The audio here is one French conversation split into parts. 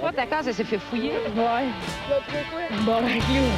Toi, ta case, elle s'est fait fouiller. Ouais. Tu as trouvé quoi? Bon, ben,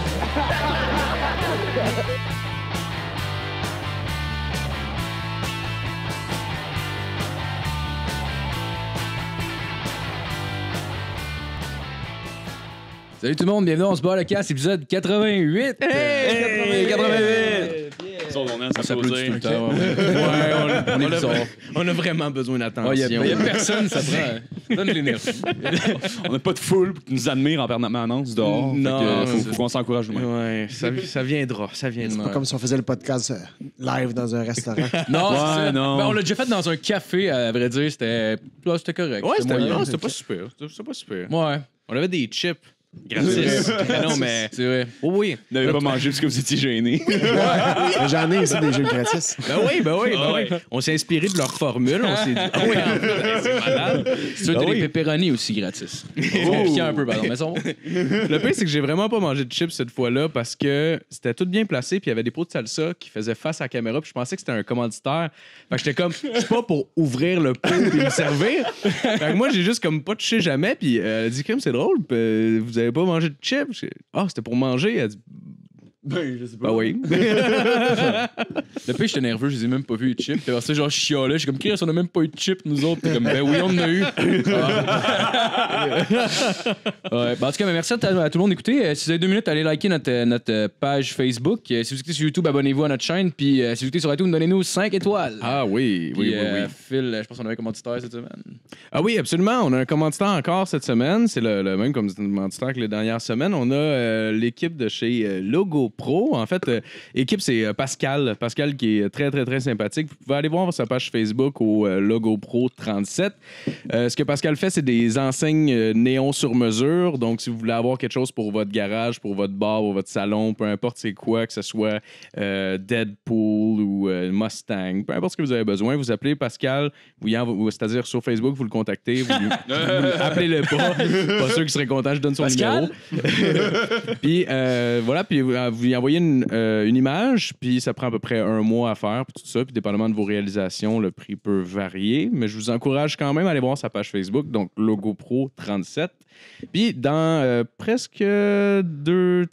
Salut tout le monde, bienvenue, on se bat le casse, épisode 88! Hey! 88! On s'applaudit tout le temps. On a vraiment besoin d'attention. Il y a personne, ça prend. Donne de l'énergie. On n'a pas de foule qui nous admire en permanence dehors. Non, faut qu'on s'encourage nous-mêmes. Ouais, ça viendra, ça viendra. C'est pas comme si on faisait le podcast live dans un restaurant. Non, c'est ça. non. Ben, on l'a déjà fait dans un café, à vrai dire, c'était correct. Ouais, moyen. c'était pas super. C'était pas super. Ouais, On avait des chips gratis. Non, mais. c'est vrai. Oh oui. Vous n'avez pas mangé parce que vous étiez gênés. Mais j'en ai ici des jeux gratis. Ben oui. On s'est inspiré de leur formule. On s'est dit, ah oui, c'est malade. C'est sûr, t'as des pepperonis aussi gratis. Ils piquent un peu, pardon, mais ils sont bons. Le pire, c'est que j'ai vraiment pas mangé de chips cette fois-là parce que c'était tout bien placé puis il y avait des pots de salsa qui faisaient face à la caméra puis je pensais que c'était un commanditaire. Fait que j'étais comme, c'est pas pour ouvrir le pot et me servir. Fait que moi, j'ai juste comme pas touché jamais puis elle a dit, comme c'est drôle, vous avez pas mangé de chips? Ah, c'était pour manger? Elle a dit, Ben, je sais pas. bah oui. Le pire, j'étais nerveux, je les ai même pas vus, les chips. Puis alors, ça, genre, je chialais. Je suis comme, Chris, on a même pas eu de chips, nous autres. Puis comme, ben oui, on en a eu. Ouais. Ben, en tout cas, merci à tout le monde d'écouter. Si vous avez 2 minutes, allez liker notre page Facebook. Si vous écoutez sur YouTube, abonnez-vous à notre chaîne. Puis si vous écoutez sur iTunes, donnez-nous 5 étoiles. Ah oui, Puis, Phil, je pense qu'on avait un commanditaire cette semaine. Ah oui, absolument. On a un commanditaire encore cette semaine. C'est le même commanditaire que les dernières semaines. On a l'équipe de chez Logo Pro. En fait, équipe, c'est Pascal. Pascal qui est très, très, très sympathique. Vous pouvez aller voir sa page Facebook au Logo Pro 37. Ce que Pascal fait, c'est des enseignes néons sur mesure. Donc, si vous voulez avoir quelque chose pour votre garage, pour votre bar, pour votre salon, peu importe c'est quoi, que ce soit Deadpool ou Mustang, peu importe ce que vous avez besoin, vous appelez Pascal, c'est-à-dire sur Facebook, vous le contactez, vous appelez-le pas sûr qu'il serait content, je donne son Pascal? numéro. Puis voilà, puis vous lui envoyez une image, puis ça prend à peu près 1 mois à faire, puis tout ça, puis dépendamment de vos réalisations, le prix peut varier, mais je vous encourage quand même à aller voir sa page Facebook, donc Logo Pro 37. Puis dans presque 2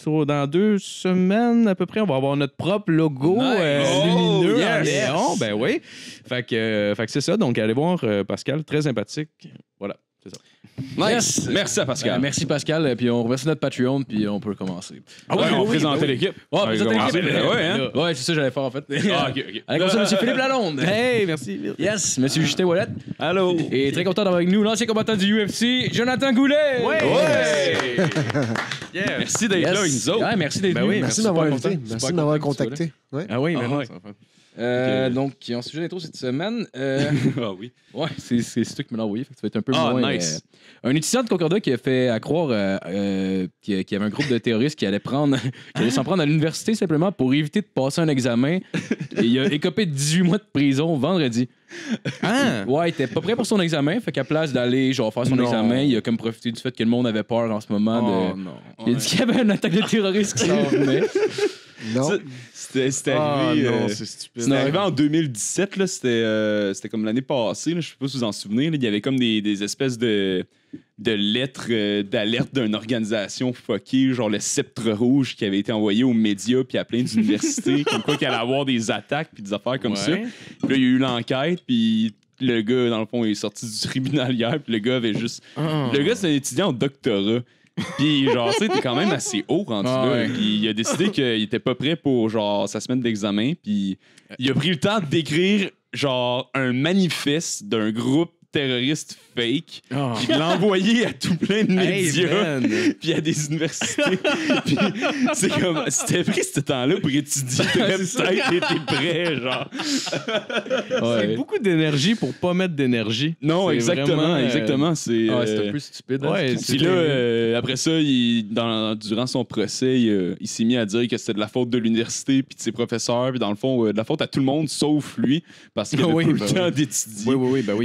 semaines à peu près, on va avoir notre propre logo lumineux en néon. Ben oui. Fait que c'est ça. Donc allez voir Pascal, très sympathique. Voilà, c'est ça. Nice. Yes. Merci à Pascal. Merci Pascal, puis on remercie notre Patreon, puis on peut commencer. Ah ouais, on présentait l'équipe. Ouais, présentez l'équipe. Ouais, hein? Ouais, c'est ça que j'allais faire en fait. Ah, ok. Allez, comme ça, monsieur Philippe Lalonde. Hey, merci. Yes, monsieur Justin Wallet. Allô. Et très content d'avoir avec nous l'ancien combattant du UFC, Jonathan Goulet. Ouais. Yeah. Merci d'être Yes. là avec nous autres. Ouais, merci d'être Ben venu. oui, Merci de m'avoir Super invité. content. Merci Super de m'avoir content que tu sois contacté. Ouais. Ah oui, mais non, ouais. ça va faire- là. Donc, en sujet d'intro cette semaine, Ah oui. ouais, c'est toi qui me l'as envoyé, fait que ça va être un peu Ah, moins... nice. Un étudiant de Concordia qui a fait à croire qu'il y avait un groupe de terroristes qui allait s'en prendre à l'université simplement pour éviter de passer un examen. Et il a écopé de 18 mois de prison vendredi. Ah! Ouais, il était pas prêt pour son examen, fait qu'à place d'aller genre faire son Non. examen, il a comme profité du fait que le monde avait peur en ce moment Oh de... non. Il a dit qu'il y avait une attaque de terroristes qui s'en venait. Non. C'était Ah arrivé. non, c'est stupide. C'était arrivé en 2017, là, c'était comme l'année passée, là, je sais pas si vous en souvenez, là, il y avait comme des espèces de lettres d'alerte d'une organisation fuckée, genre le Sceptre Rouge qui avait été envoyé aux médias puis à plein d'universités, comme quoi qu'il allait avoir des attaques puis des affaires comme ça. Ouais. Puis là, il y a eu l'enquête, puis le gars, dans le fond, il est sorti du tribunal hier, puis le gars avait juste... Le gars, c'est un étudiant au doctorat. Puis genre, tu sais, t'es quand même assez haut rendu Ah, là. ouais. Puis il a décidé qu'il était pas prêt pour genre sa semaine d'examen. Puis il a pris le temps d'écrire genre un manifeste d'un groupe terroriste fake. Oh. Puis l'a envoyé à tout plein de Hey, médias. man. Puis à des universités. Puis c'est comme, c'était pris ce temps-là pour étudier. T'aurais peut-être été prêt, genre. C'est beaucoup d'énergie pour pas mettre d'énergie. Non, C'est exactement, vraiment, exactement. C'est C'est un peu stupide. hein. Ouais, Puis là, après ça, durant son procès, il s'est mis à dire que c'était de la faute de l'université puis de ses professeurs, puis dans le fond, de la faute à tout le monde sauf lui, parce qu'il avait Oui, pas eu ben le temps oui. d'étudier. Oui, ben oui.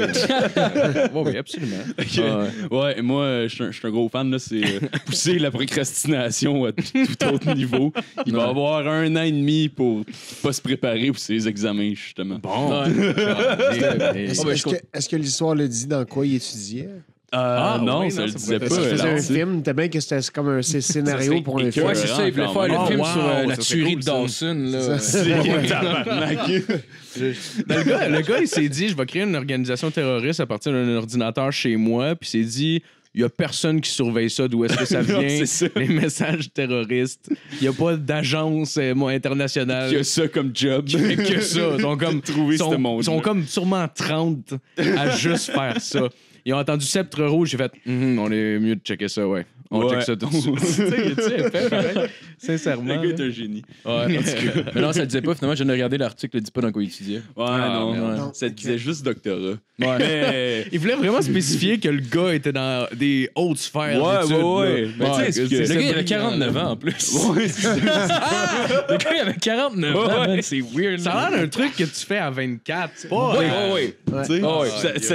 Oui, absolument. Ok. Ouais, moi, je suis un gros fan, là, c'est pousser la procrastination à tout autre niveau. Il va avoir 1 an et demi pour pas se préparer pour ses examens, justement. Bon. Ouais. Est-ce que l'histoire le dit dans quoi il étudiait? Non, oui, ça non, le ça disait pourrait pas. être Tu faisais un l'article. film, t'as bien que c'était comme un scénario pour un film. Ouais, c'est ça, il voulait faire le Oh, film wow, sur la ça serait tuerie cool, de ça. Dawson. Là. Tabarnak. Ben, le gars, il s'est dit, je vais créer une organisation terroriste à partir d'un ordinateur chez moi, puis il s'est dit, il y a personne qui surveille ça, d'où est-ce que ça Non, vient, c'est ça. les messages terroristes. Il n'y a pas d'agence internationale Qui a ça comme job. qui fait que ça. Ils sont comme, trouver ce monde. ils sont comme sûrement 30 à juste faire ça. Ils ont entendu Sceptre Rouge, j'ai fait, on est mieux de checker ça, ouais. On check ça tout de suite. Tu sais, il fait pareil. Sincèrement. Le gars est un génie. Ouais, en tout cas. Mais non, ça le disait pas. Finalement, je viens de regarder l'article, il dit pas dans quoi il étudiait. Ouais, mais ouais. Non, Ça ok. disait juste doctorat. Ouais. Mais. Il voulait vraiment spécifier que le gars était dans des hautes sphères d'études, ouais. là. Mais tu sais, que c'est Le gars, il brillant, avait 49 là. ans en plus. Ouais, c'est ça. Le gars, il avait 49 ans, man. C'est weird. Ça a l'air d'un truc que tu fais à 24. C'est pas... Ouais, euh, ouais. Ouais. Tu sais, Ah ouais.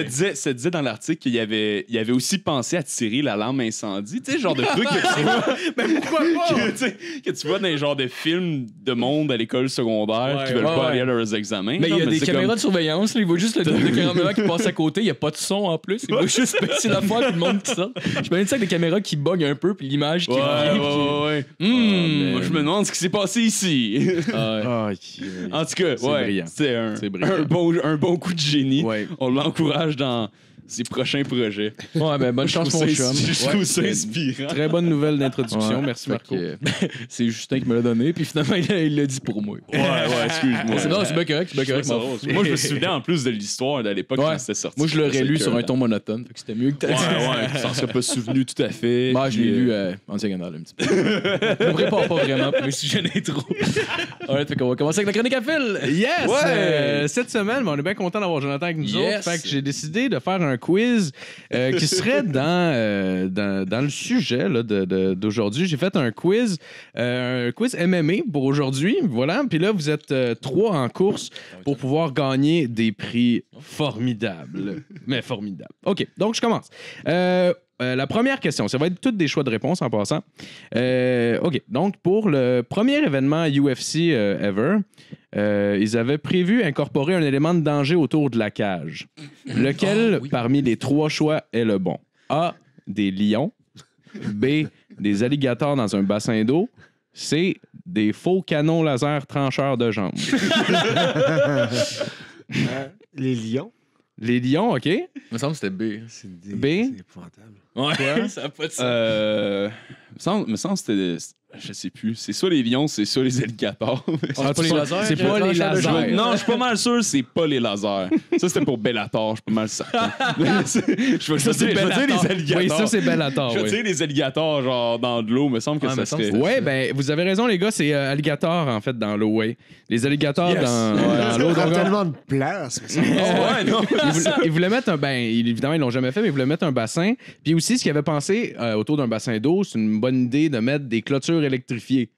ça disait dans l'article qu'il y avait aussi pensé à tirer l'alarme incendie. Tu sais, genre de truc que tu vois. Mais pourquoi pas? que, tu sais, que tu vois dans les genres de films de monde à l'école secondaire Ouais, qui veulent ouais, pas ouais. aller à leurs examens. Mais il y a genre, des c'est caméras comme- de surveillance, là. Il voit juste le double de 49 ans qui passe à côté. Il n'y a pas de son en plus. Il voit juste baisser la fois, tout le monde qui sort. Je me dis ça avec des caméras qui bug un peu, puis l'image qui Ouais, revient. ouais. Moi, je me demande ce qui s'est passé ici. Ah, En tout cas, C'est ouais, brillant. c'est C'est brillant. un bon coup de génie. Ouais. On l'encourage dans ses prochains projets. Ouais, ben bonne chance, mon chum. Je trouve ça inspirant. Très bonne nouvelle d'introduction. Ouais. Merci, Fait Marco. que, c'est Justin qui me l'a donné, puis finalement, il l'a dit pour moi. Ouais, excuse-moi. C'est non, c'est bien correct, c'est bien correct. m'en fous. Moi, je me souvenais en plus de l'histoire de l'époque Ouais. quand c'était sorti. Moi, je l'aurais lu C'est sur un que- ton monotone, fait que c'était mieux que Ouais, t'as tu t'en serais pas souvenu tout à fait. Bah, je l'ai puis, lu en diagonale un petit peu. Je me prépare pas vraiment pour mes sujets d'intro. Alright, fait qu'on va commencer avec la chronique à fil. Yes! Ouais! Cette semaine, on est bien content d'avoir Jonathan avec nous Yes! autres. Fait que j'ai décidé de faire un quiz qui serait dans le sujet là, d'aujourd'hui. J'ai fait un quiz MMA pour aujourd'hui. Voilà. Puis là, vous êtes 3 en course pour pouvoir gagner des prix formidables. Mais formidables. OK, donc je commence. La première question, ça va être toutes des choix de réponse en passant. OK, donc pour le premier événement UFC ever, ils avaient prévu incorporer un élément de danger autour de la cage. Lequel, parmi les 3 choix, est le bon? A, des lions. B, des alligators dans un bassin d'eau. C, des faux canons laser trancheurs de jambes. Les lions. Les lions, OK? Il me semble que c'était B. B? C'est épouvantable. Ouais, ça a pas de sens. me semble que c'était. Je sais plus. C'est soit les lions, c'est soit les alligators. C'est pas les lasers? C'est pas les lasers. Non, je suis pas mal sûr que c'est pas les lasers. Ça, c'était pour Bellator, je suis pas mal certain. Je vais dire les alligators. Oui, ça, c'est Bellator. Je veux oui. dire les alligators, genre dans de l'eau, me semble que Ah, ça me semble serait. que Ouais, ben, vous avez raison, les gars, c'est alligator, en fait, dans l'eau, ouais. Les alligators Yes. dans l'eau. Ça prend donc, tellement de place. mais ça- Ouais, non. ils voulaient mettre un... Ben, évidemment, ils l'ont jamais fait, mais ils voulaient mettre un bassin. Puis aussi, ce qu'ils avaient pensé autour d'un bassin d'eau, c'est une bonne idée de mettre des clôtures électrifiées.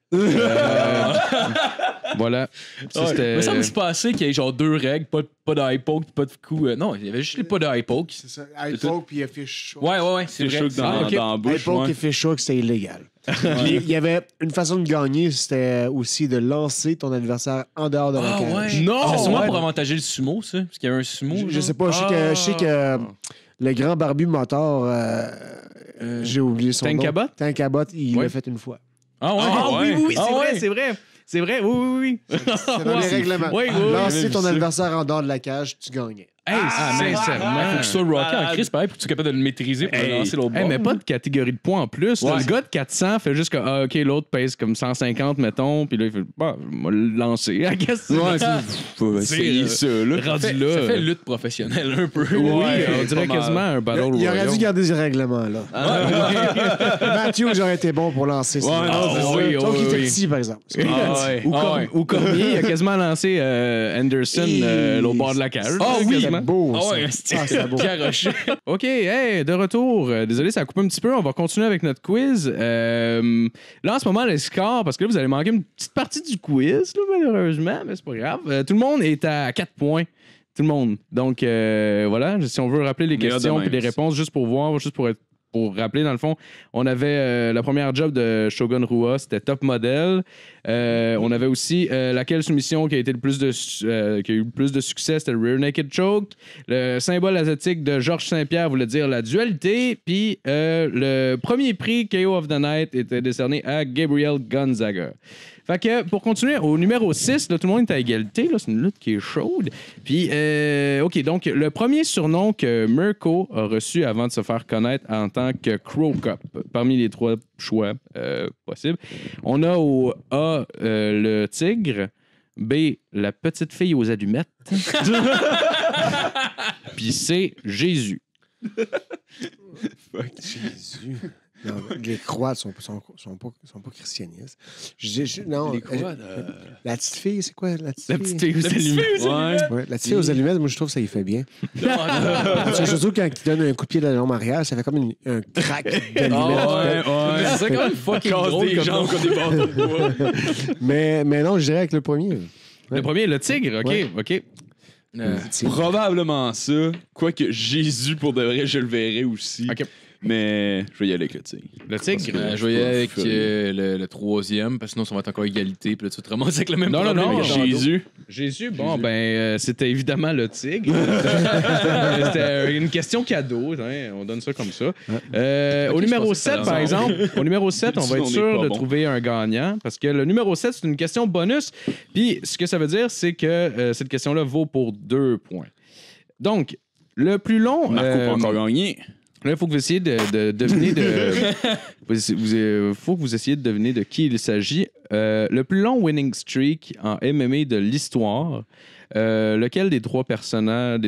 Voilà. Ça, Il c'était... me semble que c'est passé qu'il y ait genre 2 règles, pas de high poke, pas de coup. Non, il y avait juste les pas de high poke. C'est ça. iPoke puis fish hook. Ouais, c'est C'est vrai. chaud dans, Ah, ok. dans la bouche. iPoke Ouais. et fish hook, c'était illégal. Puis il y avait une façon de gagner, c'était aussi de lancer ton adversaire en dehors de la cage. Non! C'est souvent ouais. pour avantager le sumo, ça. Parce qu'il y avait un sumo. Je sais pas, je sais que le grand barbu moteur, j'ai oublié son Tank nom. Abbott? Tank Abbott, il Ouais. l'a fait une fois. Ah ouais? Ah oui, oui, Ah c'est vrai, ouais. c'est vrai. C'est vrai, oui. C'est dans les règlements. Oui, oui, Lancer ton adversaire en dehors de la cage, tu gagnais. Hey, sincèrement. Faut que ce soit Rocky en crise, pareil, pour que tu sois capable de le maîtriser pour le lancer l'autre Hey, bord. mais pas de catégorie de points en plus. Là, Ouais. le gars de 400 fait juste que, OK, l'autre pèse comme 150, mettons, puis là, il fait, bah, je vais le lancer. I guess. Ouais, faut C'est, essayer ça, là. rendu Ça là. fait lutte professionnelle un peu. Oui, Ouais, on dirait pas mal. quasiment un Battle Il aurait Royale. dû garder ces règlements-là. Matthews aurait été bon pour lancer ça. Ouais, non, c'est oui, Sauf qu'il oui, était oui. petit, par exemple. Ou Cormier, il a quasiment lancé Anderson l'autre bord de la cage. Ah oui, quasiment. C'était beau, Ah ça. ouais, C'était beau. Garroché. OK, hey, de retour. Désolé, ça a coupé un petit peu. On va continuer avec notre quiz. Là, en ce moment, les scores, parce que là, vous allez manquer une petite partie du quiz, là, malheureusement, mais c'est pas grave. Tout le monde est à 4 points. Tout le monde. Donc, voilà, si on veut rappeler les Mais questions de et les même. réponses, juste pour voir, juste pour être pour rappeler, dans le fond, on avait la première job de Shogun Rua, c'était top model. On avait aussi laquelle soumission qui a été qui a eu le plus de succès, c'était le Rear Naked Choke. Le symbole asiatique de Georges Saint-Pierre voulait dire la dualité. Puis le premier prix KO of the Night était décerné à Gabriel Gonzaga. Fait que pour continuer, au numéro 6, là, tout le monde est à égalité. Là, c'est une lutte qui est chaude. Puis, OK, donc le premier surnom que Mirko a reçu avant de se faire connaître en tant que Crow Cup, parmi les 3 choix possibles, on a au A le tigre, B la petite fille aux allumettes, puis C Jésus. Fuck Jésus. Non, les croix sont pas christianistes. Non, Les croix, la petite fille, c'est quoi la petite La fille? petite fille aux allumettes. Ouais, la petite fille aux allumettes, moi je trouve que ça y fait bien. Parce que je trouve que quand il donne un coup de pied de la jambe arrière, ça fait comme un crack d'allumettes. C'est quand même fucking drôle des comme gens nom. comme des bâtons de bois. mais non, je dirais avec le premier. Le premier, le tigre, OK, Ouais. OK. Probablement ça. Quoique Jésus, pour de vrai, je le verrais aussi. OK. Mais je vais y aller avec le tigre. Le tigre. Je vais y aller avec le troisième, parce que sinon, ça va être encore égalité. Puis là, tu te ramasses avec le même Non, problème. non, que tantôt. Jésus. Jésus, bon, ben, c'était évidemment le tigre. C'était une question cadeau, hein, on donne ça comme ça. Au numéro 7, par exemple, au numéro 7, on va être On est sûr pas de bon. trouver un gagnant, parce que le numéro 7, c'est une question bonus. Puis, ce que ça veut dire, c'est que cette question-là vaut pour 2 points. Donc, le plus long... Marco peut encore gagner. Là, il faut que vous essayiez de deviner faut que vous essayiez de deviner de qui il s'agit. Le plus long winning streak en MMA de l'histoire. Lequel des 3 personnes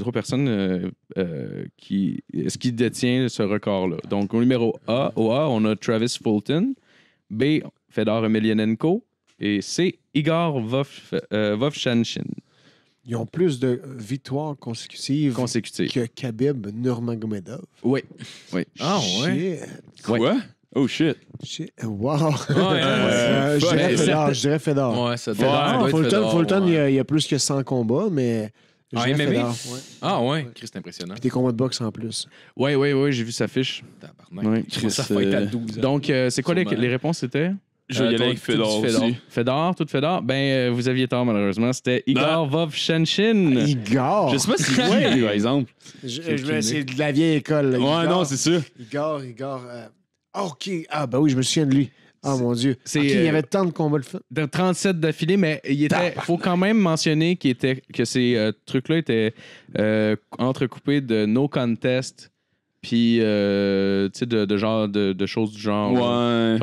est-ce qui détient ce record-là? Donc, au numéro A, on a Travis Fulton. B, Fedor Emelianenko. Et C, Igor Vovchanchin. Ils ont plus de victoires consécutives que Khabib Nurmagomedov. Oui. Ah, ouais. Shit. Quoi? Oh shit. Wow. Ouais, Je dirais Fedor. Ouais, ça doit être Fedor, Fulton, ouais. il y a plus que 100 combats, mais je En dirais MMA? Fedor. Ouais. Ah, ouais. Chris, c'est impressionnant. Puis des combats de boxe en plus. Oui, j'ai vu sa fiche. Tabarnak. Ouais. Chris, ça fait être à 12 ans. Donc, c'est quoi Sûrement. les réponses? C'était? Je vais y aller toi, avec tout Fedor du aussi. Tout Fedor. Ben, vous aviez tort, malheureusement. C'était Igor Vovchanchin. Igor. Je sais pas si c'est lui, par exemple. C'est de la vieille école. là. Ouais, Igor. non, c'est ça. Igor. OK. Ah, ben oui, je me souviens de lui. Ah, mon Dieu. C'est, OK, il y avait tant de combats de fun. De 37 d'affilée, mais il faut quand même mentionner que ces trucs-là étaient entrecoupés de no contest, puis tu sais, de choses du genre. Ouais.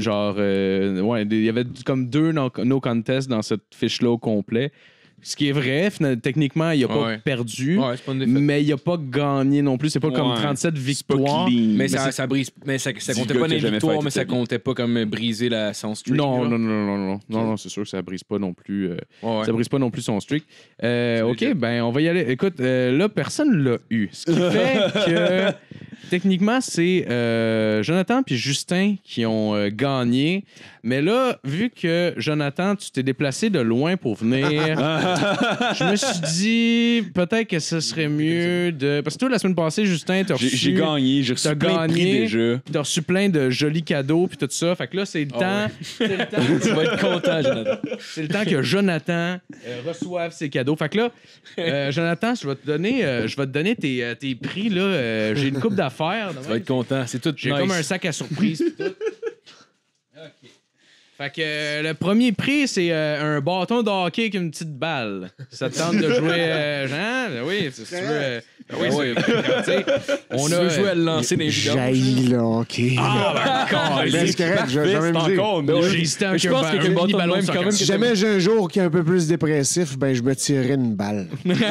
Il y avait comme 2 no contest dans cette fiche-là au complet. Ce qui est vrai, techniquement, il n'a pas Ouais. perdu, Ouais, c'est pas une défaite. mais il n'a pas gagné non plus. C'est pas comme Ouais. 37 C'est pas victoires. clean. Mais ça brise. Mais ça Du comptait gars pas qui dans a les jamais victoires, fighté mais ça toute sa vie. comptait pas comme briser son streak. Non, là. non, c'est sûr que ça brise pas non plus. Ouais. Ça brise pas non plus son streak. OK, legit. ben on va y aller. Écoute, là, personne l'a eu. Ce qui fait que techniquement, c'est Jonathan puis Justin qui ont gagné. Mais là, vu que Jonathan, tu t'es déplacé de loin pour venir, je me suis dit peut-être que ce serait mieux de. Parce que toi, la semaine passée, Justin, t'as reçu. J'ai gagné, j'ai T'as reçu plein de prix gagné. déjà. T'as reçu plein de jolis cadeaux puis tout ça. Fait que là, c'est le temps. C'est le temps. Tu vas être content, Jonathan. C'est le temps que Jonathan reçoive ses cadeaux. Fait que là, Jonathan, je vais te donner tes prix. Là. J'ai une coupe d'affaires. Tu vas être content. C'est tout J'ai nice. comme un sac à surprise. pis tout. OK. Fait que le premier prix, c'est un bâton de hockey avec une petite balle. Ça te tente de jouer, Jean? Ben oui, si tu veux. Oui, tu sais, on Tu a veux jouer à le lancer dans les vidanges. Jaillit, là, OK. Ben, c'est correct, je vais jamais me dire. encore Ben oui. J'ai hésité Mais avec je pense qu'avec un bâton de mini-ballon même, de quand soccer. même, Si jamais j'ai un jour qui est un peu plus dépressif, ben je me tirerai une balle.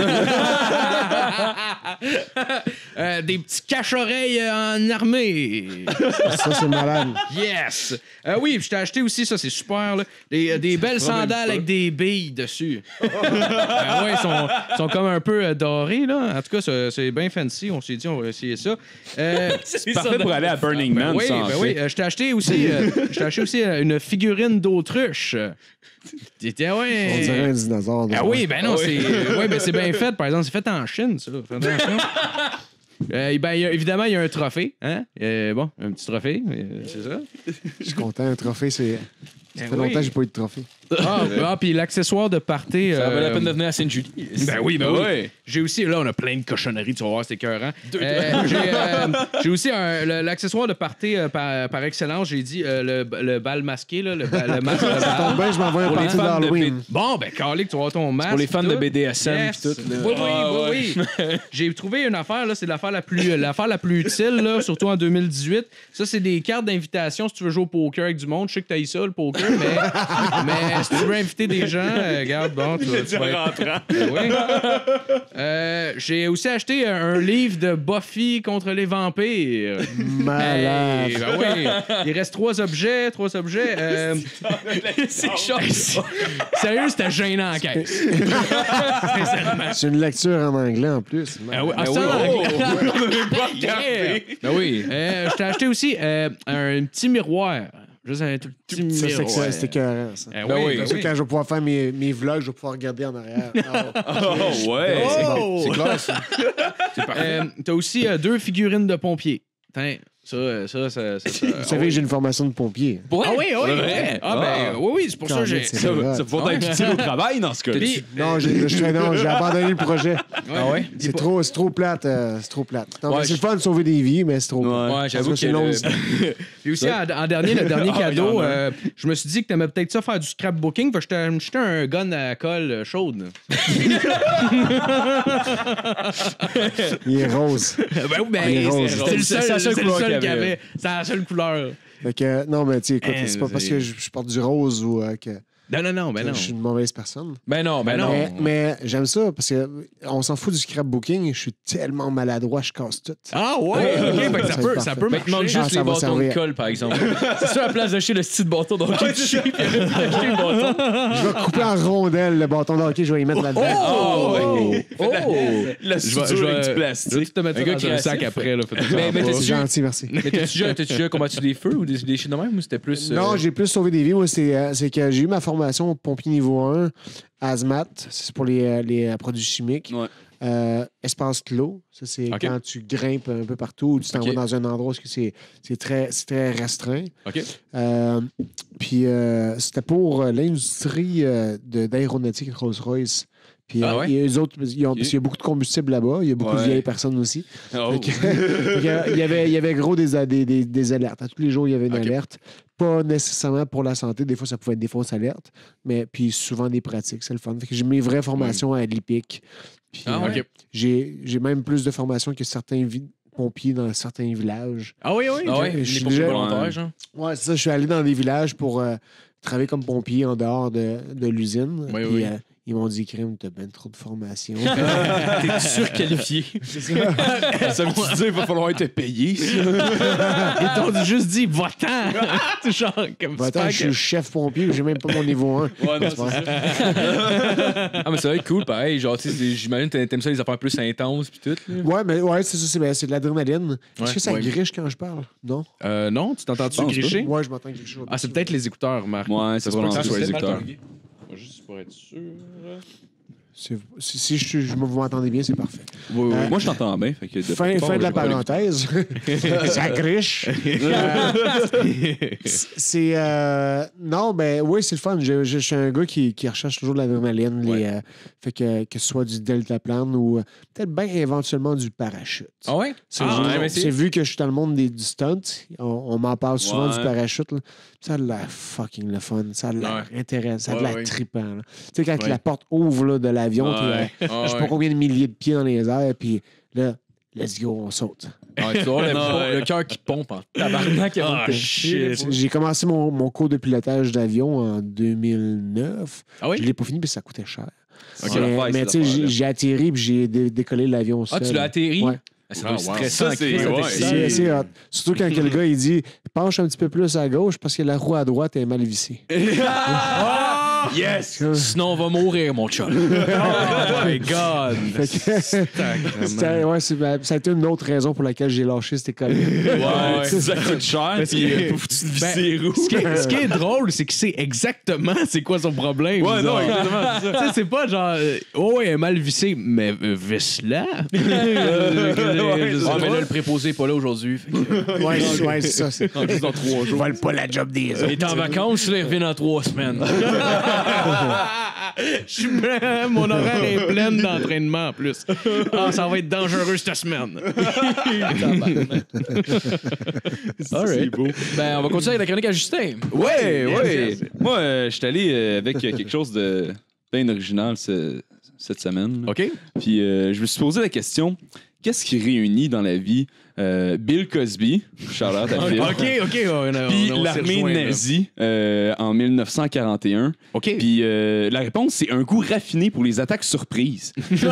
Des petits cache-oreilles en armée. Ça, c'est malade. Yes! Oui, je t'ai acheté aussi, ça, c'est super, là. Des belles sandales avec des billes dessus. Ouais, ils sont comme un peu dorés, là. En tout cas, c'est bien fancy. On s'est dit, on va essayer ça. C'est parfait pour aller à Burning Man, ça, en fait. Oui. Je t'ai acheté aussi, une figurine d'autruche. On dirait un dinosaure. Ah oui, ben non, c'est bien fait, par exemple. C'est fait en Chine, ça. Fais attention. Évidemment, il y a un trophée. Hein? Bon, un petit trophée, c'est ça. Je suis content. Un trophée, c'est. Ça fait oui. longtemps que j'ai pas eu de trophée. Puis l'accessoire de party. Ça valait la peine de venir à Sainte-Julie. Ben oui. J'ai aussi, là, on a plein de cochonneries, tu vas voir, c'est écœurant. J'ai aussi l'accessoire de party par excellence, j'ai dit le bal masqué, là, le masque. Ça tombe bien, je m'envoie un Pour les party fans de d'Halloween. Bon, ben, Carlick, tu vas avoir ton masque. Pour les fans tout. de BDSM Yes. pis tout. là. Oui. J'ai trouvé une affaire, là, c'est l'affaire la plus utile, là, surtout en 2018. Ça, c'est des cartes d'invitation si tu veux jouer au poker avec du monde. Je sais que t'as eu ça, le poker, mais si tu veux inviter des gens, regarde, bon, tu vas être... Oui. J'ai aussi acheté un livre de Buffy contre les vampires. Malade. Hey, ben oui. Il reste 3 objets. C'est chaud. Sérieux, c'était gênant en caisse. Sincèrement. C'est une lecture en anglais en plus. Ah oui, ça, en anglais. Ben oui. Je t'ai acheté aussi un petit miroir. Juste un tout petit miroir. C'est écœurant, ça. Eh Ben oui. Comme ça, quand je vais pouvoir faire mes vlogs, je vais pouvoir regarder en arrière. Oh, ouais. C'est clair, ça. T'as aussi 2 figurines de pompiers. Tain, ça. Vous savez, j'ai une formation de pompier. Ah oui. vrai? Oui, c'est pour ça que j'ai. C'est Ça vrai. va être utile au travail dans ce cas-là. Puis, Non, j'ai abandonné le projet. Ah ouais? C'est trop plate. C'est trop plate. Non, Ouais, mais c'est le fun de sauver des vies, mais c'est trop plate. Ouais, j'avoue Parce que c'est long. Puis aussi, en dernier, le dernier cadeau, je me suis dit que t'aimais peut-être ça faire du scrapbooking, fait que je t'ai acheté un gun à colle chaude. Il est rose. Il est rose. C'est la seule couleur qu'il y avait. C'est la seule couleur. Fait que, non, mais tu sais, écoute, c'est pas parce que je porte du rose ou que Non, ben non. je suis une mauvaise personne. Ben non. Mais j'aime ça parce que on s'en fout du scrapbooking. Je suis tellement maladroit, je casse tout. Ah ouais? OK, fait que ça peut Mais il te manque marcher. juste ça les va bâtons de servir. colle, par exemple. C'est ça, à la place d'acheter le style bâton donc tu chies, puis acheter le bâton. Je vais couper en rondelles le bâton de hockey, je vais y mettre là-dedans. La Je vais suture avec du plastique. tout te mettre Un ça gars dans un créatif. sac après. Là, Mais C'est t'as-tu gentil, merci. déjà combattu des feux ou des shit de même ou c'était plus. Non, j'ai plus sauvé des vies. Moi, c'est que j'ai eu ma formation pompier niveau 1, hazmat, c'est pour les produits chimiques. Ouais. Espace clos, ça c'est OK. quand tu grimpes un peu partout ou tu t'en OK. vas dans un endroit où c'est très restreint. OK. Puis c'était pour l'industrie d'aéronautique Rolls-Royce. Puis Ah ouais? et eux autres, parce qu'il y a beaucoup de combustible là-bas, il y a beaucoup de Ouais. vieilles personnes aussi. Oh. Fait que- il y avait gros des alertes. À tous les jours, il y avait une OK. alerte. Pas nécessairement pour la santé. Des fois, ça pouvait être des fausses alertes. Mais puis souvent des pratiques. C'est le fun. Fait que j'ai mes vraies formations à l'IPIC. Puis Ah ouais? OK. j'ai même plus de formations que certains pompiers dans certains villages. Ah oui. Ah ouais, Je les suis pompiers déjà- volontaires, genre. Ouais, c'est ça. Je suis allé dans des villages pour travailler comme pompier en dehors de l'usine. Oui, Puis, oui. ils m'ont dit, Crime, t'as bien trop de formation. T'es surqualifié. Ça veut dire qu'il va falloir être payé, ça? Ils t'ont juste dit, va-t'en! C'est genre, comme Bah, attends, je suis chef pompier, j'ai même pas mon niveau 1. Ouais, non, c'est ça. Ah, mais ça va être cool, pareil. Genre, tu sais, j'imagine que t'aimes ça les affaires plus intenses pis tout. là. Ouais, c'est ça, c'est de l'adrénaline. Est-ce que ça ouais. griche quand je parle? Non? Non, tu t'entends-tu pense gricher? Ouais, je m'entends gricher. Ah, c'est peut-être les écouteurs, Marc. Ouais, c'est Ça se peut que probablement ça soit les ça. écouteurs. Juste pour être sûr. Si vous m'entendez bien, c'est parfait. Oui, oui. Moi, je t'entends bien. Fait que Fin de la parenthèse. Ça griche. Non, ben oui, c'est le fun. Je suis un gars qui recherche toujours de l'adrénaline. Fait que ce soit du deltaplane ou peut-être bien éventuellement du parachute. Ah ouais? C'est vu que je suis dans le monde du stunt. On m'en parle souvent Ouais. du parachute. Là. Ça a l'air fucking le fun. Ça a l'air intéressant. Ça a l'air Ouais. trippant. là. Tu sais, quand Ouais. la porte ouvre là, de l'avion, Ouais. t'es je sais pas combien de milliers de pieds dans les airs, puis là, let's go, on saute. Ah, tu vois, le cœur qui pompe en tabarnak avant de te chier. J'ai commencé mon cours de pilotage d'avion en 2009. Ah oui? Je l'ai pas fini parce que ça coûtait cher. C'est l'affaire, Mais c'est tu sais, l'affaire, j'ai atterri puis j'ai décollé l'avion Ah, seul. tu l'as atterri? Ouais. Ah, ça doit être Ah, wow. stressant. Ça, c'est- Chris, ouais. avec C'est hot. Surtout quand le gars il dit penche un petit peu plus à gauche parce que la roue à droite est mal vissée. Yes! Sinon, on va mourir, mon chum. Oh my God! Fait que- ça a été une autre raison pour laquelle j'ai lâché cette école. Ouais, ça coûte cher. Parce Puis, que- faut que tu te Ben, visses les roues. ce qui est drôle, c'est qu'il sait exactement c'est quoi son problème. Ouais, non, genre. exactement, c'est ça. Tu sais, c'est pas genre, oh, elle est mal vissée, mais visse-la. Ah, mais là, le préposé est pas là aujourd'hui. Fait que, Ouais, c'est ça. C'est... En plus, dans 3 jours. Vole pas la job des il autres. est en vacances, là, il revient dans 3 semaines. Mon horaire est pleine d'entraînement en plus. Ah, ça va être dangereux cette semaine. Alright. beau. Ben, on va continuer avec la chronique à Justin. Ouais, Yes, ouais. yes. Moi, je suis allé avec quelque chose de bien original cette semaine. là. OK? Puis je me suis posé la question, qu'est-ce qui réunit dans la vie Bill Cosby, Charlotte à Bill, OK. puis on s'est l'armée rejoints, là. nazie en 1941. OK. Puis la réponse, c'est un goût raffiné pour les attaques surprises.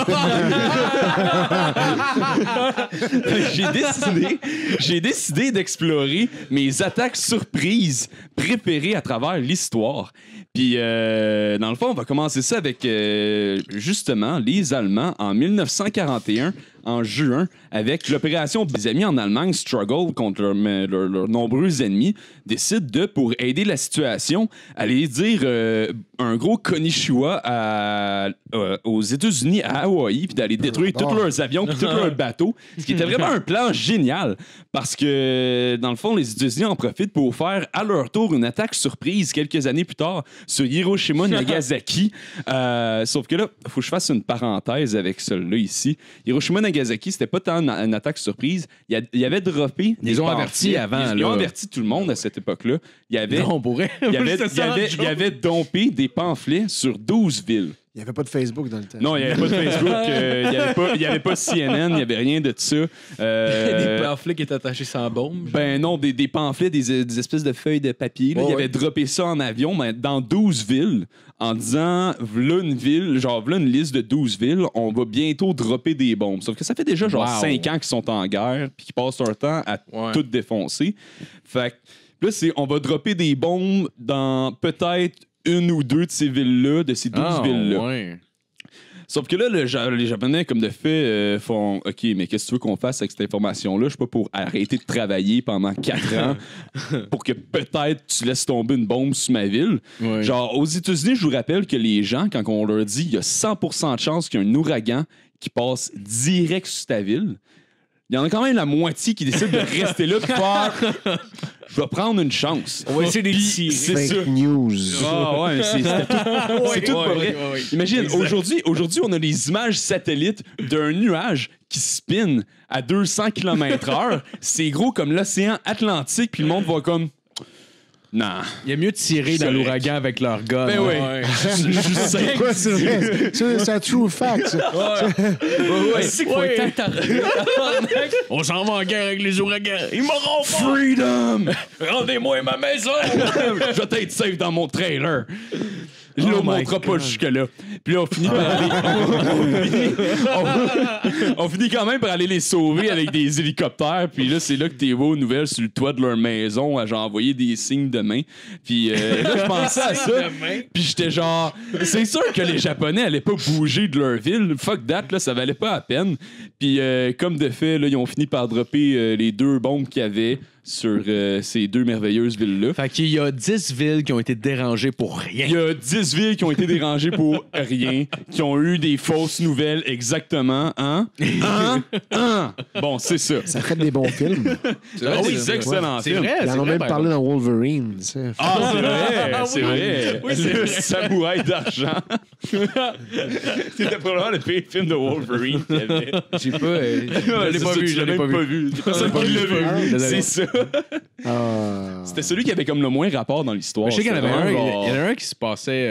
J'ai décidé d'explorer mes attaques surprises préférées à travers l'histoire. Puis, dans le fond, on va commencer ça avec, justement, les Allemands en 1941, en juin, avec l'opération des amis en Allemagne struggle contre leurs nombreux ennemis, décident de, pour aider la situation, aller dire un gros konnichiwa aux États-Unis, à Hawaï, puis d'aller détruire tous leurs avions, puis tous leurs bateaux, ce qui était vraiment un plan génial, parce que, dans le fond, les États-Unis en profitent pour faire à leur tour une attaque surprise quelques années plus tard sur Hiroshima, Nagasaki. Sauf que là, il faut que je fasse une parenthèse avec celui-là ici. Hiroshima, Nagasaki, c'était pas tant une attaque surprise. Il y avait droppé. Ils ont averti avant, Ils ont là. averti tout le monde à cette époque-là. Il y avait, Non, on pourrait. il y avait dompé des pamphlets sur 12 villes. Il n'y avait pas de Facebook dans le temps. Non, il n'y avait pas de Facebook, il n'y avait pas CNN, il n'y avait rien de ça. Des pamphlets qui étaient attachés sans bombe. Ben non, des pamphlets, des espèces de feuilles de papier. Là. Ouais, Il avait ouais. droppé ça en avion, mais dans 12 villes, en disant, v'là une ville, genre, v'là une liste de 12 villes, on va bientôt dropper des bombes. Sauf que ça fait déjà genre Wow. 5 ans qu'ils sont en guerre, puis qu'ils passent leur temps à Ouais. tout défoncer. Fait que là, on va dropper des bombes dans peut-être une ou deux de ces villes-là, de ces 12 villes-là. Ouais. Sauf que là, les Japonais, comme de fait, font OK, mais qu'est-ce que tu veux qu'on fasse avec cette information-là? Je suis pas pour arrêter de travailler pendant 4 ans pour que peut-être tu laisses tomber une bombe sur ma ville. Ouais. Genre, aux États-Unis, je vous rappelle que les gens, quand on leur dit il y a 100% de chance qu'il y a un ouragan qui passe direct sur ta ville, il y en a quand même la moitié qui décide de rester là et faire je vais prendre une chance. On va essayer Puis, d'étirer. c'est ça. Fake news. Ah ouais, c'est tout pas vrai. Imagine, aujourd'hui, on a les images satellites d'un nuage qui spin à 200 km/h. C'est gros comme l'océan Atlantique, puis le monde va comme... Non. Il y a mieux de tirer dans Correct. l'ouragan avec leur gun. Ben oui. Je sais. C'est quoi, c'est vrai? C'est un true fact, ça. C'est qu'il faut être On s'en va en guerre avec les ouragans. Ils m'auront pas. Freedom! Rendez-moi ma maison! Je vais être safe dans mon trailer. Je ne montrera pas jusque-là. Puis là, on finit par aller... on finit quand même par aller les sauver avec des hélicoptères. Puis là, c'est là que t'es vois aux nouvelles sur le toit de leur maison à genre envoyer des signes de main. Puis là, je pensais à ça. Puis j'étais genre... C'est sûr que les Japonais allaient pas bouger de leur ville. Fuck that, là, ça valait pas la peine. Puis comme de fait, là, ils ont fini par dropper les 2 bombes qu'il y avait sur ces 2 merveilleuses villes-là. Fait qu'il y a 10 villes qui ont été dérangées pour rien. Il y a 10 villes qui ont été dérangées pour rien, qui ont eu des fausses nouvelles exactement. Hein? Bon, c'est ça. Ça fait des bons films. Ah oui, c'est excellent. C'est vrai, Ils c'est en ont vrai, même par parlé dans Wolverine. Tu sais. Ah, c'est vrai, c'est oui. vrai. Oui, c'est Le vrai. samouraï d'argent. C'était probablement le pire film de Wolverine qu'il y avait. J'ai pas. Je l'ai pas vu, je l'ai pas vu. Il y a personne qui l'a vu. Désolé. C'est ça. Ah. C'était celui qui avait comme le moins rapport dans l'histoire. Je sais qu'il y en avait C'était un, vraiment il y en genre- a un qui se passait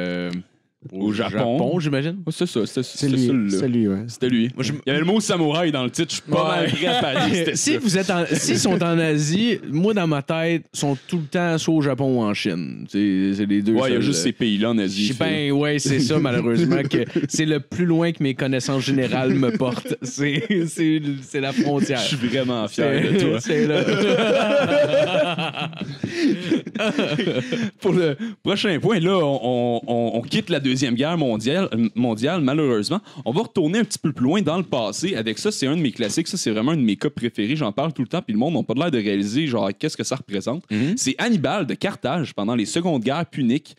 Au Japon. j'imagine. Oh, c'est ça, c'était C'est lui. celui-là. C'est lui, ouais. C'était lui. Il y avait le mot samouraï dans le titre. Je suis pas mal prêt à parier que c'était Si ça. vous êtes s'ils sont en Asie, moi dans ma tête, sont tout le temps soit au Japon ou en Chine. C'est les deux. Ouais, il y a seuls, juste ces pays-là en Asie. Ben ouais, c'est ça malheureusement que c'est le plus loin que mes connaissances générales me portent. C'est la frontière. Je suis vraiment fier de toi. C'est là. Pour le prochain point, là, on quitte la Deuxième Guerre mondiale, malheureusement. On va retourner un petit peu plus loin dans le passé. Avec ça, c'est un de mes classiques. Ça, c'est vraiment un de mes cas préférés. J'en parle tout le temps, puis le monde n'a pas l'air de réaliser genre qu'est-ce que ça représente. C'est Hannibal de Carthage pendant les secondes guerres puniques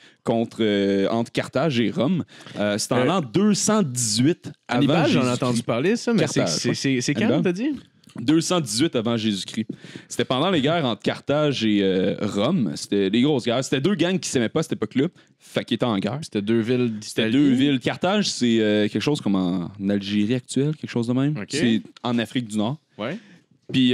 entre Carthage et Rome. C'est en l'an 218 Hannibal, avant j'en ai Jésus-Christ. entendu parler, ça, mais Carthage, c'est quand, Hannibal. t'as dit? 218 avant Jésus-Christ. C'était pendant les guerres entre Carthage et Rome. C'était les grosses guerres. C'était deux gangs qui s'aimaient pas à cette époque-là. Fait qu'ils étaient en guerre. C'était deux villes C'était d'Italie. deux villes. Carthage, c'est quelque chose comme en Algérie actuelle, quelque chose de même. OK. C'est en Afrique du Nord. Ouais. Puis,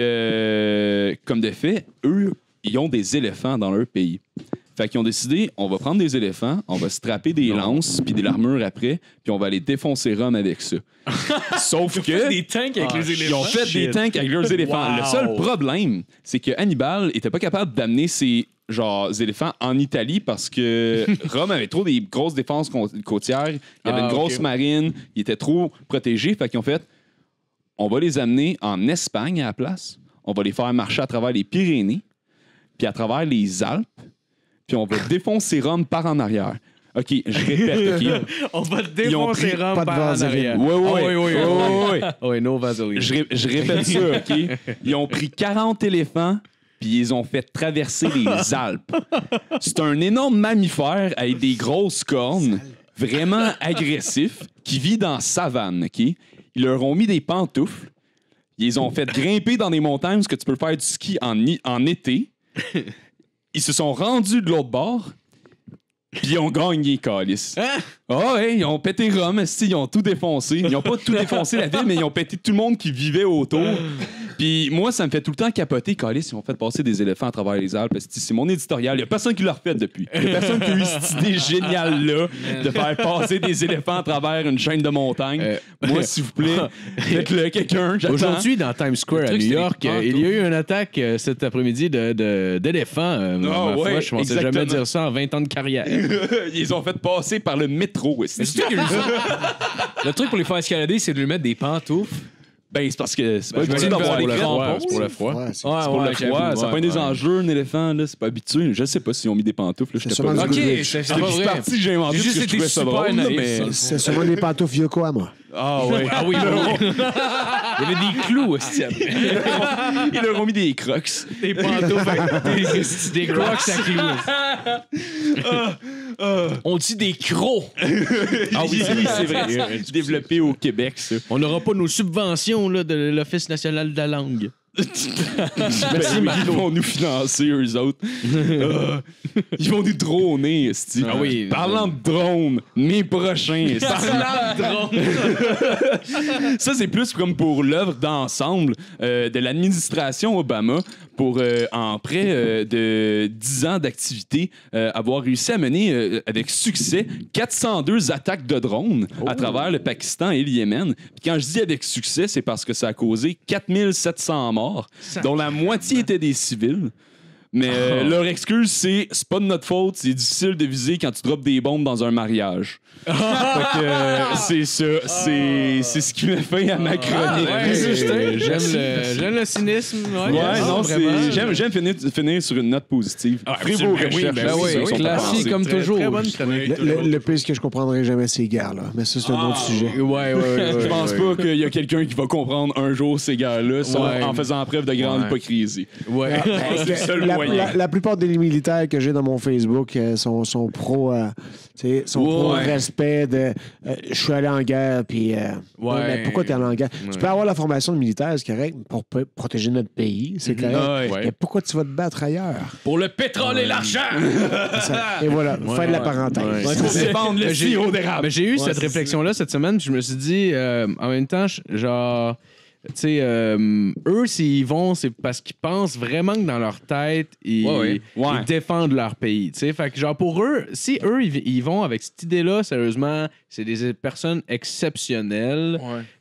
comme de fait, eux, ils ont des éléphants dans leur pays. Fait qu'ils ont décidé, on va prendre des éléphants, on va strapper des lances puis de l'armure après, puis on va aller défoncer Rome avec ça. Sauf que Des tanks avec les ils éléphants. ont fait des tanks avec leurs éléphants. Wow. Le seul problème, c'est que Hannibal était pas capable d'amener ses éléphants en Italie parce que Rome avait trop des grosses défenses côtières, il y avait une grosse ok. marine, il était trop protégé. Fait qu'ils ont fait, on va les amener en Espagne à la place, on va les faire marcher à travers les Pyrénées, puis à travers les Alpes, puis on va défoncer Rome par en arrière. OK, je répète, OK? On va Ils ont défoncer pris Rome pas de par en vaseline. arrière. Ouais, ouais, Ah, oui, oui, ouais. Oui, no vaseline. Je répète ça, OK? Ils ont pris 40 éléphants, puis ils ont fait traverser les Alpes. C'est un énorme mammifère avec des grosses cornes, vraiment agressif, qui vit dans la savane, OK? Ils leur ont mis des pantoufles. Ils les ont fait grimper dans des montagnes parce que tu peux faire du ski en été. Ils se sont rendus de l'autre bord, puis ils ont gagné, Calice. Hein? Ah ouais, ils ont pété Rome, ils ont tout défoncé. Ils ont pas tout défoncé la ville, mais ils ont pété tout le monde qui vivait autour. Puis moi, ça me fait tout le temps capoter, Calice, ils ont fait passer des éléphants à travers les Alpes. C'est mon éditorial. Il y a personne qui l'a refait depuis. Il y a personne qui a eu cette idée géniale-là de faire passer des éléphants à travers une chaîne de montagnes. Moi, s'il vous plaît, faites-le quelqu'un. j'attends. Aujourd'hui, dans Times Square à truc, New c'est York, les il y a eu une attaque cet après-midi d'éléphants. Ma ouais, foi, je pensais jamais exactement. dire ça en 20 ans de carrière. Ils ont fait passer par le métro. Mais c'est sûr qu'il y a eu ça. Le truc pour les faire escalader, c'est de lui mettre des pantoufles. Ben, c'est parce que c'est pas Ben, habitué j'imagine d'avoir que des c'est pour le crampons. froid, C'est pour le froid. Ouais, C'est pour le froid. Ça fait des enjeux, un éléphant, là. C'est pas habitué. Je sais pas s'ils ont mis des pantoufles. Là, C'est j'étais sûrement pas du là. Goodrich. c'est C'est pas une vrai. partie que j'ai inventée J'ai parce que juste je trouvais été ça super drôle, là, naïf. mais... C'est sûrement des pantoufles Yokohama. Ah ouais. Ah oui, il y avait des clous aussi. Ils leur ont mis des crocs. Des pantoufles avec des crocs à clous. On dit des crocs. Ah oui, c'est vrai. Développé au Québec, ça. On n'aura pas nos subventions là, de l'Office national de la langue. Merci, Ils vont nous financer, eux autres. Ils vont nous droner, esti. Ah oui. Parlant de drones, mes prochains. esti. Ça, c'est plus comme pour l'œuvre d'ensemble de l'administration Obama pour, en près de 10 ans d'activité, avoir réussi à mener avec succès 402 attaques de drones à travers le Pakistan et le Yémen. Puis quand je dis avec succès, c'est parce que ça a causé 4700 morts, dont la moitié étaient des civils. Mais leur excuse, c'est pas de notre faute, c'est difficile de viser quand tu droppes des bombes dans un mariage. Fait que, c'est ça, c'est ce qui met fin à ma chronique. J'aime le cynisme. Ouais, non, vraiment. j'aime finir sur une note positive. Ferez vos recherches. ben oui, c'est ça, classique sont comme pensées. toujours. Très bonne chronique. Le pire, c'est que je comprendrai jamais ces guerres-là. Mais ça, c'est un autre sujet. Ouais. Je pense pas qu'il y a quelqu'un qui va comprendre un jour ces gars-là Ouais. en faisant preuve de grande Ouais. hypocrisie. Ouais. C'est le seul moyen. La plupart des militaires que j'ai dans mon Facebook sont pro, pro respect de je suis allé en guerre, puis mais pourquoi tu es allé en guerre? Tu peux avoir la formation de militaire, c'est correct, pour protéger notre pays, c'est correct. Ouais. Mais pourquoi tu vas te battre ailleurs? Pour le pétrole et l'argent. Et voilà, fin de la parenthèse. Ouais. Pour défendre le sirop d'érable. Mais j'ai eu cette réflexion-là cette semaine, puis je me suis dit, en même temps, genre, tu sais, eux, s'ils vont, c'est parce qu'ils pensent vraiment que dans leur tête, ils défendent leur pays. Tu sais, fait que, genre, pour eux, si eux, ils vont avec cette idée-là, sérieusement, c'est des personnes exceptionnelles. Ouais.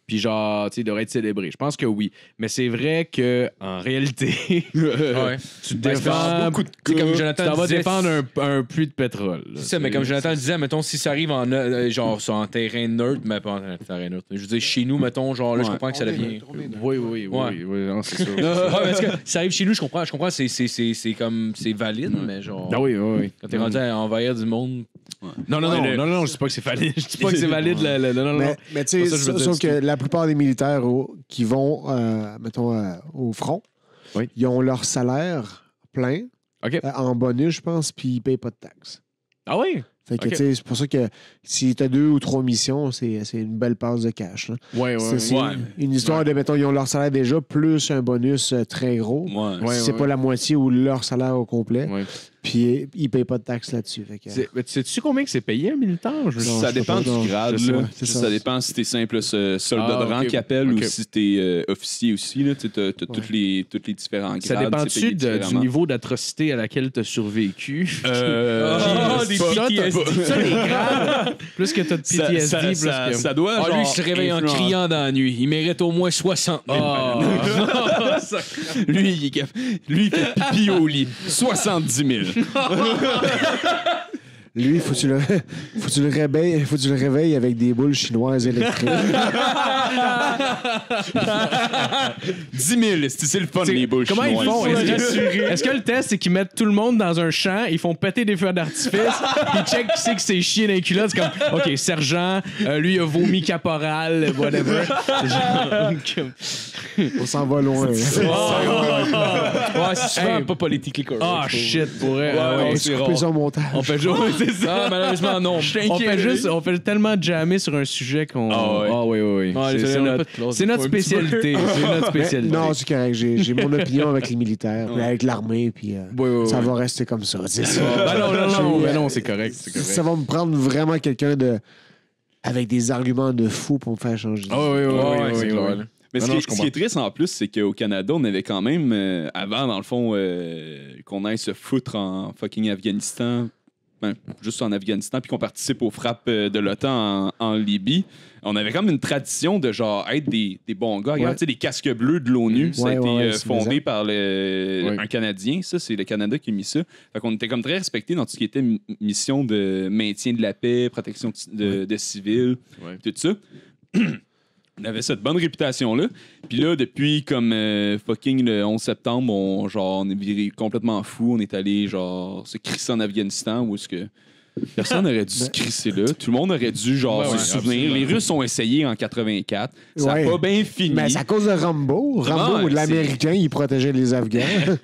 puis genre, tu sais, il devrait être célébré. Je pense que oui. Mais c'est vrai que en réalité, Ouais. tu Ben, c'est défends beaucoup de C'est comme Jonathan tu vas disait, défendre un puits de pétrole. là. C'est ça, mais comme Jonathan le disait, mettons, si ça arrive genre sur un terrain neutre, mais pas en terrain neutre. Je veux dire, chez nous, mettons, genre là, je comprends que ça devient. Oui, non, c'est sûr. Ouais, parce que ça arrive chez nous, je comprends, c'est comme, c'est valide, mais genre. Ah oui. Quand t'es rendu à envahir du monde. Non, je dis pas que c'est valide. Je dis pas que c'est valide. Non. Mais tu sais, Pas ça que je veux sauf dire, que la plupart des militaires qui vont, mettons, au front, Oui. ils ont leur salaire plein OK. en bonus, je pense, puis ils payent pas de taxes. Ah oui? Fait que, OK. tu sais, c'est pour ça que si tu as 2 ou 3 missions, c'est une belle passe de cash. Là. Ouais. C'est une histoire de, mettons, ils ont leur salaire déjà, plus un bonus très gros. Ouais. Ouais, c'est ouais. pas la moitié ou leur salaire au complet. Ouais. Puis ils payent pas de taxes là-dessus. Fait que, Mais sais-tu combien que c'est payé un militaire? Non, Ça je dépend sais pas, non. du grade. Je sais Là. pas, c'est Ça. ça. Dépend si t'es simple soldat de rang OK. qui appelle OK. ou si t'es officier aussi. Tu as tous les différents grades. Ça c'est dépend-tu payé du différemment. niveau d'atrocité à laquelle tu as survécu? des Ça, t'as PTSD. pas- ça, les grades, plus que tu as de PTSD, plus que... ça doit. Ah, lui, genre, il se réveille en influencer. criant dans la nuit. Il mérite au moins 60 000. Ah. Lui, il fait pipi au lit. 70 000. Lui, faut que tu le réveilles avec des boules chinoises électriques. 10 000, c'est le fun, les boules Comment ils chinoises. font? Est-ce que le test, c'est qu'ils mettent tout le monde dans un champ, ils font péter des feux d'artifice, ils checkent qui c'est que c'est chié dans les culottes, c'est comme, OK, sergent, lui, il a vomi caporal, whatever. On s'en va loin. Ouais, c'est souvent pas politically correct. Ah, je trouve. shit, pour vrai. Ouais, ah ouais. On c'est va couper rare. ça au montage. On fait juste... Ah, malheureusement, non. on fait tellement jammer sur un sujet qu'on... Ah ouais. oui. Ouais, C'est- désolé, c'est on a notre- pas de clause. C'est notre Faut un petit peu. spécialité. C'est notre Mais spécialité. non, c'est correct. J'ai mon opinion avec les militaires, puis avec l'armée, puis ça va rester comme ça. C'est ça. Non, c'est correct. Ça va me prendre vraiment quelqu'un avec des arguments de fou pour me faire changer. Ah oui, Ouais, c'est clair, là. Mais Non, ce non, qui je ce qui est triste en plus, c'est qu'au Canada, on avait quand même, avant, dans le fond, qu'on aille se foutre en fucking Afghanistan, juste en Afghanistan, puis qu'on participe aux frappes de l'OTAN en Libye. On avait comme une tradition de genre être des bons gars. Regarde, Ouais. tu sais, les casques bleus de l'ONU, ça a été c'est fondé bizarre. par Ouais. un Canadien. Ça, c'est le Canada qui a mis ça. Fait qu'on était comme très respectés dans tout ce qui était mission de maintien de la paix, protection de civils, Ouais. tout ça. On avait cette bonne réputation-là. Puis là, depuis comme fucking le 11 septembre, on est viré complètement fou. On est allé genre se crisser en Afghanistan où est-ce que personne n'aurait dû se crisser là. Tout le monde aurait dû genre Ouais, se souvenir. absolument. Les Russes ont essayé en 84. Ça Ouais. n'a pas bien fini. Mais c'est à cause de Rambo. Rambo, Ouais, l'Américain, il protégeait les Afghans.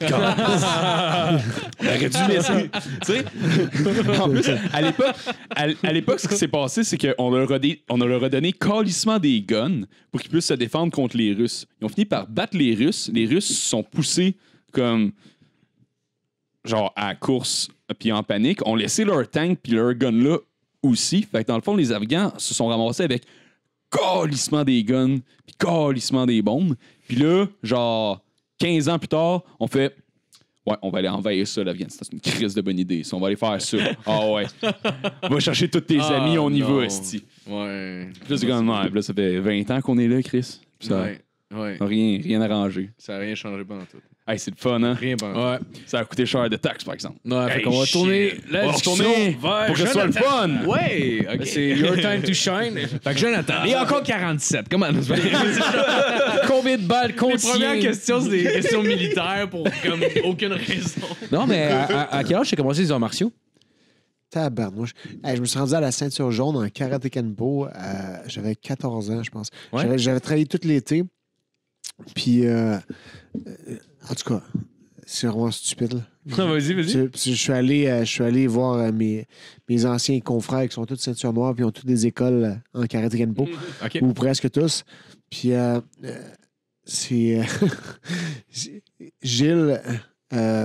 On aurait dû laisser. Tu sais, en plus, à l'époque, ce qui s'est passé, c'est qu'on leur a donné calissement des guns pour qu'ils puissent se défendre contre les Russes. Ils ont fini par battre les Russes. Les Russes se sont poussés comme genre à la course puis en panique. Ont laissé leur tank puis leur gun là aussi. Fait que dans le fond, les Afghans se sont ramassés avec calissement des guns puis calissement des bombes. Puis là, genre 15 ans plus tard, on fait ouais, on va aller envahir ça, l'Afghanistan. C'est une crise de bonne idée. Ça. On va aller faire ça. Ah ouais. Va chercher tous tes amis, on y va, esti. Ouais. Puis là, c'est comme, ouais, puis là, ça fait 20 ans qu'on est là, Chris. Puis ça Ouais. n'a rien arrangé. Ça n'a rien changé pendant tout. Hey, c'est le fun, hein? Rien pendant Ouais. Ça a coûté cher de taxes, par exemple. Ouais, fait Hey, qu'on va shit. tourner On va la discussion retourner vers pour que ce soit le fun. Ouais, OK. C'est your time to shine. Fait que Jonathan, il y a encore 47. Comment nous Combien de balles Les contient? premières questions, c'est des questions militaires pour comme aucune raison. Non, mais à quel âge t'as commencé les arts martiaux? Tabarnouche. Hey, je me suis rendu à la ceinture jaune en karaté kenpo. J'avais 14 ans, je pense. Ouais. J'avais travaillé tout l'été. Puis, en tout cas, c'est vraiment stupide. là. Vas-y. Je suis allé voir mes anciens confrères qui sont tous ceinture noire puis ont toutes des écoles en karaté kenpo, OK. ou presque tous. Puis c'est Gilles,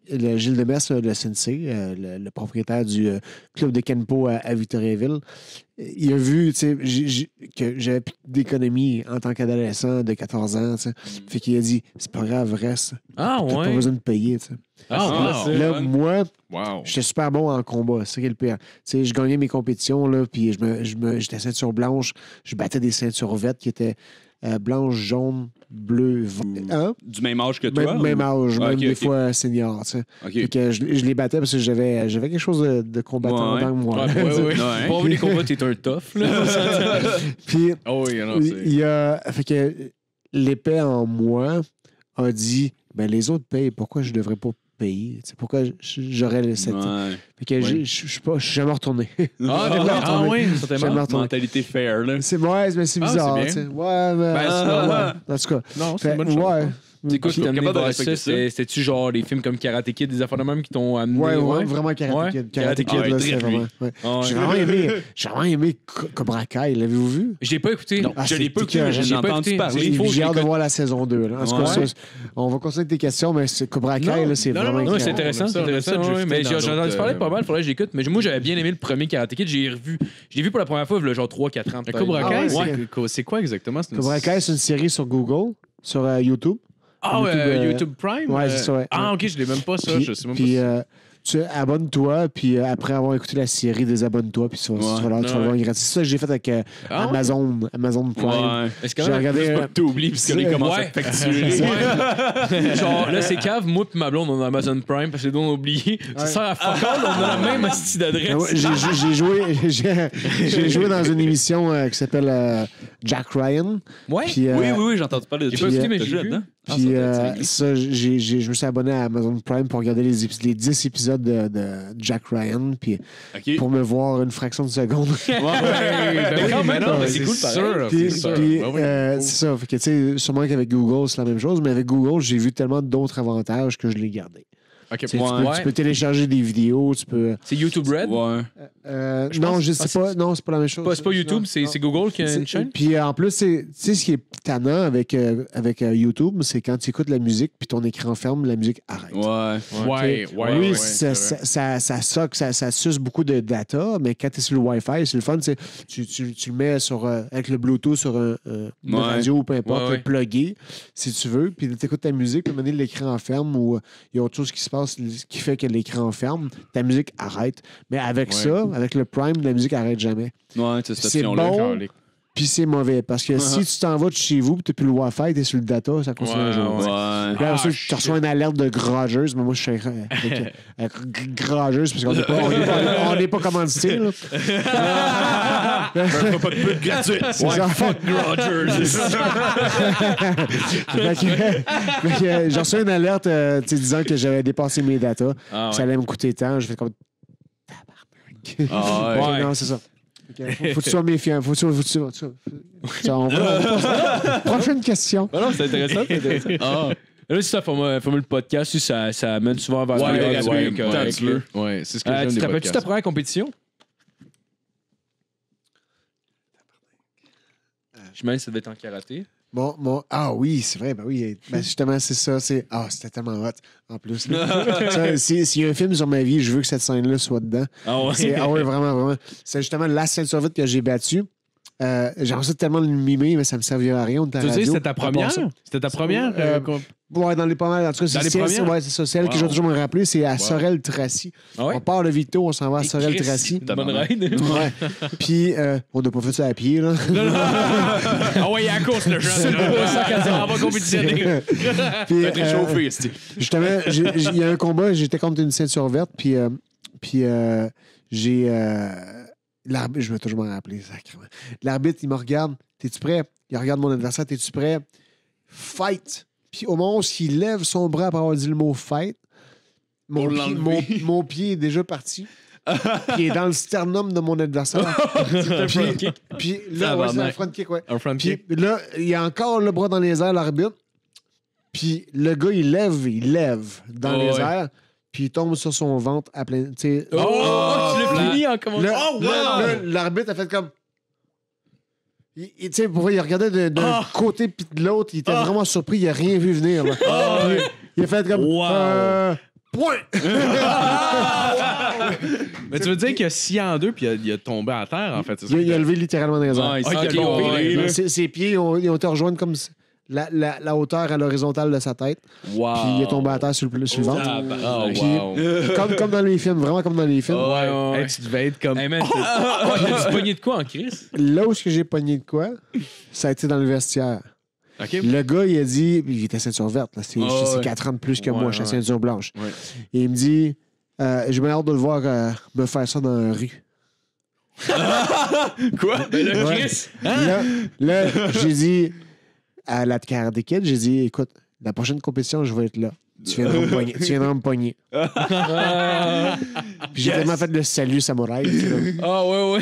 Gilles Demers, le sensei, le propriétaire du club de Kenpo à Victoriaville, il a vu que j'avais plus d'économie en tant qu'adolescent de 14 ans. Fait qu'il a dit, c'est pas grave, reste. Ah, T'as pas ouais. besoin de payer. T'sais. Là, moi, j'étais super bon en combat. C'est ça qui est le pire. T'sais, je gagnais mes compétitions, là, puis j'étais ceinture blanche. Je battais des ceintures vertes qui étaient blanche, jaune, bleu, vert. Du même âge que toi? Même âge, même des ok. fois senior. OK. Fait que je les battais parce que j'avais quelque chose de combattant Ouais. dans moi. Ouais, ouais. Ouais. Pour les combats, t'es un tough, là. Puis, Oh, oui, non, il y a. Fait que l'épée en moi a dit ben les autres payent, pourquoi je devrais pas payer? T'sais, pourquoi j'aurais cette. Ouais. Fait que je suis jamais retourné. Ah, oui, ça t'est Jamais marrant. retourné. Mentalité fair, là. C'est mais c'est Ah, bizarre. c'est bien. t'sais. Ouais, mais. c'est normal. En tout cas. Non, c'est Fait, une bonne chose. ouais. C'est quoi qui t'a amené capable de vers respecter ça? ça? C'était-tu genre les films comme Karate Kid, des affaires de même qui t'ont amené? Ouais, vraiment Karate Kid. Karate Kid, Ah, là, il c'est tripe, lui. vraiment. Ouais. Ah, ouais. J'ai vraiment aimé Cobra Kai. L'avez-vous vu? Je l'ai pas écouté. Ah, Je l'ai c'est pas écouté, mais écœurant. je l'ai pas écouté. parler. Il faut que J'ai hâte de j'écoute. voir la saison 2. Là. En tout cas, Ouais. ça, on va continuer avec tes questions, mais Cobra Kai, Non, là, c'est non, vraiment. non, Non, Ouais, c'est on intéressant, aime c'est ça, on aime intéressant. ça, ouais, drifter mais dans j'ai entendu d'autres, parler pas mal, faudrait que je l'écoute. Mais moi, j'avais bien aimé le premier Karate Kid, j'ai revu. Je l'ai vu pour la première fois, il y a genre 3-4 ans. Le peut-être. Cobra Kai, ouais. c'est quoi exactement? C'est une- Cobra Kai, c'est une série sur Google, sur YouTube. Ah, YouTube, YouTube Prime? ouais, c'est ça, ouais. Ah, ok, je l'ai même pas ça. Puis, Je sais même puis, pas. tu abonne-toi, puis après avoir écouté la série, désabonne-toi, puis tu vas le voir gratuit. C'est ça que j'ai fait avec Ah, Amazon Prime. Ouais. Est-ce que J'ai regardé. T'oublies parce qu'on commence à Ouais. facturer. Genre, là, c'est cave, moi pis ma blonde, on a Amazon Prime parce que on a oublié. Ça sert à fuck all, on a la même astuce d'adresse. Ah ouais, j'ai joué dans une émission qui s'appelle Jack Ryan. Ouais. Puis, Oui, j'ai entendu parler de J'ai ça. pas écouté, mais T'as j'ai joué vu. là-dedans? Puis ça, je me suis abonné à Amazon Prime pour regarder les 10 épisodes de Jack Ryan, puis OK. pour me voir une fraction de seconde. Ben oui, quand même, mais non, mais c'est c'est cool, sûr. Puis, C'est sûr. puis, Ben oui. c'est ça. Fait que, tu sais, sûrement qu'avec Google, c'est la même chose, mais avec Google, j'ai vu tellement d'autres avantages que je l'ai gardé. Ok, Tu sais, Ouais. tu peux télécharger des vidéos, tu peux. C'est YouTube Red. Ouais. Non, je pense- sais pas. Non, c'est pas la même chose. C'est pas YouTube, c'est Google qui a une chaîne. Puis en plus, tu sais, ce qui est tannant avec YouTube, c'est quand tu écoutes la musique, puis ton écran ferme, la musique arrête. Ouais, ouais. Oui, ouais, ça soque, ça suce beaucoup de data, mais quand tu es sur le Wi-Fi, c'est le fun. Tu le mets avec le Bluetooth sur une radio ou peu importe, Ouais. plugué, si tu veux, puis tu écoutes ta musique, puis à un moment donné, l'écran ferme ou il y a autre chose qui se passe qui fait que l'écran ferme, ta musique arrête. Mais avec ça, avec le Prime, la musique arrête jamais. Ouais, c'est cette C'est option-là. bon, puis c'est mauvais. Parce que si tu t'en vas de chez vous et tu n'as plus le Wi-Fi, tu es sur le data, ça continue à jouer. Ouais. Puis après ça, tu reçois une alerte de Grageuse, mais moi, je suis avec Grageuse parce qu'on n'est pas commandité. Là. Pas de pub gratuite. C'est ça. Fuck Rogers. Fait que, j'ai reçu une alerte disant que j'avais dépassé mes datas. Ah, Ça allait me coûter tant. Je fais comme. Ah, Ouais, non, c'est ça. Faut que tu sois méfiant. On va prochaine question. Ah non, c'est intéressant, c'est intéressant. Ah. Là, si ça forme le podcast, si ça mène souvent vers Ouais, correct. tant tu veux. Ouais, c'est ce que Tu j'aime te des rappelles-tu ta podcasts. première compétition? J'imagine que ça devait être en karaté. Ah oui, c'est vrai. Ben oui. Ben justement, c'est ça. C'était tellement hot en plus. Ça, s'il y a un film sur ma vie, je veux que cette scène-là soit dedans. Ah ouais? Ah oui, vraiment, vraiment. C'est justement la ceinture vite que j'ai battue. J'aimerais ça tellement le mimer, mais ça me servirait à rien. On était à Tu la sais, radio. c'était ta première? C'était ta première? Ouais, dans les pas mal. En tout cas, Dans les c'est premières? ouais, c'est ça. C'est elle que je vais toujours me rappeler. C'est à Sorel-Tracy. Ah ouais? On part de Vito, on s'en va à Sorel-Tracy. Bonne ride. Ouais. Puis, on n'a pas fait ça à pied, là. Ah ouais, il y a la course, le jeune. On va compétitionner. Puis, Faites réchauffer, c'est. justement, il y a un combat, j'étais contre une ceinture verte, puis j'ai... l'arbitre, je vais toujours m'en rappeler, sacrément. L'arbitre, il me regarde. T'es-tu prêt? Il regarde mon adversaire. T'es-tu prêt? Fight! Puis au moment où il lève son bras après avoir dit le mot fight, mon pied est déjà parti. Puis il est dans le sternum de mon adversaire. Puis là, ouais, c'est un front kick, ouais. Un front Puis kick. là, il a encore le bras dans les airs, l'arbitre. Puis le gars, il lève dans les airs. Puis il tombe sur son ventre à plein. Tu sais. Tu l'as fini en commençant. Là, l'arbitre a fait comme. Tu sais, pour vrai, il regardait d'un côté puis de l'autre. Il était vraiment surpris. Il n'a rien vu venir. Là. Il a fait comme. Point! Mais tu veux dire qu'il a scié en deux puis il a tombé à terre, en fait, c'est ça? Il a levé littéralement dans les airs. Ouais, il Ok, s'est ouais, là. Ses pieds ils ont été rejoints comme la hauteur à l'horizontale de sa tête. Wow. Puis il est tombé à terre sur le ventre. Oh, Puis, wow. comme dans les films, vraiment comme dans les films. Ouais. Hey, tu devais être comme... Hey man, t'as-tu pogné de quoi en crise? Là où j'ai pogné de quoi, ça a été dans le vestiaire. OK. Le gars, il a dit, il était ceinture verte, là, c'est ouais. 4 ans de plus que Ouais, moi, je suis ouais. ceinture blanche. Ouais. Et il me dit, j'ai bien hâte de le voir me faire ça dans la rue. Quoi? Ouais. Chris? Là, j'ai dit à la Karate Kid, j'ai dit, écoute, la prochaine compétition, je vais être là. Tu viendras me pogner. Puis j'ai tellement fait le salut samouraï. Tu sais, là. Ah ouais.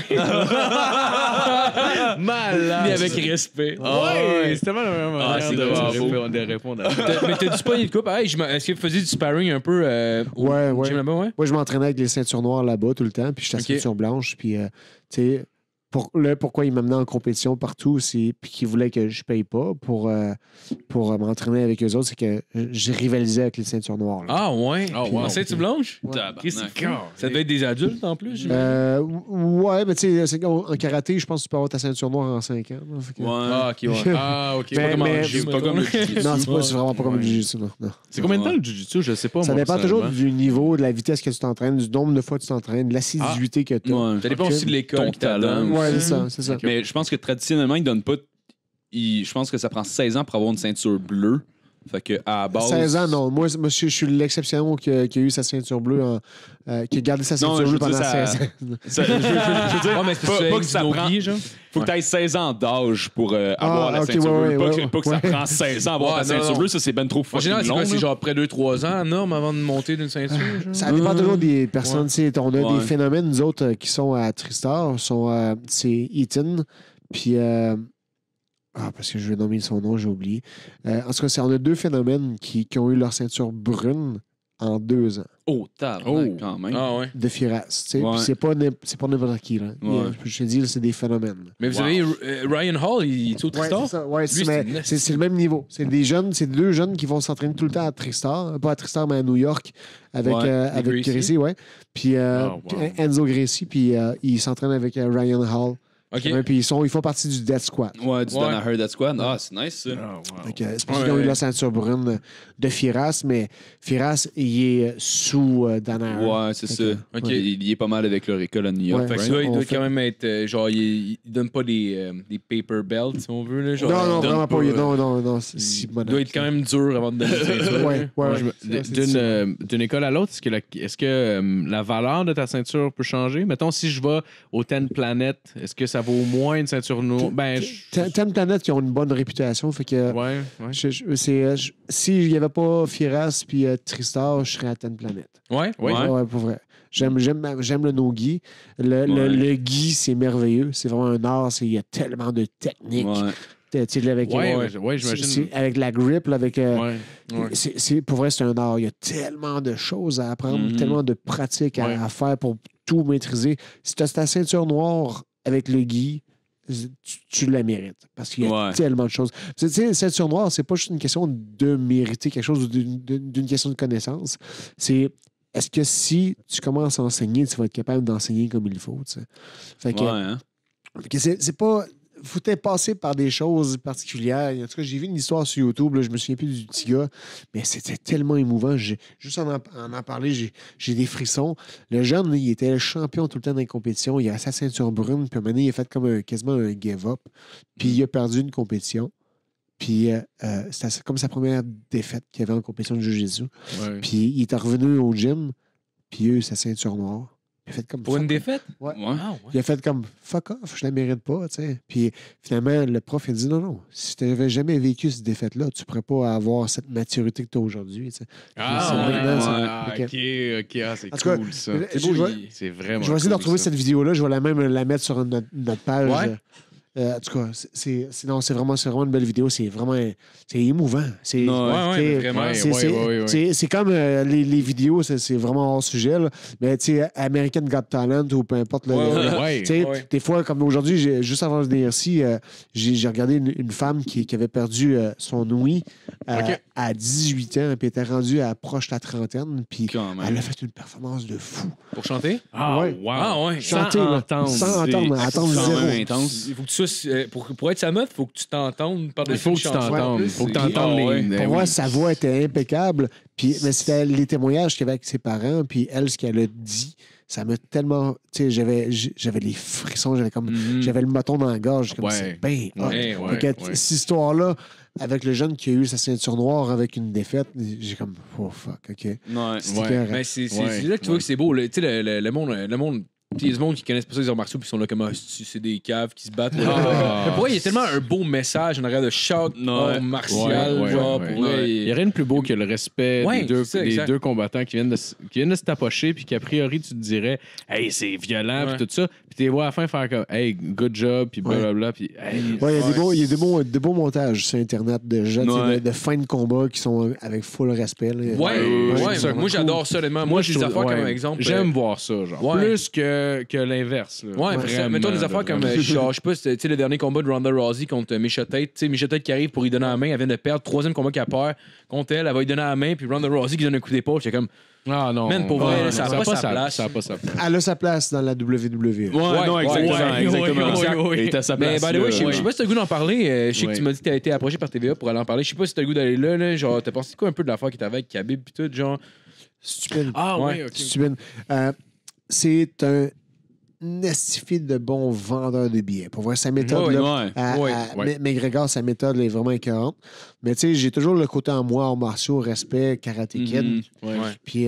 Malade. Mais avec respect. Ouais, c'est tellement la même Ah, manière c'est de répondre à ça. Mais t'as-tu pogné de quoi? Pareil, est-ce qu'il faisait du sparring un peu au Ouais. gym là-bas, ouais? Moi, je m'entraînais avec les ceintures noires là-bas tout le temps, puis j'étais Ok. ceinture blanche. Puis, tu sais, pourquoi il m'amenait en compétition partout, puis qu'il voulait que je paye pas pour m'entraîner avec eux autres, c'est que je rivalisais avec les ceintures noires. Là. Ah ouais? Ah, wow. En ceinture blanche? Tabarnak. Chris, c'est fou. Ça devait être des adultes en plus, j'imagine. Ouais, mais tu sais, en karaté, je pense que tu peux avoir ta ceinture noire en 5 ans. là, fait que- Ouais. Ah, ok, ouais. Ah, OK. Mais- Pas comme en mais- gym, C'est pas mettons. comme le jiu-jitsu. Non, c'est vraiment pas comme le jiu-jitsu. Non. C'est combien de temps le jiu-jitsu? Je sais pas, Ça moi, dépend toujours personnellement. du niveau, de la vitesse que tu t'entraînes, du nombre de fois que tu t'entraînes, de l'assiduité que tu as. Ouais. Ça dépend Ok. aussi de l'école Ton qui t'adonne. talent. Ouais, c'est ça. Mais je pense que traditionnellement, ils donnent pas. Je pense que ça prend 16 ans pour avoir une ceinture bleue. Fait que à la base. 16 ans, non. Moi, je suis l'exception qui a eu sa ceinture bleue, qui a gardé sa Non, ceinture je bleue veux dire, pendant ça- 16 ans. Je veux dire, Ouais, mais c'est pas que ça prend. genre. Faut que tu aies 16 ans d'âge pour avoir la ok, ceinture ouais, bleue. ouais, Pas que ça ouais. prend 16 ans à avoir Ouais, ta ceinture non. bleue. Ça, c'est ben trop En fucking général, c'est long. quoi? C'est là. genre après 2-3 ans, norme, avant de monter d'une ceinture? genre? Ça dépend toujours des personnes. Tu sais, on a Ouais. des phénomènes, nous autres, qui sont à Tristar. C'est Eaton. Puis. Parce que je vais nommer son nom, j'ai oublié. En tout cas, on a deux phénomènes qui ont eu leur ceinture brune en 2 ans Oh, tabarnak, quand même. Ah ouais. de Firas. Tu sais. Ouais. Puis c'est pas n'importe qui. Là. Ouais. Je te dis, là, c'est des phénomènes. Mais vous savez, Ryan Hall, il est au Ouais, Tristar? c'est ça. Ouais, Lui, c'est, c'est mais une c'est le même niveau. C'est c'est 2 jeunes qui vont s'entraîner tout le temps à Tristar. Pas à Tristar, mais à New York avec, Ouais, avec Gracie. Gracie, ouais. Puis wow. Enzo Gracie, puis ils s'entraînent avec Ryan Hall. Ok. Ouais, puis ils font partie du Death Squad. Ouais, du Ouais. Dana Heard Squad. Ah, c'est nice, ça. Ah, wow. Donc, c'est pour ça qu'ils ont eu la ceinture brune de Firas, mais Firas, il est sous Dana Hurd. Ouais, c'est ça. Ok. Il est pas mal avec leur école à New York. Ouais. Fait que right? ça, il On doit fait- quand même être. Genre, il donne pas des paper belts, si on veut. Là, genre, Non, il non, donne vraiment pas. Non, c'est si Il doit être quand même dur avant de donner une ceinture. Ouais, ouais. Je me- c'est difficile. D'une école à l'autre, est-ce que la valeur de ta ceinture peut changer? Mettons, si je vais au Ten Planet, est-ce que ça vaut moins une ceinture noire? Ben, T'as une planète qui ont une bonne réputation, fait que ouais. s'il n'y avait pas Firas puis Tristar, je serais à Ten Planet. Ouais? Ouais. Ouais, pour vrai. J'aime le no-gi. Le gi, c'est merveilleux. C'est vraiment un art. Il y a tellement de techniques. Ouais. Tu sais, avec, Ouais, j'imagine. avec la grip, là, avec. Ouais. Ouais. Pour vrai, c'est un art. Il y a tellement de choses à apprendre, Mhm. tellement de pratiques Ouais. à faire pour tout maîtriser. Si tu as ta ceinture noire avec le gi, tu la mérites. Parce qu'il y a Ouais. tellement de choses. Tu sais, ceinture noire, c'est pas juste une question de mériter quelque chose ou d'une question de connaissance. C'est est-ce que si tu commences à enseigner, tu vas être capable d'enseigner comme il faut. Tu sais. Fait que, Ouais, hein? fait que c'est pas. Faut être passé par des choses particulières. En tout cas, j'ai vu une histoire sur YouTube, là, je me souviens plus du petit gars, mais c'était tellement émouvant. Juste en parler, j'ai des frissons. Le jeune, là, il était le champion tout le temps dans les compétitions. Il a sa ceinture brune, puis à un moment donné, il a fait comme quasiment un give-up. Puis il a perdu une compétition. Puis c'était comme sa première défaite qu'il avait en compétition de Jiu-Jitsu. Ouais. Puis il était revenu au gym, puis il a eu sa ceinture noire. Il a fait comme Pour une défaite? Ouais. Ouais. Ah, ouais. Il a fait comme fuck off, je la mérite pas, tu sais. Puis finalement, le prof a dit non, si tu n'avais jamais vécu cette défaite-là, tu ne pourrais pas avoir cette maturité que tu as aujourd'hui, tu sais. Ah, C'est ouais. maintenant, Ah, c'est- ok. Ah, c'est En tout cas, cool, ça. je- C'est je beau, vais- c'est vraiment Je vais essayer de cool, retrouver ça. cette vidéo-là, je vais même la mettre sur notre page. Ouais. En tout cas, c'est vraiment une belle vidéo. C'est émouvant. C'est vraiment. c'est comme les vidéos, c'est vraiment hors sujet. Là. Mais tu sais, American Got Talent ou peu importe. Des fois, comme aujourd'hui, juste avant de venir ici, j'ai regardé une femme qui avait perdu son ouïe à 18 ans, puis était rendue proche de la trentaine, puis elle a fait une performance de fou. Pour chanter? Chanter, sans entendre zéro. Il faut que tu sois, pour être sa meuf, il faut que tu t'entendes par-dessus. Il faut que tu t'entendes. Il faut que tu entendes les. Pour moi, sa voix était impeccable. Puis, mais c'était les témoignages qu'il y avait avec ses parents. Puis elle, ce qu'elle a dit, ça m'a tellement. Tu sais, j'avais les frissons, j'avais le moton dans la gorge. Comme c'est bien hot. Cette histoire-là, avec le jeune qui a eu sa ceinture noire avec une défaite, j'ai comme, oh fuck, OK. Mais c'est là que tu vois que c'est beau. Tu sais, le monde. Il y a des gens qui connaissent pas ça les arts martiaux puis ils sont là comme c'est des caves qui se battent. Mais pour vrai, il y a tellement un beau message en arrière de chaque art martial. Il n'y a rien de plus beau que le respect des deux combattants qui viennent de se tapocher puis qu'a priori tu te dirais hey, c'est violent puis tout ça. Puis tu les vois à la fin faire comme hey, good job puis blablabla. Puis il y a des beaux montages sur Internet de jeux de fin de combat qui sont avec full respect. Moi j'adore ça honnêtement. Moi j'ai des affaires comme exemple. J'aime voir ça, genre. Plus que l'inverse. Vraiment. Mettons des affaires comme, je sais pas, c'était le dernier combat de Ronda Rousey contre Misha Tate. Tu sais, Misha Tate qui arrive pour lui donner la main, elle vient de perdre. Troisième combat qu'elle perd contre elle va lui donner la main, puis Ronda Rousey qui donne un coup d'épaule. J'étais comme, ah non. Man, pour vrai, ça n'a pas sa place. Elle a sa place dans la WWE. Non, exactement. Elle est à sa place. Mais, by the way, je sais pas si t'as le goût d'en parler. Je sais que tu m'as dit que t'as été approché par TVA pour aller en parler. Je sais pas si t'as le goût d'aller là. Genre, t'as pensé quoi un peu de l'affaire qui était avec Khabib pis tout, genre. Stupide. Ah oui, ok. Stupide. C'est un estifié de bon vendeur de billets. Pour voir sa méthode, McGregor, sa méthode est vraiment écœurante. Mais tu sais, j'ai toujours le côté en moi, en martiaux, respect, Karate Kid. Puis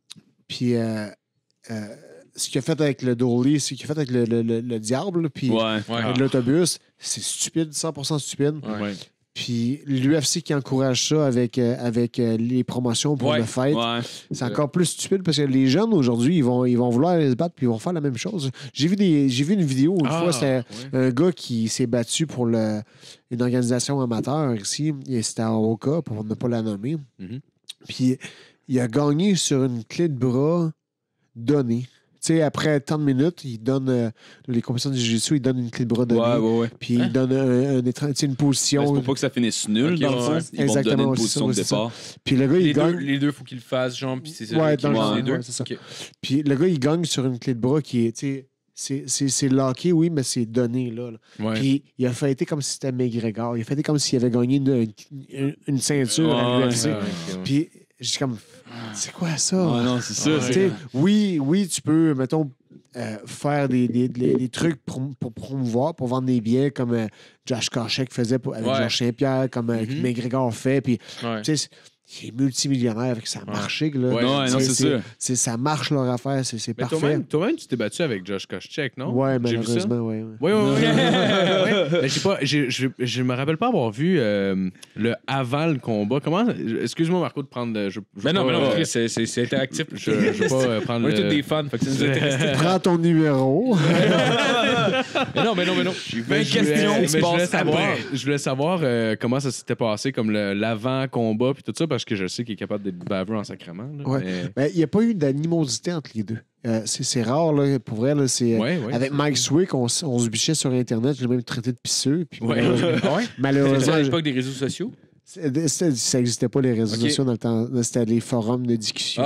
ce qu'il a fait avec le Dolly, ce qu'il a fait avec le diable, puis l'autobus, c'est stupide, 100% stupide. Puis l'UFC qui encourage ça avec les promotions pour le fight, c'est encore plus stupide parce que les jeunes aujourd'hui, ils vont vouloir aller se battre puis ils vont faire la même chose. J'ai vu une vidéo une fois, c'était un gars qui s'est battu pour une organisation amateur ici, c'était à Oka, pour ne pas la nommer. Puis il a gagné sur une clé de bras donnée. Tu sais, après tant de minutes, il donne les compétitions de jiu-jitsu, il donne une clé de bras donnée. Puis il donne une position. C'est pour pas que ça finisse nul, dans le fond. Ils vont te donner une position de départ. Puis le gars, il gagne. Les deux, faut qu'il le fasse, genre, puis c'est ça. Dans les deux. C'est ça. Puis le gars, il gagne sur une clé de bras qui est, tu sais, c'est locké, oui, mais c'est donné, là. Puis il a fêté comme si c'était McGregor. Il a fêté comme s'il avait gagné une ceinture à l'UFC. Puis j'ai comme, c'est quoi ça? Non, c'est ça. Oui, tu peux, mettons, faire des trucs pour promouvoir, pour vendre des billets comme Josh Koscheck faisait avec Georges Saint-Pierre, comme McGregor fait. Puis, tu sais, il est multimillionnaire avec ça a marché. Là. C'est ça. Ça marche leur affaire, c'est parfait. Toi-même, tu t'es battu avec Josh Koscheck, non? Oui, malheureusement, oui. Oui. Je me rappelle pas avoir vu le avant le combat. Comment? Excuse-moi, Marco, de prendre. Mais non, c'est interactif. Je vais pas prendre. On est tous des fans, fait que ça nous intéresse. Prends ton numéro. Mais non. J'ai 20 questions qui se passent après. Je voulais savoir comment ça s'était passé, comme l'avant-combat, puis tout ça, parce que je sais qu'il est capable d'être baveux en sacrement. Il n'y a pas eu d'animosité entre les deux. C'est rare, là, pour vrai. Là, avec Mike Swick, on se bichait sur Internet. Je l'ai même traité de pisseux. Puis malheureusement. C'était à l'époque des réseaux sociaux? Ça n'existait pas, les réseaux sociaux dans le temps. C'était les forums de discussion.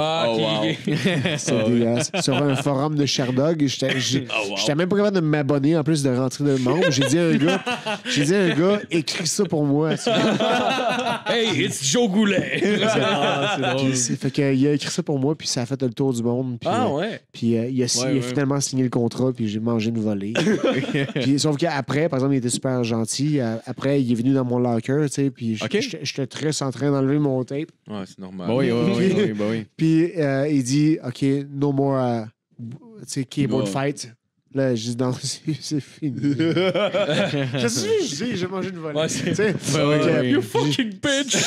Sur un forum de Sherdog, j'étais même pas capable de m'abonner en plus de rentrer de membre. J'ai dit à un gars, écris ça pour moi. Hey, it's Joe Goulet! C'est drôle. Fait qu'il a écrit ça pour moi, puis ça a fait le tour du monde. Puis, il a finalement signé le contrat, puis j'ai mangé une volée. Puis, sauf qu'après, par exemple, il était super gentil. Après, il est venu dans mon locker, tu sais, puis j'étais très en train d'enlever mon tape. Ouais, c'est normal. Oui. Puis il dit, OK, no more keyboard fight. Là, je dis non, c'est fini. Qu'est-ce que je dis? J'ai mangé une volée. Ouais, Tu sais, You fucking bitch!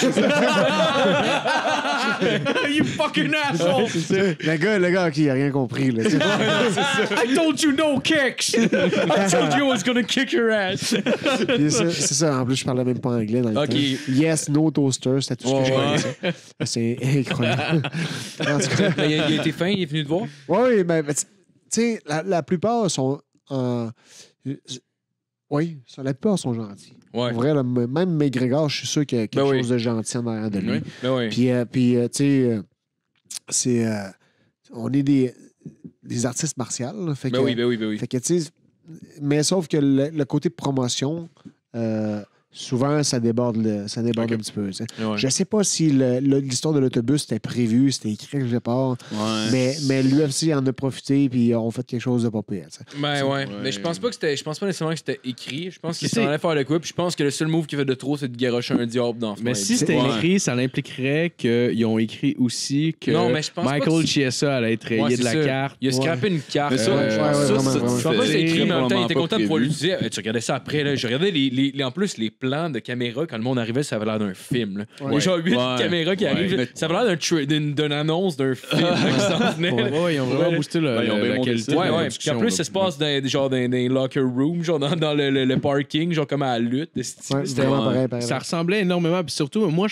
You fucking asshole! le gars, OK, il a rien compris. Là, I told you no kicks! I told you I was gonna kick your ass! Puis c'est ça. En plus, je parlais même pas anglais dans le OK. temps. Yes, no toaster, c'était tout ce que je connaissais. C'est incroyable. En tout cas, Mais il a été fin, il est venu te voir? oui, mais tu sais, la plupart sont... oui, la plupart sont gentils. Ouais. En vrai, là, même McGregor, je suis sûr qu'il y a quelque chose de gentil en arrière de lui. Oui. Ben oui. Puis tu sais, c'est... on est des artistes martiaux. Là, fait Ben que, oui. Fait que, tu sais... Mais sauf que le côté promotion... souvent, ça déborde un petit peu. Tu sais. Ouais. Je sais pas si l'histoire de l'autobus était prévue, c'était écrit quelque part, mais l'UFC en a profité puis ils ont fait quelque chose de pas pire. Tu sais. Ben ouais. Mais je pense pas nécessairement que c'était écrit. Je pense qu'ils s'en allaient faire le coup. Puis je pense que le seul move qu'il fait de trop, c'est de garocher un diable dans le Mais si c'était écrit, ça impliquerait qu'ils ont écrit aussi que Non, mais je pense Michael Chiesa allait être rayé de la carte. Il a scrappé une carte. Mais ça, vraiment. Je pense pas que c'est écrit, mais en même temps, il était pas content de pouvoir prévu. l'utiliser. Tu regardais ça après, là. Je regardais en plus les plans de caméra quand le monde arrivait, ça avait l'air d'un film. Là. Il y a genre 8 caméras qui arrivent. Ouais. Ça avait l'air d'une annonce d'un film là, qui s'en venait. Ouais, ils ont vraiment boosté ils ont bien la monté qualité. ça. Ouais, de la ouais. Puis en production, plus, là. ça se passe dans les locker rooms, genre dans le parking, genre comme à la lutte. Ouais, c'était vraiment pareil. Ça ressemblait énormément. Puis surtout, moi,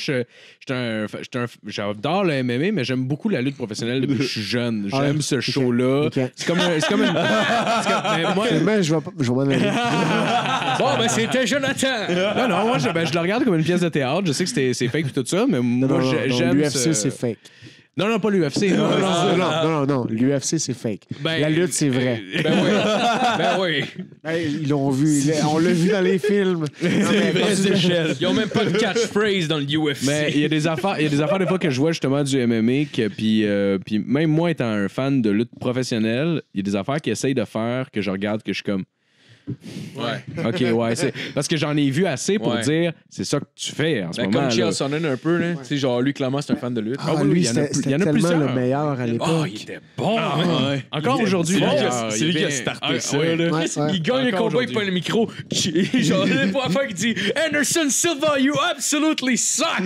j'adore le MMA, mais j'aime beaucoup la lutte professionnelle depuis que je suis jeune. J'aime ce show-là. Ok. C'est comme une. Mais moi, Finalement, je vais m'en aller. Bon, ben c'était Jonathan! non, moi, je le regarde comme une pièce de théâtre. Je sais que c'est fake et tout ça, mais moi, j'aime. L'UFC, c'est fake. Non, pas l'UFC. Non. L'UFC, c'est fake. Ben, La lutte, c'est vrai. Ben oui. Hey, ils l'ont vu. On l'a vu dans les films. Ils ont même pas de catchphrase dans le UFC. Mais il y a des affaires des fois que je vois justement du MMA puis même moi étant un fan de lutte professionnelle, il y a des affaires qu'ils essayent de faire que je regarde que je suis comme Ouais. OK, ouais, c'est parce que j'en ai vu assez pour dire c'est ça que tu fais en ce Ben, moment. comme là. Chael Sonnen un peu, là. Tu sais, genre, lui, clairement, c'est un fan de lutte. Ah, oui, lui, il y en a c'était plusieurs. tellement le meilleur à Oh, l'époque. il était bon! Encore aujourd'hui, C'est lui qui a starté ça. ouais. Là. Ouais. Il gagne le Encore combat, il aujourd'hui. prend le micro. Genre, la première fois qu'il dit Anderson Silva, you absolutely suck!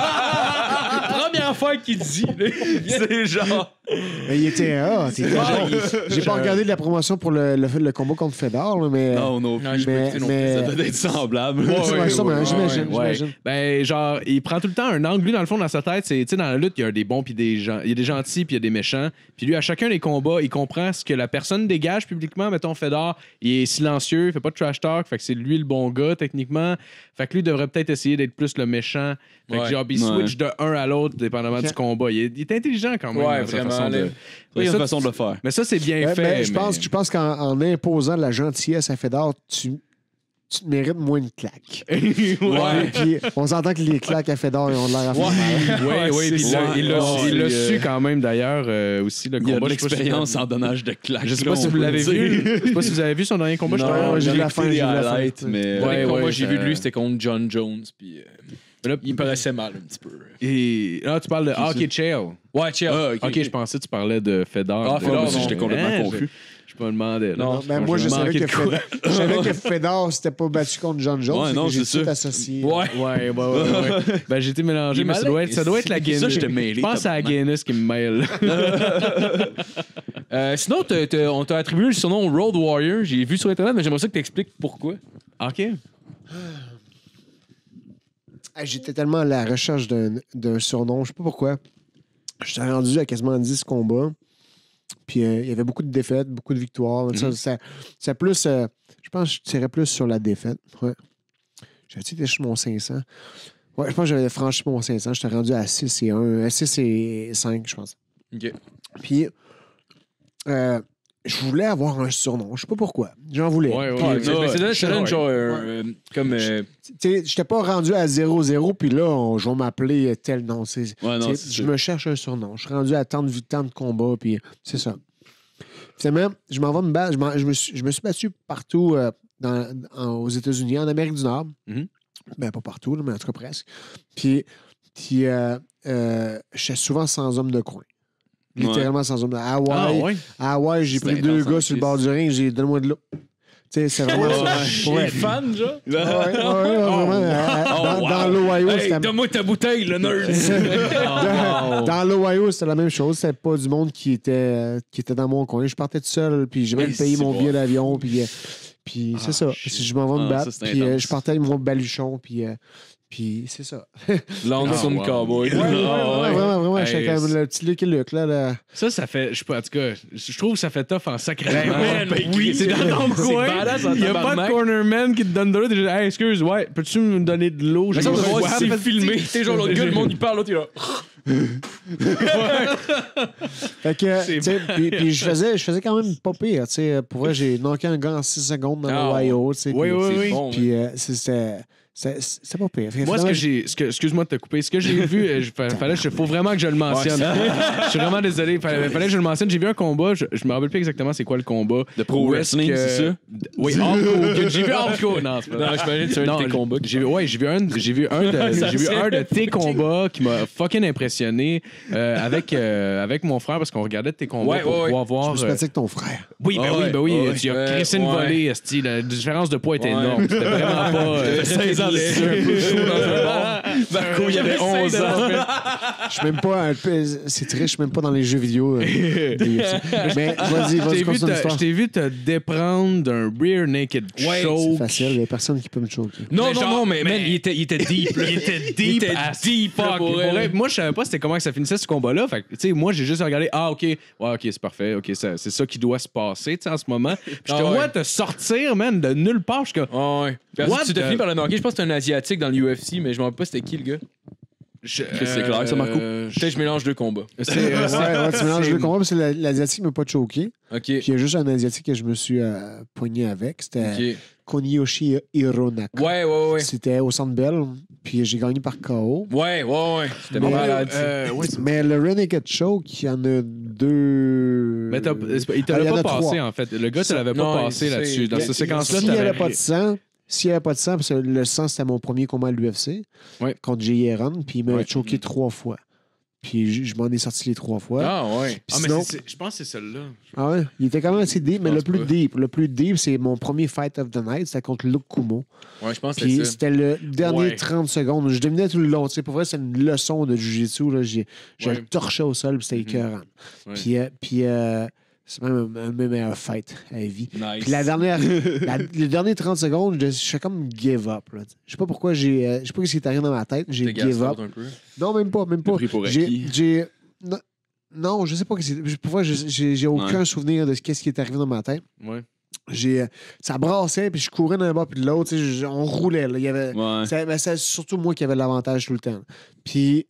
Première fois qu'il dit. C'est genre. Mais il était J'ai pas regardé la promotion pour le combat contre Fedor, là, mais. Non plus. Non, j'ai pas écouté non plus. mais- Ça doit être semblable. Ouais, sûrement, j'imagine. Ouais. Ben, genre, il prend tout le temps un angle. Lui, dans le fond, dans sa tête, c'est, tu sais, dans la lutte, il y a des bons puis des gens. Il y a des gentils puis il y a des méchants. Puis lui, à chacun des combats, il comprend ce que la personne dégage publiquement. Mettons, Fedor, il est silencieux, il fait pas de trash talk. Fait que c'est lui le bon gars, techniquement. Fait que lui devrait peut-être essayer d'être plus le méchant. Fait que, genre, il switch de un à l'autre, dépendamment du combat. Il est intelligent quand même. Ouais, dans sa vraiment, façon là. de... Il y a ça, une façon de le faire. Mais ça, c'est bien Ouais, fait. mais je pense qu'en imposant la gentillesse à Fedor, tu te mérites moins de claques. Ouais. Puis on s'entend que les claques à Fedor, ils ont l'air à faire. Oui, puis ça. il l'a su quand même d'ailleurs aussi le Il y a de combat. Je sais pas si- l'expérience en donnage de claques. Je sais pas si vous l'avez vu. Je sais pas si vous avez vu son dernier combat. Non, j'ai vu la fin, des j'ai vu la fin. highlights, mais... Ouais, moi, j'ai ça- vu de lui, c'était contre John Jones. Puis là, il paraissait mal un petit peu. Et là, tu parles de Hockey Chael. Ouais, Chael. Ok, je pensais que tu parlais de Fedor. Ah, Fedor, Ouais, non. J'étais complètement confus. Je me demandais. Non, Ben, moi, je savais que Fedor s'était pas battu contre John Jones. Ouais, non, j'ai c'est tout ça. associé. Ouais. Ouais. Ben, j'ai été mélangé, mais ça doit être la Guinness. Ça, j'étais mêlé, Je pense que c'est la Guinness qui me mêle. Sinon, on t'a attribué le surnom Road Warrior. J'ai vu sur Internet, mais j'aimerais ça que tu expliques pourquoi. OK. Hey, j'étais tellement à la recherche d'un surnom, je sais pas pourquoi. J'étais rendu à quasiment 10 combats. Puis il y avait beaucoup de défaites, beaucoup de victoires. C'est plus. Je pense que je tirais plus sur la défaite. Ouais. J'avais été sur mon 500. Ouais, je pense que j'avais franchi mon 500. J'étais rendu à 6 et 1. 6 et 5, je pense. OK. Puis je voulais avoir un surnom. Je sais pas pourquoi. J'en voulais. Ouais, Ouais, mais c'est là, genre, comme. Tu sais, j'étais pas rendu à 0-0, puis là, je vais m'appeler tel nom. Ouais, non, Je me cherche un surnom. Je suis rendu à tant de combats, puis c'est ça. Finalement, je m'en vais me battre. Je me suis battu partout aux États-Unis, en Amérique du Nord. Mhm. Ben, pas partout, là, mais en tout cas presque. Puis j'étais souvent sans homme de coin. Littéralement sans zone. À Hawaï, j'ai pris 2 gars sur le bord du ring, j'ai donne-moi de l'eau. Tu sais, c'est vraiment ça. Ouais. Fan, genre? Vraiment. Dans l'Ohio, c'était... Donne-moi ta bouteille, le nerd! Dans l'Ohio, c'était la même chose. C'était pas du monde qui était dans mon coin. Je partais tout seul, puis j'ai même payé mon billet d'avion, puis c'est ça. Je m'en vais me battre, puis je partais avec mon baluchon, puis c'est ça. L'Anson Cowboy. Vraiment. J'étais quand même le petit Lucky Luke, là. Ça fait, je sais pas, en tout cas, je trouve que ça fait tough en sacrément. Oui, c'est dans ton coin. Il n'y a pas de cornerman qui te donne de l'eau. Tu dis, hey, excuse, ouais, peux-tu me donner de l'eau? Mais ça, on voir si c'est filmé. T'es genre l'autre gars, le monde, il parle, l'autre, il est là. Fait que, tu sais, puis je faisais quand même pas pire, tu sais. Pour vrai, j'ai knocké un gars en 6 secondes dans l'Ohio, tu sais. Oui. Puis c'est pas pire. Moi, excuse-moi de te couper. Ce que j'ai vu, faut vraiment que je le mentionne. Je suis vraiment désolé. Fallait que je le mentionne. J'ai vu un combat. Je me rappelle plus exactement c'est quoi le combat. De pro wrestling, c'est ça? Oui, hardcore. J'ai vu hardcore. Non, c'est pas vrai. Non, je parlais de un de tes combats. J'ai vu un de tes combats qui m'a fucking impressionné avec mon frère parce qu'on regardait tes combats pour pouvoir voir. Je me suis battu avec ton frère. Oui, tu as crissé une volée. La différence de poids était énorme. C'était vraiment pas. 16 ans, c'est un peu chaud dans un bar. Marco, il avait 11 ans. Je suis même pas c'est triste, je suis même pas dans les jeux vidéo. Mais vas-y, continue l'histoire. Je t'ai vu te déprendre d'un rear naked choke. C'est facile, il y a personne qui peut me choquer. Non, mais il était deep. Il était deep fuck. Moi, je savais pas c'était comment que ça finissait ce combat-là. Fait tu sais, moi, j'ai juste regardé, OK, ouais, OK, c'est parfait. OK, c'est ça qui doit se passer, tu sais, en ce moment. Puis je te vois te sortir, man, de nulle part. Je suis comme, tu t'es fini par le knocker. Je pense que c'est un Asiatique dans l'UFC, mais je me rappelle pas c'était qui le gars. C'est clair, ça, Marco. Peut-être que je mélange 2 combats. Tu mélanges 2 combats parce que l'Asiatique m'a pas choqué. OK. Puis il y a juste un Asiatique que je me suis poigné avec. C'était Koniyoshi Hironaka. Ouais. C'était au Centre Bell. Puis j'ai gagné par KO. Ouais. C'était malade. Mais le Renegade Choke, il y en a 2. Mais il te l'a pas passé, en fait. Le gars te l'avait pas passé là-dessus. Dans cette séquence-là, s'il n'y avait pas de sang, parce que le sang, c'était mon premier combat à l'UFC contre Jay Heron, puis il m'a choqué 3 fois. Puis je m'en ai sorti les 3 fois. Ah ouais. Sinon, mais je pense que c'est celle-là. Ah ouais? Il était quand même assez deep, mais le plus deep, c'est mon premier fight of the night, c'était contre Luke Kumo. Ouais, je pense que puis c'est ça. c'était le dernier 30 secondes. Je dominais tout le long. Tu sais, pour vrai, c'est une leçon de jiu-jitsu. Je le torchais au sol, puis c'était écœurant. Puis c'est même un de mes meilleurs fights à la vie. Nice. Puis les derniers 30 secondes, je fais comme give up. Là. Je sais pas pourquoi je sais pas ce qui est arrivé dans ma tête. J'ai give up. Un peu. Non, même pas. Pris pour acquis. Non, je sais pas. Pourquoi j'ai aucun souvenir de ce qui est arrivé dans ma tête. Ouais. Ça brassait, puis je courais d'un bord puis de l'autre. On roulait. Là. Il y avait, c'est surtout moi qui avais l'avantage tout le temps. Puis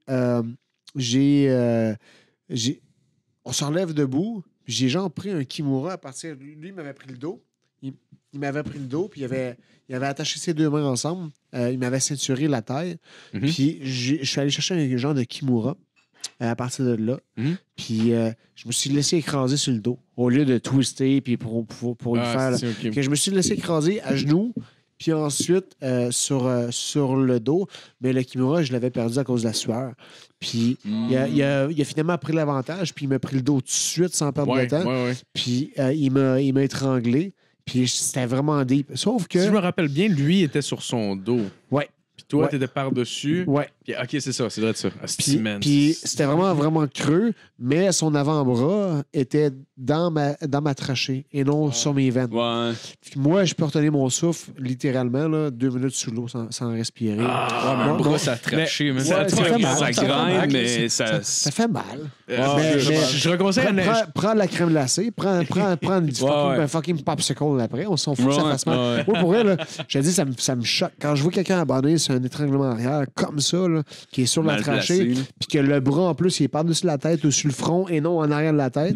on s'enlève debout. J'ai genre pris un kimura à partir. Lui, il m'avait pris le dos. Il m'avait pris le dos, puis il avait attaché ses 2 mains ensemble. Il m'avait ceinturé la taille. Puis je suis allé chercher un genre de kimura à partir de là. Puis je me suis laissé écraser sur le dos au lieu de twister puis pour le faire. Okay. Je me suis laissé écraser à genoux. Puis ensuite, sur le dos, mais le kimura, je l'avais perdu à cause de la sueur. Puis il a finalement pris l'avantage, puis il m'a pris le dos tout de suite sans perdre de temps. Puis il m'a étranglé, puis c'était vraiment deep. Sauf que... Si je me rappelle bien, lui était sur son dos. Ouais. Puis toi, t'étais par-dessus. Ouais. Puis, OK, c'est ça, c'est vrai de ça. Puis c'était vraiment, vraiment creux, mais son avant-bras était dans ma trachée et non sur mes veines. Ouais. Puis moi, je peux retenir mon souffle littéralement là, 2 minutes sous l'eau sans respirer. Mais un bras, ça a traché. Ça fait mal. Ça grince, mais ça fait mal. Je reconseille prends la crème glacée, prends du fucking popsicle après, on s'en fout que ça fasse mal. Moi, pour elle, je te dis, ça me choque. Quand je vois quelqu'un abandonné sur un étranglement arrière comme ça, là, qui est sur la trachée, puis que le bras, en plus, il est par-dessus la tête ou sur le front et non en arrière de la tête.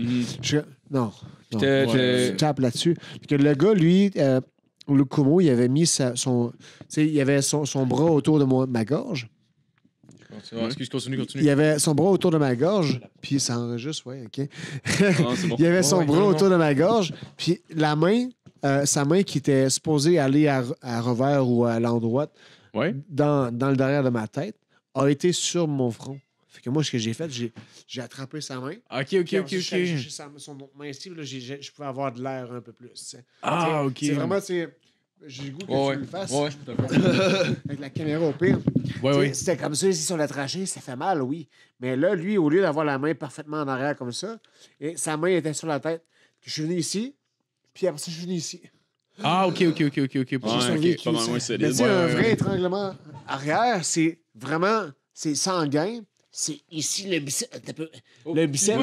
Je tape là-dessus. Puis que le gars, lui, le Kumo, il avait mis il avait son bras autour de ma gorge. Excuse, continue. Il avait son bras autour de ma gorge, puis ça enregistre, OK. Il avait son bras autour de ma gorge, puis la main, sa main qui était supposée aller à revers ou à l'endroit, dans le derrière de ma tête, a été sur mon front. Fait que moi, ce que j'ai fait, j'ai attrapé sa main. OK. Puis après, j'ai cherché son autre main ici, là, je pouvais avoir de l'air un peu plus. T'sais. Ah, T'sais, OK. C'est vraiment, j'ai le goût que tu le fasses. Ouais. Avec la caméra au pire. Ouais. C'était comme ça ici sur la trachée, ça fait mal, oui. Mais là, lui, au lieu d'avoir la main parfaitement en arrière comme ça, et sa main était sur la tête. Je suis venu ici, puis après ça, je suis venu ici. Ah, OK. Ouais, survécu, pas mal moins Mais solide. tu sais, un vrai étranglement arrière, c'est vraiment, c'est sanguin. C'est ici le bicep. Le bicep.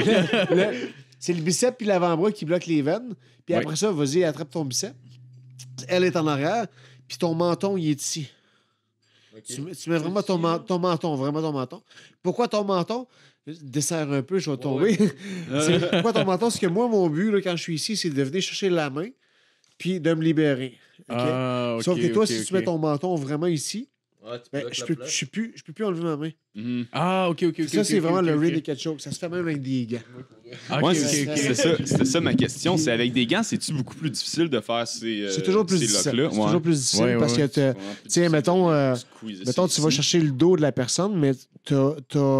C'est le bicep puis l'avant-bras qui bloquent les veines. Puis après ça, vas-y, attrape ton bicep. Elle est en arrière, puis ton menton, il est ici. Okay. Tu mets vraiment ton menton, vraiment ton menton. Pourquoi ton menton? Desserre un peu, je vais tomber. Pourquoi ton menton? C'est que moi, mon but, là, quand je suis ici, c'est de venir chercher la main puis de me libérer. Okay? Ah, OK. Sauf que toi, OK, si tu mets ton menton vraiment ici, Ouais, tu ben, je peux plus enlever ma main. Ah, OK. Ça, c'est vraiment le rear naked choke. Ça se fait même avec des gants. Ouais, c'était ça ma question. C'est avec des gants, c'est-tu beaucoup plus difficile de faire c'est toujours plus difficile. là? C'est toujours plus difficile parce que, tu sais, mettons, tu vas chercher le dos de la personne, mais t'as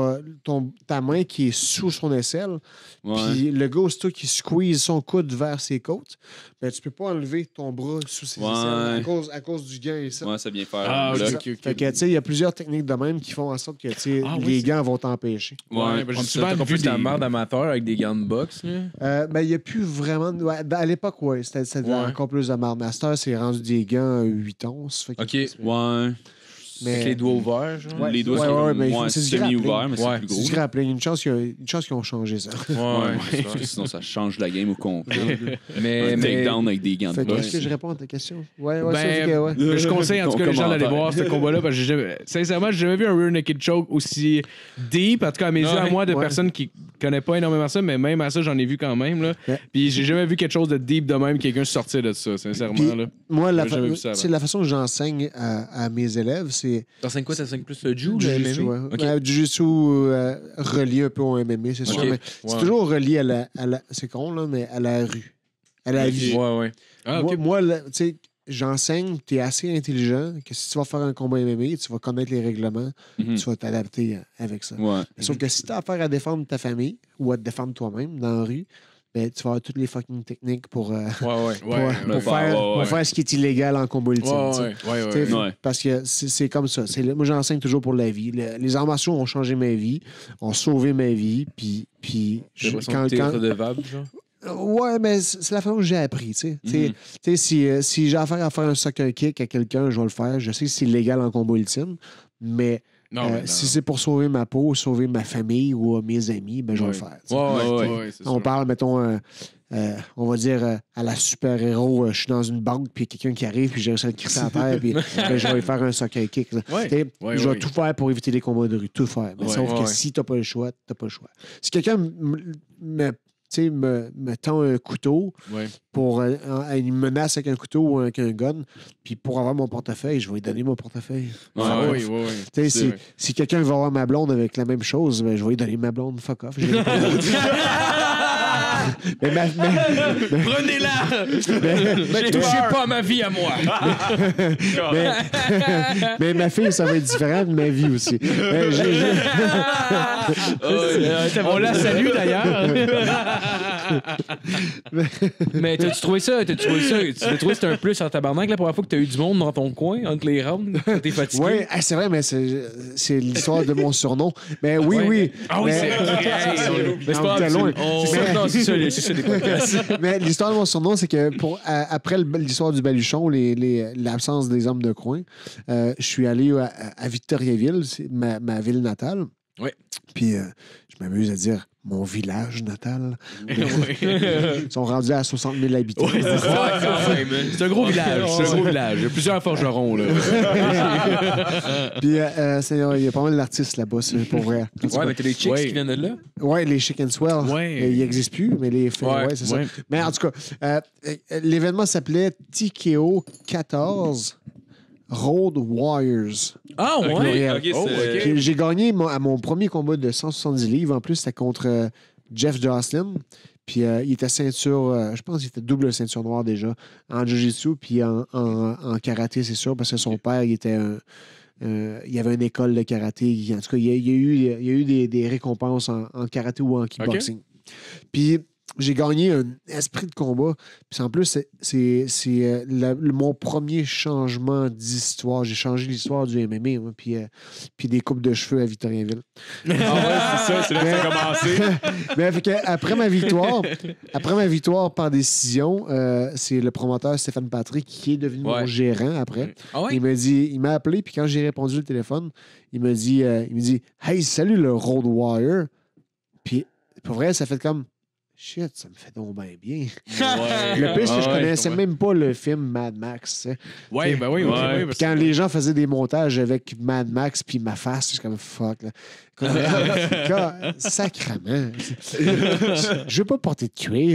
ta main qui est sous son aisselle, puis le gars, c'est toi qui squeeze son coude vers ses côtes, ben, tu peux pas enlever ton bras sous ses aisselles à cause du gant et ça. Ouais, ça vient faire Ah, un bloc. OK. Fait que, tu sais, il y a plusieurs techniques de même qui font en sorte que, les gants vont t'empêcher. Ouais, j'ai souvent vu des merde amateur avec des gants de boxe. Ben, il n'y a plus vraiment. À l'époque, oui, c'était encore plus de marde. Master, c'est rendu des gants 8 onces. Fait que OK. Ouais. Avec les doigts ouverts, genre. Ouais. Les doigts Ouais, sont mais moins c'est du semi-ouverts, mais Ouais. c'est plus C'est gros. du grappling. Une chance qu'ils ont changé ça. Ouais, parce que sinon ça change la game au complet. Mais Un takedown avec des gants de Fait que, boxe. est-ce que je réponds à ta question? Ouais, Ben, ça, ouais. je conseille en tout cas les gens d'aller Commentaire. voir ce combat-là parce que sincèrement, j'ai jamais vu un rear naked choke aussi deep, en tout cas à mes yeux, à moi, de personnes qui connaissent pas énormément ça, mais même à ça, j'en ai vu quand même. Là. Ouais. Puis j'ai jamais vu quelque chose de deep de même, quelqu'un sortir de ça, sincèrement. Puis, Là. moi, J'ai jamais vu ça avant. la façon que j'enseigne à mes élèves, c'est T'enseignes quoi? T'enseignes plus le jiu, le Jiu-Jitsu. MMA? Ouais. OK. Jiu-Jitsu relié un peu au MMA, c'est sûr. OK. Mais c'est Ouais. toujours relié à la c'est con, là, mais à la rue. À la vie. Ouais. Ah, OK. Moi, tu sais, j'enseigne, tu es assez intelligent que si tu vas faire un combat MMA, tu vas connaître les règlements, tu vas t'adapter avec ça. Ouais. Sauf que si tu as affaire à défendre ta famille ou à te défendre toi-même dans la rue, ben, tu vas avoir toutes les fucking techniques pour faire ce qui est illégal en combat ultime. Tu sais, Ouais. Parce que c'est comme ça. Moi, j'enseigne toujours pour la vie. Les arts martiaux ont changé ma vie, ont sauvé ma vie. Puis J'ai l'impression que t'es redevable, genre. Ouais, mais c'est la façon que j'ai appris. Tu sais, si j'ai affaire à faire un soccer kick à quelqu'un, je vais le faire. Je sais que c'est illégal en combat ultime, mais si c'est pour sauver ma peau, sauver ma famille ou mes amis, ben, je vais le faire. Tu sais. C'est On sûr. parle, mettons, on va dire à la super-héros, je suis dans une banque, puis quelqu'un qui arrive, puis j'ai réussi à le crisser à terre, puis ben, je vais lui faire un soccer kick. Là. Ouais. Tu sais, Ouais, je vais ouais. tout faire pour éviter les combats de rue, tout faire. Mais sauf que si t'as pas le choix, t'as pas le choix. Si quelqu'un me tend un couteau pour une menace avec un couteau ou avec un gun, puis pour avoir mon portefeuille, je vais lui donner mon portefeuille. Tu sais, si quelqu'un veut avoir ma blonde avec la même chose, ben, je vais lui donner ma blonde. Fuck off. Prenez-la! Mais touchez pas à ma vie à moi! mais ma fille, ça va être différent de ma vie aussi. On la salue d'ailleurs. Mais t'as-tu trouvé ça? Tu l'as trouvé c'était un plus en tabarnak la première fois que t'as eu du monde dans ton coin, entre les rounds? T'es fatigué? Oui, c'est vrai, mais c'est l'histoire de mon surnom. Mais oui. Ah oui, mais, c'est vrai. Mais c'est pas t'es loin. c'est ça des podcasts. Mais l'histoire de mon surnom, c'est que après l'histoire du Baluchon, l'absence des hommes de coin, je suis allé à Victoriaville, c'est ma ville natale. Oui. Puis je m'amuse à dire mon village natal. Ils sont rendus à 60 000 habitants. C'est un gros village. Il y a plusieurs forgerons. Là. Puis il y a pas mal d'artistes là-bas, c'est pour vrai. Ouais, mais t'as des chicks qui viennent de là? Ouais, les Chicken Swell. Ouais. Ils n'existent plus, mais c'est ça. Mais en tout cas, l'événement s'appelait TKO 14 Road Warriors. Ah, ouais? Ok, J'ai gagné à mon premier combat de 170 livres. En plus, c'était contre Jeff Jocelyn. Puis il était ceinture, je pense qu'il était double ceinture noire déjà, en jiu-jitsu puis en karaté, c'est sûr, parce que son père, il était il y avait une école de karaté. En tout cas, il y a eu des récompenses en karaté ou en kickboxing. Puis j'ai gagné un esprit de combat. Puis en plus, c'est mon premier changement d'histoire. J'ai changé l'histoire du MMA, moi, puis des coupes de cheveux à Victoriaville. Ah ouais, c'est ça, c'est là que ça a commencé. Mais fait que, après ma victoire par décision, c'est le promoteur Stéphane Patrick qui est devenu mon gérant après. Ah ouais? Il m'a appelé, puis quand j'ai répondu au téléphone, il me dit Hey, salut le Road Warrior. Puis pour vrai, ça fait comme shit, ça me fait donc bien. Le pire, c'est que je connaissais même pas le film Mad Max. Oui. Puis quand les gens faisaient des montages avec Mad Max puis ma face, je suis comme fuck. Là. Sacrement. Je veux pas porter de cuir.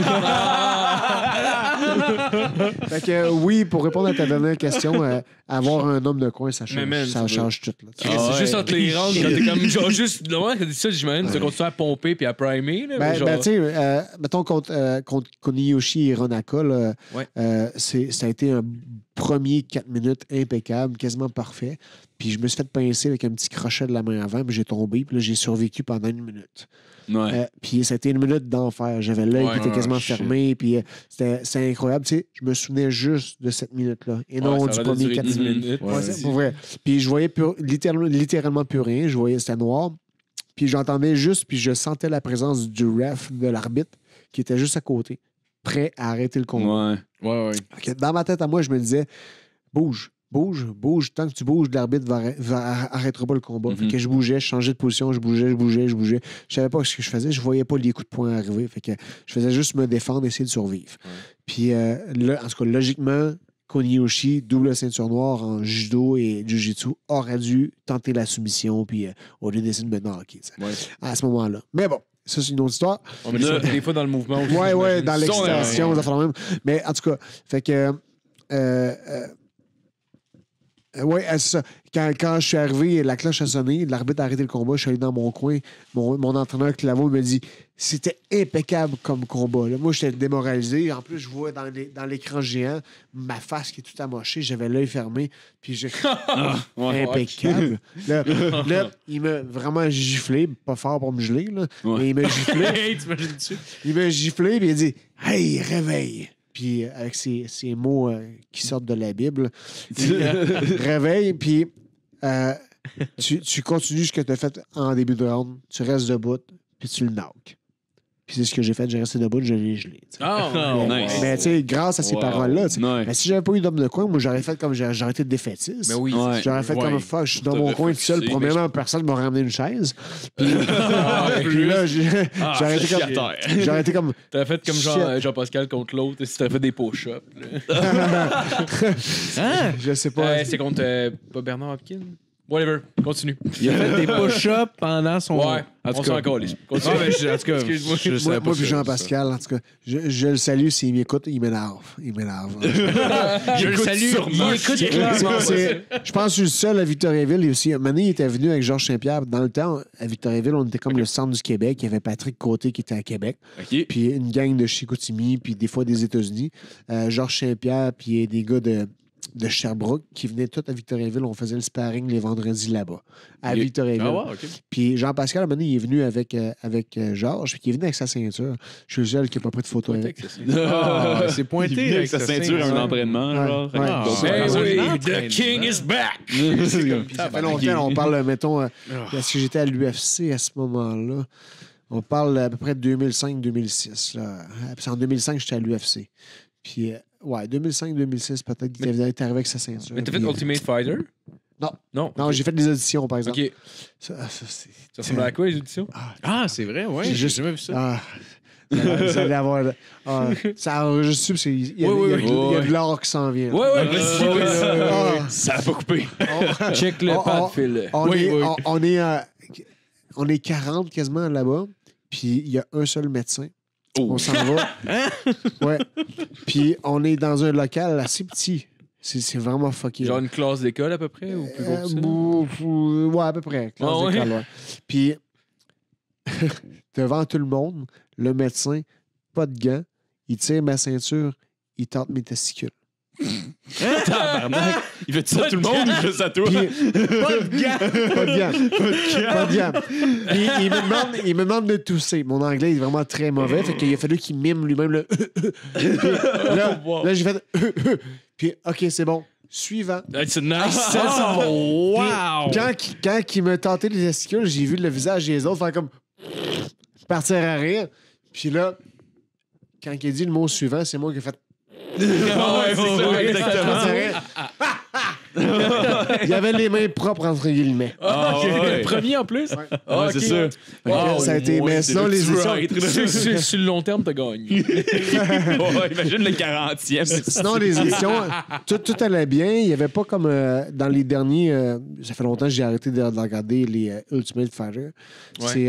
Fait que oui, pour répondre à ta dernière question, avoir un homme de coin, ça change tout. Là. C'est juste entre les rangs, quand t'es comme genre juste loin, quand tu dis ça, j'imagine, tu continues à pomper puis à primer. Là, tu sais, mettons contre Kuniyoshi et Ronaka, là, ça a été un premier 4 minutes impeccable, quasiment parfait. Puis je me suis fait pincer avec un petit crochet de la main avant, puis j'ai tombé, puis là, j'ai survécu pendant 1 minute. Ouais. Puis c'était 1 minute d'enfer. J'avais l'œil qui était quasiment fermé, puis c'était incroyable. Tu sais, je me souvenais juste de cette minute-là, et non du premier 4 minutes. C'est pour vrai. Puis je voyais littéralement plus rien. Je voyais, c'était noir. Puis j'entendais juste, puis je sentais la présence du ref, de l'arbitre, qui était juste à côté, prêt à arrêter le combat. Ouais. Dans ma tête à moi, je me disais, bouge. Tant que tu bouges, l'arbitre arrêtera pas le combat. Fait que je bougeais, je changeais de position, je bougeais. Je savais pas ce que je faisais, je voyais pas les coups de poing arriver. Fait que je faisais juste me défendre, essayer de survivre. Puis là, en tout cas, logiquement, Kuniyoshi, double ceinture noire en judo et jiu-jitsu, aurait dû tenter la soumission, puis au lieu d'essayer de me knocker à ce moment-là. Mais bon, ça, c'est une autre histoire. On met ça des fois dans le mouvement aussi. Ouais, dans l'excitation, ça fait la même. Mais en tout cas, fait que. Oui, c'est ça. Quand je suis arrivé, la cloche a sonné, l'arbitre a arrêté le combat, je suis allé dans mon coin. Mon entraîneur Claveau me dit c'était impeccable comme combat. Là, moi, j'étais démoralisé. En plus, je vois dans l'écran géant ma face qui est toute amochée. J'avais l'œil fermé. Puis j'ai. Impeccable. Là, il m'a vraiment giflé. Pas fort pour me geler, là. Mais il m'a giflé. Il m'a giflé, puis il a dit hey, réveille. Puis avec ces mots qui sortent de la Bible, réveille, puis tu continues ce que tu as fait en début de round, tu restes debout, puis tu le knock. Puis c'est ce que j'ai fait, j'ai resté debout, je l'ai gelé. Nice. Mais tu sais, grâce à ces paroles-là, mais si j'avais pas eu d'homme de coin, moi j'aurais fait comme j'aurais été défaitiste. Mais oui. J'aurais fait comme fuck, je suis dans mon coin tout seul, premièrement, personne m'a ramené une chaise. Puis là, j'aurais été comme. T'aurais fait comme Jean-Pascal contre l'autre, si t'aurais fait des push-ups. Je sais pas. C'est contre pas Bernard Hopkins? Whatever, continue. Il a fait des push-ups pendant son. Ouais, on s'en calisse. Continue. En tout cas, excuse-moi. Moi puis Jean-Pascal, en tout cas, je le salue s'il m'écoute, il m'énerve. Je le salue, il écoute. Je pense que je suis le seul à Victoriaville. Et aussi, Mané, il était venu avec Georges Saint-Pierre. Dans le temps, à Victoriaville, on était comme le centre du Québec. Il y avait Patrick Côté qui était à Québec. Puis une gang de Chicoutimi, puis des fois des États-Unis. Georges Saint-Pierre, puis des gars de Sherbrooke qui venaient tous à Victoriaville. On faisait le sparring les vendredis là-bas, à Victoriaville. Puis Jean-Pascal, à un moment donné, il est venu avec Georges, puis il est venu avec sa ceinture. Je suis le seul qui n'a pas pris de photo avec. C'est pointé avec sa ceinture à un entraînement. Genre. The King is back! Ça fait longtemps, on parle, mettons, est-ce que j'étais à l'UFC à ce moment-là? On parle à peu près de 2005-2006. Puis en 2005, j'étais à l'UFC. Puis, 2005-2006, peut-être qu'il est arrivé avec sa ceinture. Mais t'as fait Ultimate Fighter? Non, j'ai fait des auditions, par exemple. OK. Ça ressemble à quoi, les auditions? C'est vrai, ouais. J'ai jamais vu ça. Vous allez avoir. Ça enregistre parce qu'il y a de l'or qui s'en vient. Ça a pas coupé. Check le pad, Phil. On est 40 quasiment là-bas, puis il y a un seul médecin. On s'en va. Ouais. Puis on est dans un local assez petit. C'est vraiment fucké. Genre une classe d'école à peu près ou plus gros que ça? Ouais, à peu près. Classe d'école, ouais. Puis devant tout le monde, le médecin, pas de gants, il tire ma ceinture, il tente mes testicules. Tabarnak. Il fait ça à tout le monde ou juste à toi? Puis, pas de gamme. Puis, il me demande de tousser. Mon anglais est vraiment très mauvais. Fait qu'il a fallu qu'il mime lui-même le. Puis là, j'ai fait. Puis, OK, c'est bon. Suivant. That's a nice Wow! Quand il me tentait les testicules, j'ai vu le visage des autres faire comme. Partir à rire. Puis là, quand il a dit le mot suivant, c'est moi qui ai fait. Exactement. Il avait les mains propres, entre guillemets. Le premier en plus? Ouais, c'est ça. Ça a été. Mais sinon, les éditions. Sur le long terme, t'as gagné. Imagine le 40e. Sinon, les éditions, tout allait bien. Il n'y avait pas comme dans les derniers. Ça fait longtemps que j'ai arrêté de regarder les Ultimate Fighter. C'est.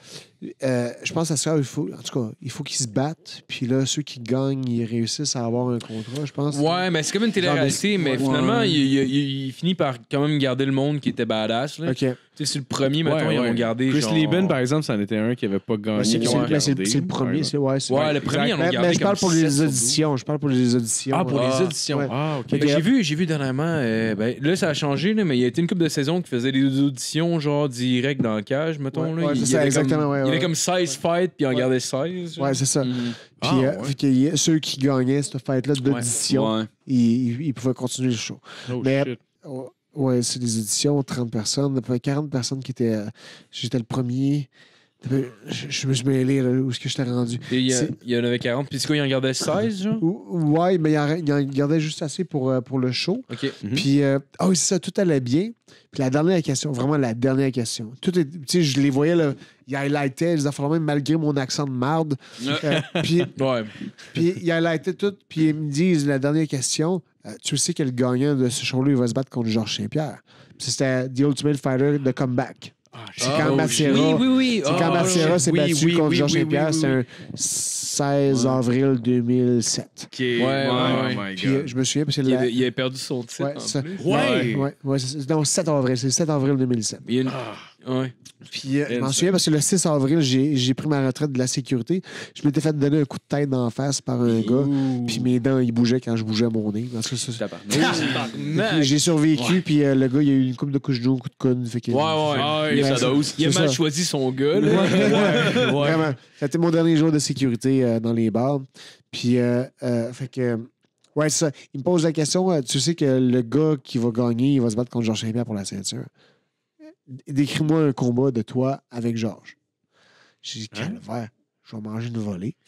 Je pense à ça, il faut qu'ils se battent. Puis là, ceux qui gagnent, ils réussissent à avoir un contrat, je pense. Ouais, mais c'est comme une télé-réalité, mais finalement, il finit par quand même garder le monde qui était badass. Là. OK. Tu sais, sur le premier, mettons, ils ont gardé. Chris genre... Lieben, par exemple, c'en était un qui avait pas gagné. C'est qu'ils ont le gardé, premier. Ouais, le premier, ils en ont gardé. Mais je parle comme pour les 7 auditions. Je parle pour les auditions. Ah, pour les auditions. Ouais. Ah, OK. Ben, j'ai vu dernièrement, là, ça a changé, là, mais il y a été une couple de saisons qui faisait des auditions, genre direct dans le cage, mettons. Ouais, là. c'est Il y ça, avait exactement. comme, Ouais, il y avait ouais. comme 16 fights, puis il en gardait 16. Ouais, c'est ça. Mhm. Puis ouais. fait que ceux qui gagnaient cette fête-là d'audition, Ouais. ils pouvaient continuer le show. Oh, Mais- shit. Ouais, c'est des auditions, 30 personnes. À peu près 40 personnes qui étaient. J'étais le premier. Je me suis mêlé là, où est-ce que j'étais rendu. Et C'est- il y en avait 40, puis c'est quoi, il en gardait 16, genre? Ouais, mais il en gardait juste assez pour le show. OK. Puis, oui, c'est ça, tout allait bien. Puis la dernière question, vraiment la dernière question. Tout est, tu sais, je les voyais, là, ils highlightaient les affaires même malgré mon accent de marde. Puis Ouais. ils highlightaient tout. Puis ils me disent, la dernière question, tu sais que le gagnant de ce show-là, il va se battre contre Georges Saint-Pierre. Puis c'était The Ultimate Fighter de Comeback. C'est quand Massera. Oui. C'est quand Massera s'est battu contre Georges Saint-Pierre. oui. C'était un 16 avril 2007. OK. Ouais. Oh my Puis God. je me souviens, parce que Il avait perdu son titre. Ouais, en ça- plus. Ouais, non, 7 avril. C'est le 7 avril 2007. Il y a une... Ouais. Puis je m'en souviens parce que le 6 avril, j'ai pris ma retraite de la sécurité. Je m'étais fait donner un coup de tête d'en face par un gars. Puis mes dents, ils bougeaient quand je bougeais mon nez. Parce que Tabarnak. j'ai survécu, puis le gars, il a eu une coupe de couche d'eau, un coup de coude. Fait que, Ouais. Il a, Ouais, il a c'est mal ça. choisi son gars, là. Vraiment. C'était mon dernier jour de sécurité dans les bars. Puis, fait que. Ouais, c'est ça. Il me pose la question, tu sais que le gars qui va gagner, il va se battre contre Georges Saint-Pierre pour la ceinture. Décris-moi un combat de toi avec Georges. J'ai dit, calvaire, je vais manger une volée.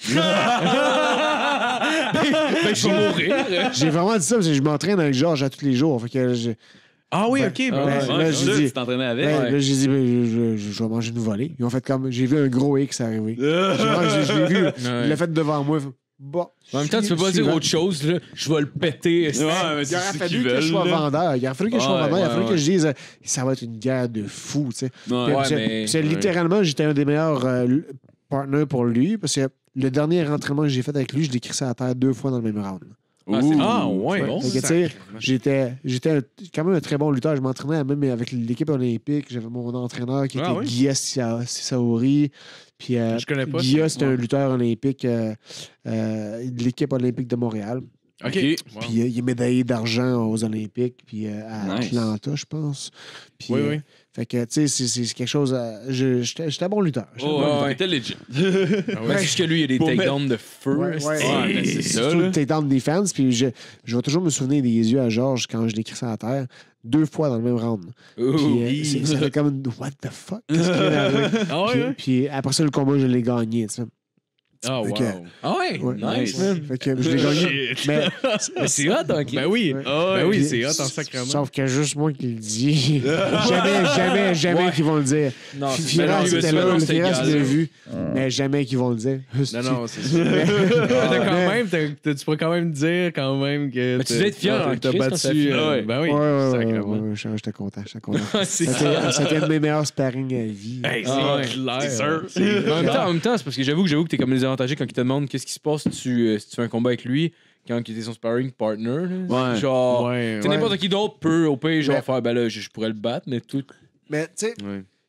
Je vais mourir. J'ai vraiment dit ça parce que je m'entraîne avec Georges à tous les jours. Fait que Ah oui, OK. ben, ben, là, j'ai dit, Tu t'entraînais avec? là, j'ai dit, je vais manger une volée. Ils ont fait comme, j'ai vu un gros X arriver. Je l'ai vu, il l'a fait devant moi. Bon. En même temps, tu peux pas dire Suivant. autre chose, là. Je vais le péter. Ouais, mais Il c'est aurait ce fallu qu'ils que je veulent. sois vendeur. Il aurait fallu que je sois Ouais, vendeur. Il aurait fallu ouais, que je dise ça va être une guerre de fous. Tu sais. Ouais. Puis, Ouais, c'est- mais- c'est littéralement, j'étais un des meilleurs partners pour lui parce que le dernier entraînement que j'ai fait avec lui, je l'ai crissé à terre 2 fois dans le même round. Ah, ouais. Bon, Fait que, tu sais, j'étais quand même un très bon lutteur. Je m'entraînais même avec l'équipe olympique. J'avais mon entraîneur qui était Ah oui? Guilla Saori. Puis Je connais pas Guilla, ça. c'est un lutteur olympique de l'équipe olympique de Montréal. OK. Puis il est médaillé d'argent aux Olympiques, puis à Nice. Atlanta, je pense. Puis, Oui. Fait que, tu sais, c'est quelque chose. J'étais un bon lutteur. J'étais un bon lutteur. Ouais. T'es legit. Ouais, juste que lui, il y a des Pour takedowns de feu. Ouais, ouais. Ouais, mais c'est ça, Surtout là. le takedown defense. Puis je vais toujours me souvenir des yeux à Georges quand je l'ai crissé à terre 2 fois dans le même round. Puis ça fait comme what the fuck? Qu'est-ce qui vient d'arriver? Ah ouais, Puis, hein? puis après ça, le combat, je l'ai gagné. Tu sais. Ah, Fait wow. que- Ah ouais? Ouais. Nice, man. Fait que je l'ai gagné. Mais Mais c'est hot, ok. Ben oui. Ouais. Ben oui, Puis, c'est hot en sacrement. Sauf que juste moi qui le dis. jamais Ouais. qu'ils vont le dire. Non, c'est Firas, mais c'était non, là, le c'était Firas, égal, je l'ai là. vu. Mais jamais qu'ils vont le dire. Non, c'est ça. Mais- T'as quand mais- même, tu pourrais quand même dire quand même que Mais tu devais être fier en t'as Christ quand ça battu. finit. Ben oui, Ouais, sacrément. j'étais content. C'est C'était un de mes meilleurs sparring à vie. Hey, Ah ouais. c'est clair. C'est sûr. En même temps, c'est parce que j'avoue que t'es comme désavantagé quand il te demande qu'est-ce qui se passe si tu fais un combat avec lui quand il était son sparring partner. Là. Ouais. Genre, Ouais, tu sais, ouais. n'importe qui d'autre peut au pire genre Mais- faire ben là, je pourrais le battre, mais tout. Mais tu sais, Ouais.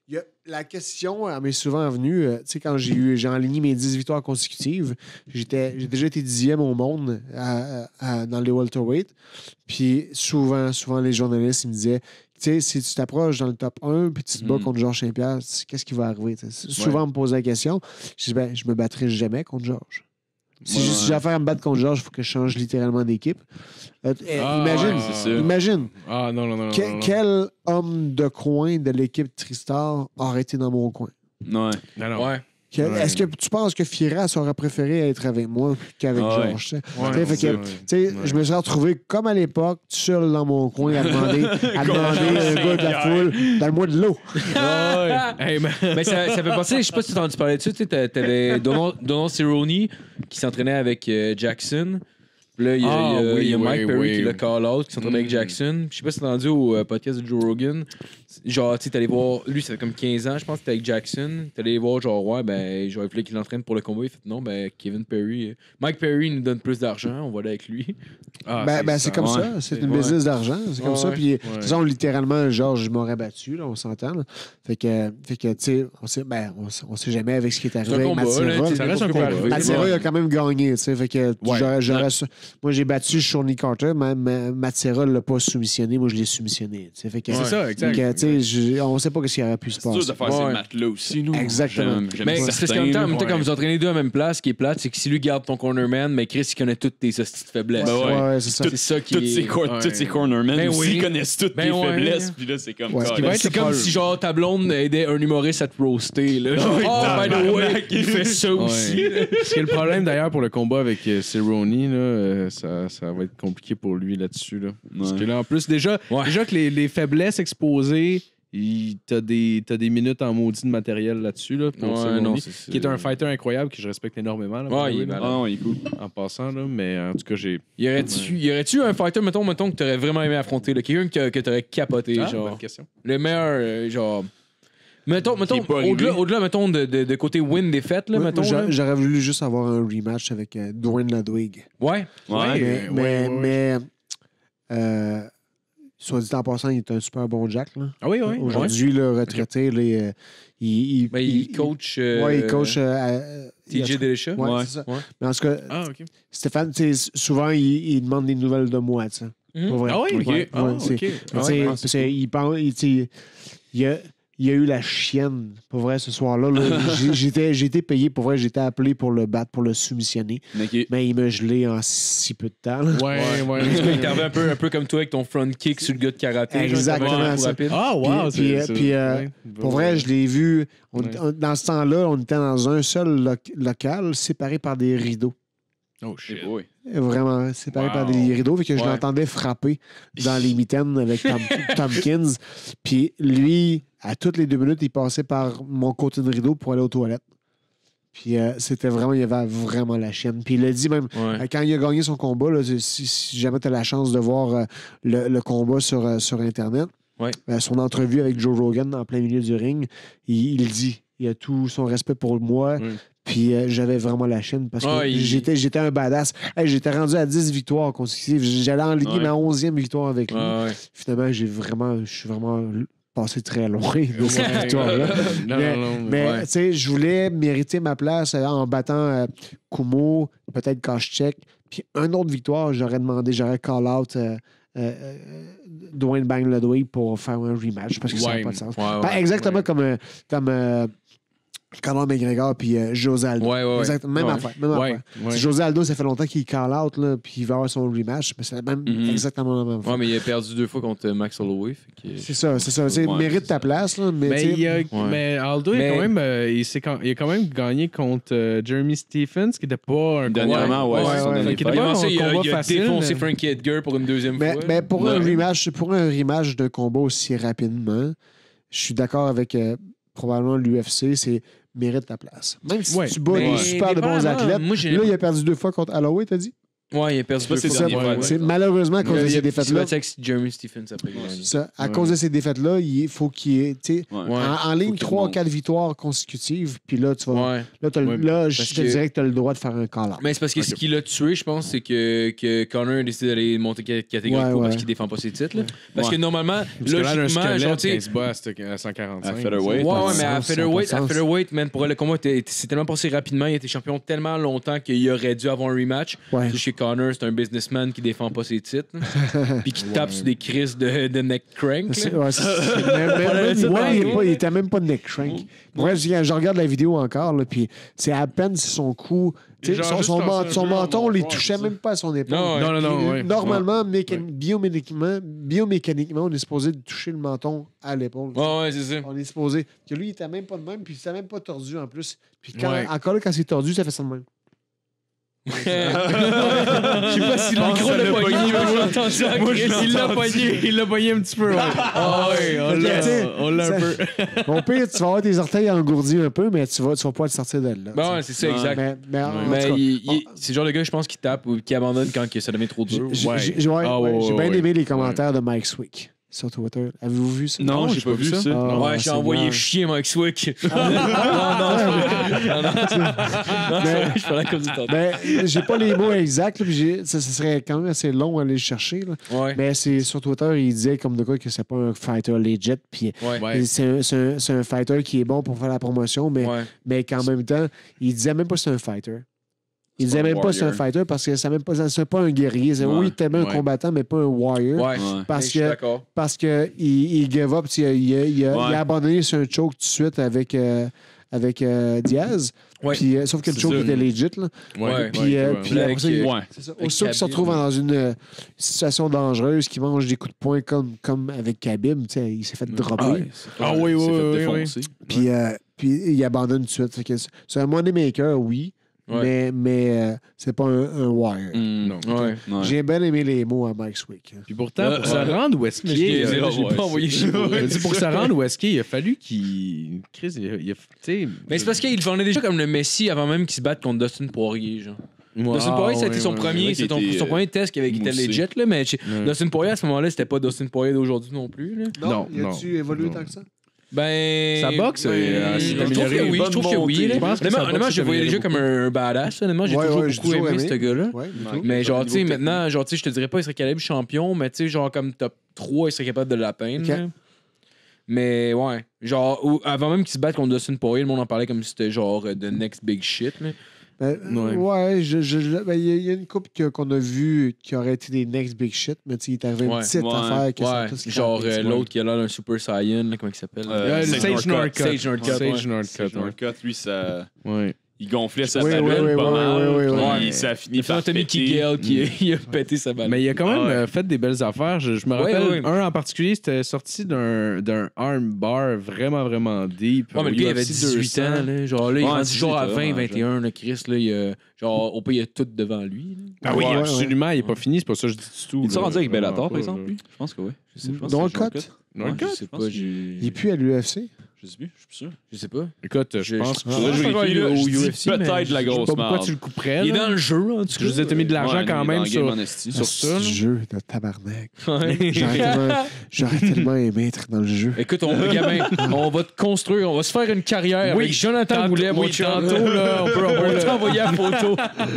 la question m'est souvent venue, tu sais, quand j'ai enligné mes 10 victoires consécutives, j'ai déjà été 10e au monde dans les welterweight. Puis souvent, les journalistes, ils me disaient, tu sais, si tu t'approches dans le top 1 puis tu te bats contre Georges Saint-Pierre, qu'est-ce qui va arriver? Souvent, on me pose la question. Je dis, ben, je me battrai jamais contre Georges. Si j'ai affaire à me battre contre Georges, il faut que je change littéralement d'équipe. Imagine. Ah, non. Quel homme de coin de l'équipe Tristar aurait été dans mon coin? Ouais. Non. Ouais. Est-ce que tu penses que Firas aurait préféré être avec moi qu'avec Georges? Je me suis retrouvé comme à l'époque, tout seul dans mon coin à demander un gars de la foule, donne-moi de l'eau. Mais ça fait penser, je sais pas si tu t'en parlais de ça, tu sais, t'avais Donald Cerrone qui s'entraînait avec Jackson. Puis là, il y a Mike Perry qui l'a call out, qui s'entraînait avec Jackson. Je sais pas si t'as entendu au podcast de Joe Rogan. Genre, tu sais, t'allais voir, lui, ça fait comme 15 ans, je pense, que t'es avec Jackson. T'allais voir, genre, ouais, ben, genre, il fallait qu'il l'entraîne pour le combat. Il fait non, ben, Kevin Perry. Mike Perry nous donne plus d'argent, on va aller avec lui. C'est comme ça. C'est une business d'argent. C'est comme ça. Puis, disons, littéralement, Georges m'aurait battu, là, on s'entend. Là. Fait que tu sais, on sait jamais avec ce qui est arrivé avec Matsera. Ça reste un combat. Matsera, il a quand même gagné, tu sais. Fait que moi, j'ai battu Shawnee Carter, mais Matsera ne l'a pas soumissionné. Moi, je l'ai soumissionné. C'est ça, exact. On ne sait pas ce qui aurait pu se passer. C'est sûr de faire ces maths-là aussi, nous. Exactement. Mais c'est parce qu'en même temps, quand vous entraînez deux à la même place, ce qui est plate, c'est que si lui garde ton cornerman, mais Chris, il connaît toutes tes hosties de faiblesses. C'est ça. C'est ça qui est... Tous ces cornermen aussi connaissent toutes tes faiblesses. Puis là, c'est comme... C'est comme si, genre, ta blonde aidait un humoriste à te roaster. Là. Genre, by the way, il fait ça aussi. Ce qui est le problème, d'ailleurs, pour le combat avec Cerrone, là, ça va être compliqué pour lui là-dessus. Là. Parce que là, en plus, déjà que les faiblesses exposées... T'as des minutes en maudit de matériel là-dessus, là, pour Cerrone, qui est un fighter incroyable que je respecte énormément. Là, il est cool. En passant, là, mais en tout cas, j'ai... Y aurait-tu un fighter, mettons que t'aurais vraiment aimé affronter, là, quelqu'un que t'aurais capoté, genre... Bonne question. Le meilleur, genre... Mettons au-delà, mettons, de côté win-défaite, là, mettons... J'aurais voulu juste avoir un rematch avec Dwayne Ludwig. Mais soit dit en passant, il est un super bon Jack. Là. Ah oui. Aujourd'hui, le retraité, il coach... il coach... TJ Delisha. Ouais, c'est ça. Ouais. Mais en tout cas, Stéphane, souvent, il demande des nouvelles de moi. Tu sais. Pour vrai. Ah oui? OK. Il y a eu la chienne, pour vrai, ce soir-là. J'ai été payé, pour vrai, j'ai été appelé pour le battre, pour le soumissionner. Mais il m'a gelé en si peu de temps. Ouais. Il est arrivé un peu comme toi avec ton front kick sur le gars de karaté. Exactement. Ah, wow! Puis pour vrai, je l'ai vu. Dans ce temps-là, on était dans un seul local, séparé par des rideaux. Oh, shit. Vraiment, séparé par des rideaux, fait que je l'entendais frapper dans les mitaines avec Tompkins. Puis lui, à toutes les 2 minutes, il passait par mon côté de rideau pour aller aux toilettes. Puis c'était vraiment, il y avait vraiment la chienne. Puis il a dit même, quand il a gagné son combat, là, si jamais tu as la chance de voir le combat sur Internet, son entrevue avec Joe Rogan en plein milieu du ring, il dit, il a tout son respect pour moi. Puis j'avais vraiment la chienne parce que j'étais un badass. J'étais rendu à 10 victoires consécutives. J'allais enligner ma 11e victoire avec lui. Finalement, je suis vraiment passé très loin de cette victoire-là. Mais tu sais, je voulais mériter ma place en battant Kumo, peut-être Koscheck. Puis une autre victoire, j'aurais call out Dwayne Bang Ludwig pour faire un rematch parce que ça n'a pas de sens. Exactement comme Conor McGregor puis José Aldo. Même affaire. José Aldo, ça fait longtemps qu'il call out, là, puis il va avoir son rematch, mais c'est même exactement la même fois. Ouais, mais il a perdu 2 fois contre Max Holloway. C'est ça. Mérite ta place. Là, mais Aldo, il a quand même gagné contre Jeremy Stephens, qui n'était pas un dernièrement, il a défoncé Frankie Edgar pour une 2e fois. Mais pour un rematch d'un combat aussi rapidement, je suis d'accord avec probablement l'UFC, c'est mérite ta place. Même si tu bats des super de bons athlètes. Là, il a perdu 2 fois contre Holloway, t'as dit? Ouais, il a perdu C'est pas deux ses fois. derniers C'est malheureusement à cause de ces défaites-là. avec Jeremy Stephens après. À cause de ces défaites-là, il faut qu'il y ait. En ligne, qu'il 3 remonte. 4 victoires consécutives, puis là, tu vas. Ouais. Là, je Parce te que- dirais que tu as le droit de faire un call-out. Mais c'est parce que ce qui l'a tué, je pense, c'est que Connor a décidé d'aller monter catégorie Ouais, pro parce ouais. qu'il défend pas ses titres. Là. Parce Ouais. que normalement, Parce que là, un logiquement, squelette, genre, tu quand sais. il se bat à 145. À featherweight. Ouais, pas ouais, de mais à sens, ça a pas de sens. featherweight, man, pour le combat, c'est tellement passé rapidement. Il a été champion tellement longtemps qu'il aurait dû avoir un rematch. Ouais. Tu sais, chez Connor, c'est un businessman qui défend pas ses titres. Puis qui tape sur des crises de neck crank. C'est- là. ouais, il était même pas neck crank. Bref, je regarde la vidéo encore, là, puis c'est à peine si son cou. Tu sais, Genre son juste lancer un son peu menton, en il mâchoire, touchait c'est même pas à son épaule. Non, ouais. Non, ouais. Normalement, biomécaniquement, on est supposé de toucher le menton à l'épaule. Ouais, c'est ça. On est supposé. Que lui, il était même pas de même, puis il était même pas tordu en plus. Puis Ouais. encore là, quand c'est tordu, ça fait ça de même. Je sais pas si le micro l'a pogné, mais j'ai entendu ça. Il l'a pogné un petit peu. Ah ouais, on l'a un peu. Au pire, tu vas avoir tes orteils engourdis un peu, mais tu vas pouvoir te sortir de là. Ben ouais, c'est ça, exact. Mais en tout Mais cas, c'est le genre de gars, je pense, qui tape ou qui abandonne quand que ça devient trop dur. J'ai Ouais. j'ai Ah, ouais, bien ouais, aimé les commentaires de Mike Swick sur Twitter. Avez-vous vu ça? Non, j'ai pas vu ça. Ah, Ouais, j'ai c'est envoyé bien. chier Mike Swick. Non, je parlais comme du temps. Ben, j'ai pas les mots exacts, là, puis ça serait quand même assez long à aller le chercher. Là. Ouais. Mais c'est sur Twitter, il disait comme de quoi que c'est pas un fighter legit, puis Ouais. c'est un fighter qui est bon pour faire la promotion, mais qu'en même temps, il disait même pas que c'est un fighter. Il disait même pas que c'est un fighter parce que c'est même pas, c'est pas un guerrier. C'est, oui, t'es un combattant, mais pas un warrior. Ouais. Parce Je suis que, d'accord. parce que il give up, il a abandonné sur un choke tout de suite avec Diaz. Ouais. Puis, sauf que le C'est choke ça. était legit. Là. Ouais. Puis après ça, Ouais. c'est ça. Avec Aussitôt qu'il se Khabib. retrouve dans une situation dangereuse, qu'il mange des coups de poing comme avec Khabib, tu sais, il s'est fait dropper. Ah oui, Il s'est fait oui. défoncer. Puis il abandonne tout de suite. Fait que c'est un moneymaker, oui, Ouais. mais c'est pas un warrior. Non. Ouais. Ouais. J'ai bien aimé les mots à Mike Swick. Puis pourtant, pour se rendre où est-ce qu'il est. J'ai pas envoyé chier pour elle. Pour se rendre où est-ce qu'il est, il a fallu qu'il. Chris, tu sais. Mais c'est parce qu'il vendait déjà comme le Messi avant même qu'il se batte contre Dustin Poirier, genre. Dustin Poirier, ça a été son premier, c'est c'est vrai qu'il son était, premier test qui était moussé. legit, là, mais Dustin Poirier, à ce moment-là, c'était pas Dustin Poirier d'aujourd'hui non plus, là. Non, il a-tu évolué non. tant que ça? Ben. Sa boxe, ben, s'est je trouve améliorée. que oui, je trouve que oui. là. Je pense que sa Honnêtement, boxe je le voyais s'est déjà comme un badass. Honnêtement, j'ai Ouais, toujours ouais, j'ai beaucoup toujours aimé aimé. ce gars-là. Ouais, Mais genre, tu sais, niveau maintenant, genre, tu sais, je te dirais pas, il serait calibre champion, mais tu sais, genre, comme top 3, il serait capable de l'atteindre. Ok. là. Mais ouais, genre, avant même qu'il se batte contre Dustin Poirier, le monde en parlait comme si c'était genre the next big shit. Là. Ouais, ben, il y a une couple qu'on a vu qui aurait été des next big shit, mais tu sais, il est arrivé une Ouais. petite Ouais. affaire que ça a Ouais, tout genre scrappé, l'autre qui a l'air d'un Super Saiyan, là, comment il s'appelle? Sage Northcutt. Sage Northcutt, Sage ouais. Northcutt, ouais. Northcutt, lui, ça... Ouais. Il gonflait sa Oui, ballonne oui, pas oui, mal. oui, oui, puis oui. ça a fini Il a fait par Anthony péter. Kigel qui il a pété sa balle. Mais il a quand même Ah ouais. fait des belles affaires. Je me Ouais, rappelle, ouais. un en particulier, c'était sorti d'un armbar vraiment, vraiment deep. Ouais, mais le gars, il avait UFC 18 ans. Là. Genre, là, il Ouais, est rendu 18, genre à 20, vraiment, 21. Là, Chris, là, il a, genre, au pays, il a tout devant lui. là. Ah oui, Ouais, ouais. absolument. Il n'est pas fini. C'est pas ça que je dis du tout. Il s'est là. rendu avec Bellator, Vraiment par exemple, pas, lui? Je pense que oui. Je sais pas. Northcutt? Northcutt? Je sais pas, Il est plus à l'UFC. Je sais plus, je suis plus sûr. Je sais pas. Écoute, je pense que. Faudrait que je pas vérifie, là. au Je dis UFC, mais peut-être de la Je sais grosse pas pourquoi merde. tu le couperais. Il est là. dans le jeu, en tout Parce que je cas. vous ai mis de l'argent Ouais, quand lui, même dans sur Game Honesty, sur ça. Ce là. jeu de tabarnak. Ouais. J'aurais tellement aimé être dans le jeu. Écoute, gamin, on va te construire, on va se faire une carrière. Oui, avec Jonathan Boulet, mon chum. tantôt, là, on peut t'envoyer la photo.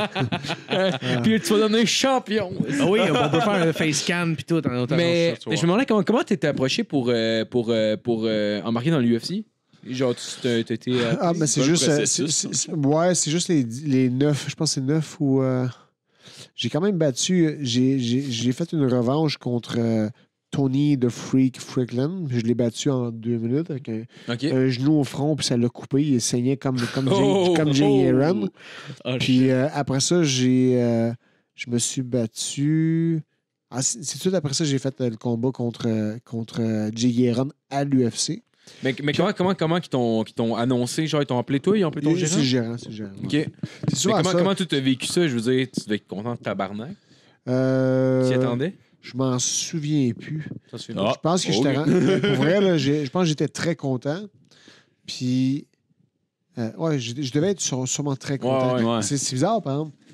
Puis tu vas devenir champion. Ah oui, on peut faire un face scan puis tout. Mais je me demandais comment tu étais approché pour embarquer dans l'UFC. Genre, tu t'étais. Ah, mais c'est pas le juste. processus, Ouais, c'est juste les 9. Je pense que c'est 9 où. J'ai quand même battu. J'ai fait une revanche contre Tony the Freak Frickland. Je l'ai battu en 2 minutes avec Ok. un genou au front, puis ça l'a coupé. Il saignait comme Oh! Jay Aaron. Ah, Puis après ça, je me suis battu. Ah, c'est tout de suite après ça, j'ai fait le combat contre Jay Guerron à l'UFC. Mais comment qu'ils t'ont annoncé? Genre, ils t'ont appelé toi, ils ont appelé ton gérant? C'est le gérant. Ok. C'est Mais souvent ça. comment tu as vécu ça? Je veux dire, tu devais être content de tabarnak. Tu y attendais? Je m'en souviens plus. Ça se fait Ah. Je pense que j'étais. Pour vrai, là, je pense que j'étais très content. Puis. Ouais, je devais être sûrement très content. Ouais, ouais. C'est bizarre, par exemple.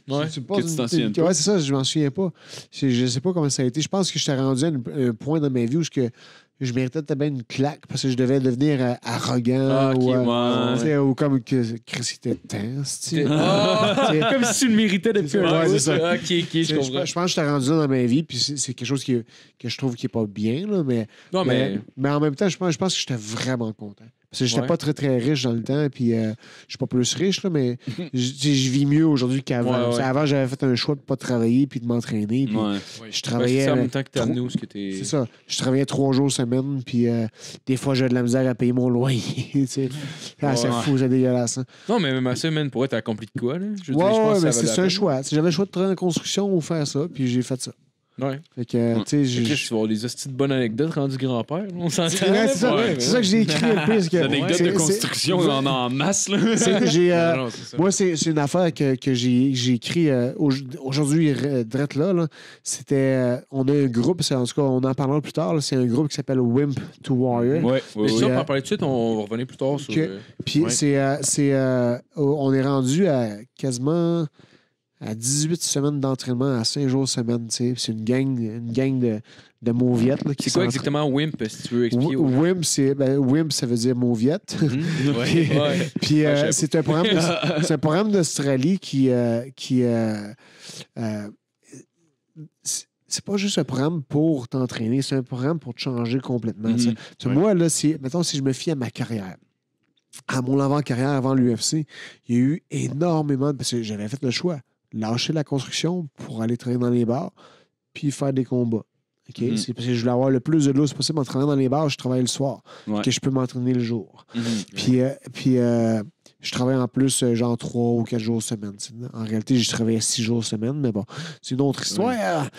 Ouais, Tu me que poses tu t'en souviens pas. Ouais, c'est ça, je m'en souviens pas. Je sais pas comment ça a été. Je pense que j'étais rendu à un point dans ma vie où je méritais peut-être bien une claque parce que je devais devenir arrogant ouais. tu sais, ou comme que Chris était tense. Comme si tu le méritais depuis un Ouais, bout. c'est ça. Ok, je comprends. Je pense que j'étais rendu là dans ma vie, puis c'est quelque chose que je trouve qui est pas bien, là, Non, mais... mais en même temps, je pense que j'étais vraiment content. Parce que j'étais Ouais. pas très, très riche dans le temps, puis je suis pas plus riche, là, mais je vis mieux aujourd'hui qu'avant. Ouais. Avant, j'avais fait un choix de pas travailler puis de m'entraîner, puis Ouais. je c'est travaillais... ça en même temps que t'es amené où ce que t'es... C'est ça. Je travaillais 3 jours semaine, puis des fois, j'avais de la misère à payer mon loyer. Tu sais. C'est fou, c'est dégueulasse. Hein. Non, mais même à ça, man, pour être accompli de quoi, là? Je veux Ouais, dire, je pense que mais ça valait c'est la un peine. choix. J'avais le choix de travailler en construction ou faire ça, puis j'ai fait ça. Ouais. Fait que, tu sais, Chris, tu vas avoir des hosties de bonnes anecdotes rendues grand-père. On s'entend. Ouais, c'est ça, Ouais, c'est ça que j'ai écrit le plus. L'anecdote de construction, on en a en masse, là. Non, c'est ça. Moi, c'est une affaire que j'ai écrit aujourd'hui, drette là. C'était, on a un groupe, en tout cas, on en parlera plus tard. C'est un groupe qui s'appelle Wimp to Warrior. Ouais, Mais ça, ouais. on va en parler tout de suite. On va revenir plus tard sur... Ok. Puis on est rendu à quasiment à 18 semaines d'entraînement, à 5 jours semaine. Tu sais. C'est une gang de mauviettes. Là, qui C'est quoi s'entraînent. exactement Wimp, si tu veux expliquer? Wimp, ça veut dire mauviette. Ouais. Puis Ouais, je sais c'est un programme d'Australie qui c'est pas juste un programme pour t'entraîner, c'est un programme pour te changer complètement. Mhm. Moi, là, mettons, si je me fie à ma carrière, à mon avant-carrière, avant l'UFC, il y a eu énormément parce que j'avais fait le choix. Lâcher la construction pour aller travailler dans les bars, puis faire des combats. OK? Mhm. C'est parce que je voulais avoir le plus de lousse possible en travaillant dans les bars, je travaille le soir, Ouais. que je peux m'entraîner le jour. Mhm. Puis je travaille en plus genre 3 ou 4 jours semaine. En réalité, je travaillais 6 jours semaine, mais bon, c'est une autre histoire.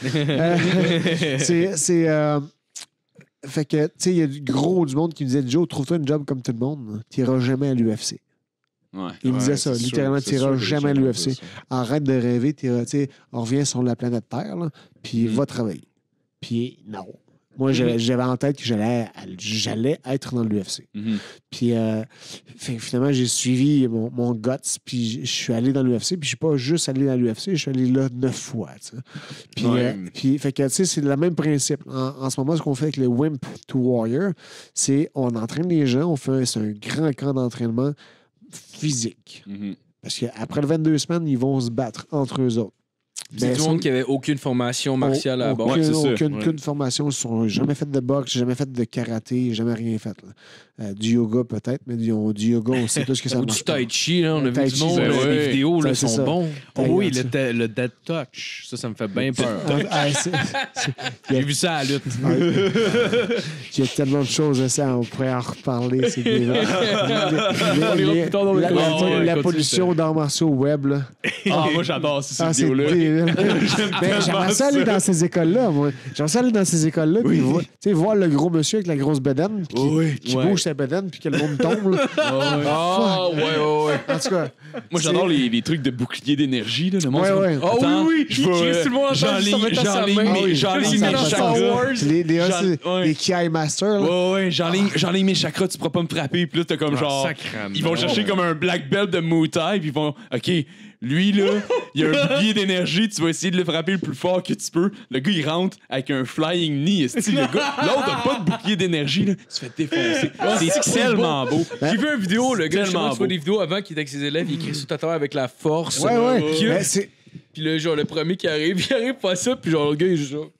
Fait que, tu sais, il y a du monde qui me disait, Joe, trouve-toi une job comme tout le monde. Tu n'iras jamais à l'UFC. Ouais. Il me disait ça, c'est littéralement, sûr, tu n'iras c'est sûr jamais à que les gens l'UFC. disent ça. Arrête de rêver, on revient sur la planète Terre, là, puis va travailler. Puis non. Moi, j'avais en tête que j'allais être dans l'UFC. Mhm. Puis finalement, j'ai suivi mon guts, puis je suis allé dans l'UFC, puis je suis pas juste allé dans l'UFC, je suis allé là 9 fois. Tu sais. Puis, Ouais. fait que, tu sais, c'est le même principe. En ce moment, ce qu'on fait avec le Wimp to Warrior, c'est on entraîne les gens, c'est un grand camp d'entraînement physique. Mhm. Parce qu'après le 22 semaines, ils vont se battre entre eux autres. C'est du monde qui avait aucune formation martiale à la base. Ouais, c'est ça. Aucune formation. Ils n'ont jamais fait de boxe, jamais fait de karaté, jamais rien fait. Là. Du yoga peut-être, mais du yoga, on sait tous que ça Ou du marche pas. tai chi, là, on a Le vu tai du chi, monde, c'est les vidéos là, c'est sont ça. bons. Oh oui, le dead touch. Ça me fait bien peur. J'ai vu ça à la lutte. Il y a tellement de choses à ça, on pourrait en reparler. C'est des- On ira plus tard dans le la, cours. la- ouais, la continue, pollution d'arts martiaux web. Là. Ah, moi, j'adore ces Ah, c'est vidéos-là. débile. Ben, j'aimerais ça aller dans ces écoles-là, moi. J'aimerais ça aller dans ces écoles-là, puis voir le gros monsieur avec la grosse bedaine, qui Ouais. bouge sa bedaine, puis que le monde tombe. Là. Ah, ouais. En tout cas, Moi, j'adore les trucs de bouclier d'énergie. Là. Le monde, Ouais, c'est comme, ouais. Ah Attends, oui, je vais, tout le monde entend ça mettre à sa main. Ah oui, j'enligne ça mes fait Star chakras. Wars. les Ki Master. Là. Ouais, j'enligne mes chakras, tu pourras pas me frapper. Puis là, t'as comme genre. Sacrement. Ils vont chercher comme un black belt de Muay Thai, puis ils vont. OK, lui, là, il a un bouclier d'énergie, tu vas essayer de le frapper le plus fort que tu peux. Le gars, il rentre avec un flying knee. esti, le gars, l'autre a pas de bouclier d'énergie, là. Il se fait défoncer. C'est tellement beau. J'ai vu une vidéo, le gars, Tellement justement, tu vois beau. des vidéos avant qui était avec ses élèves, il écrit sur ta terre avec la force. Ouais. Puis, Ben, c'est puis là, genre, le premier qui arrive, il arrive pas ça, puis genre, le gars, il est genre.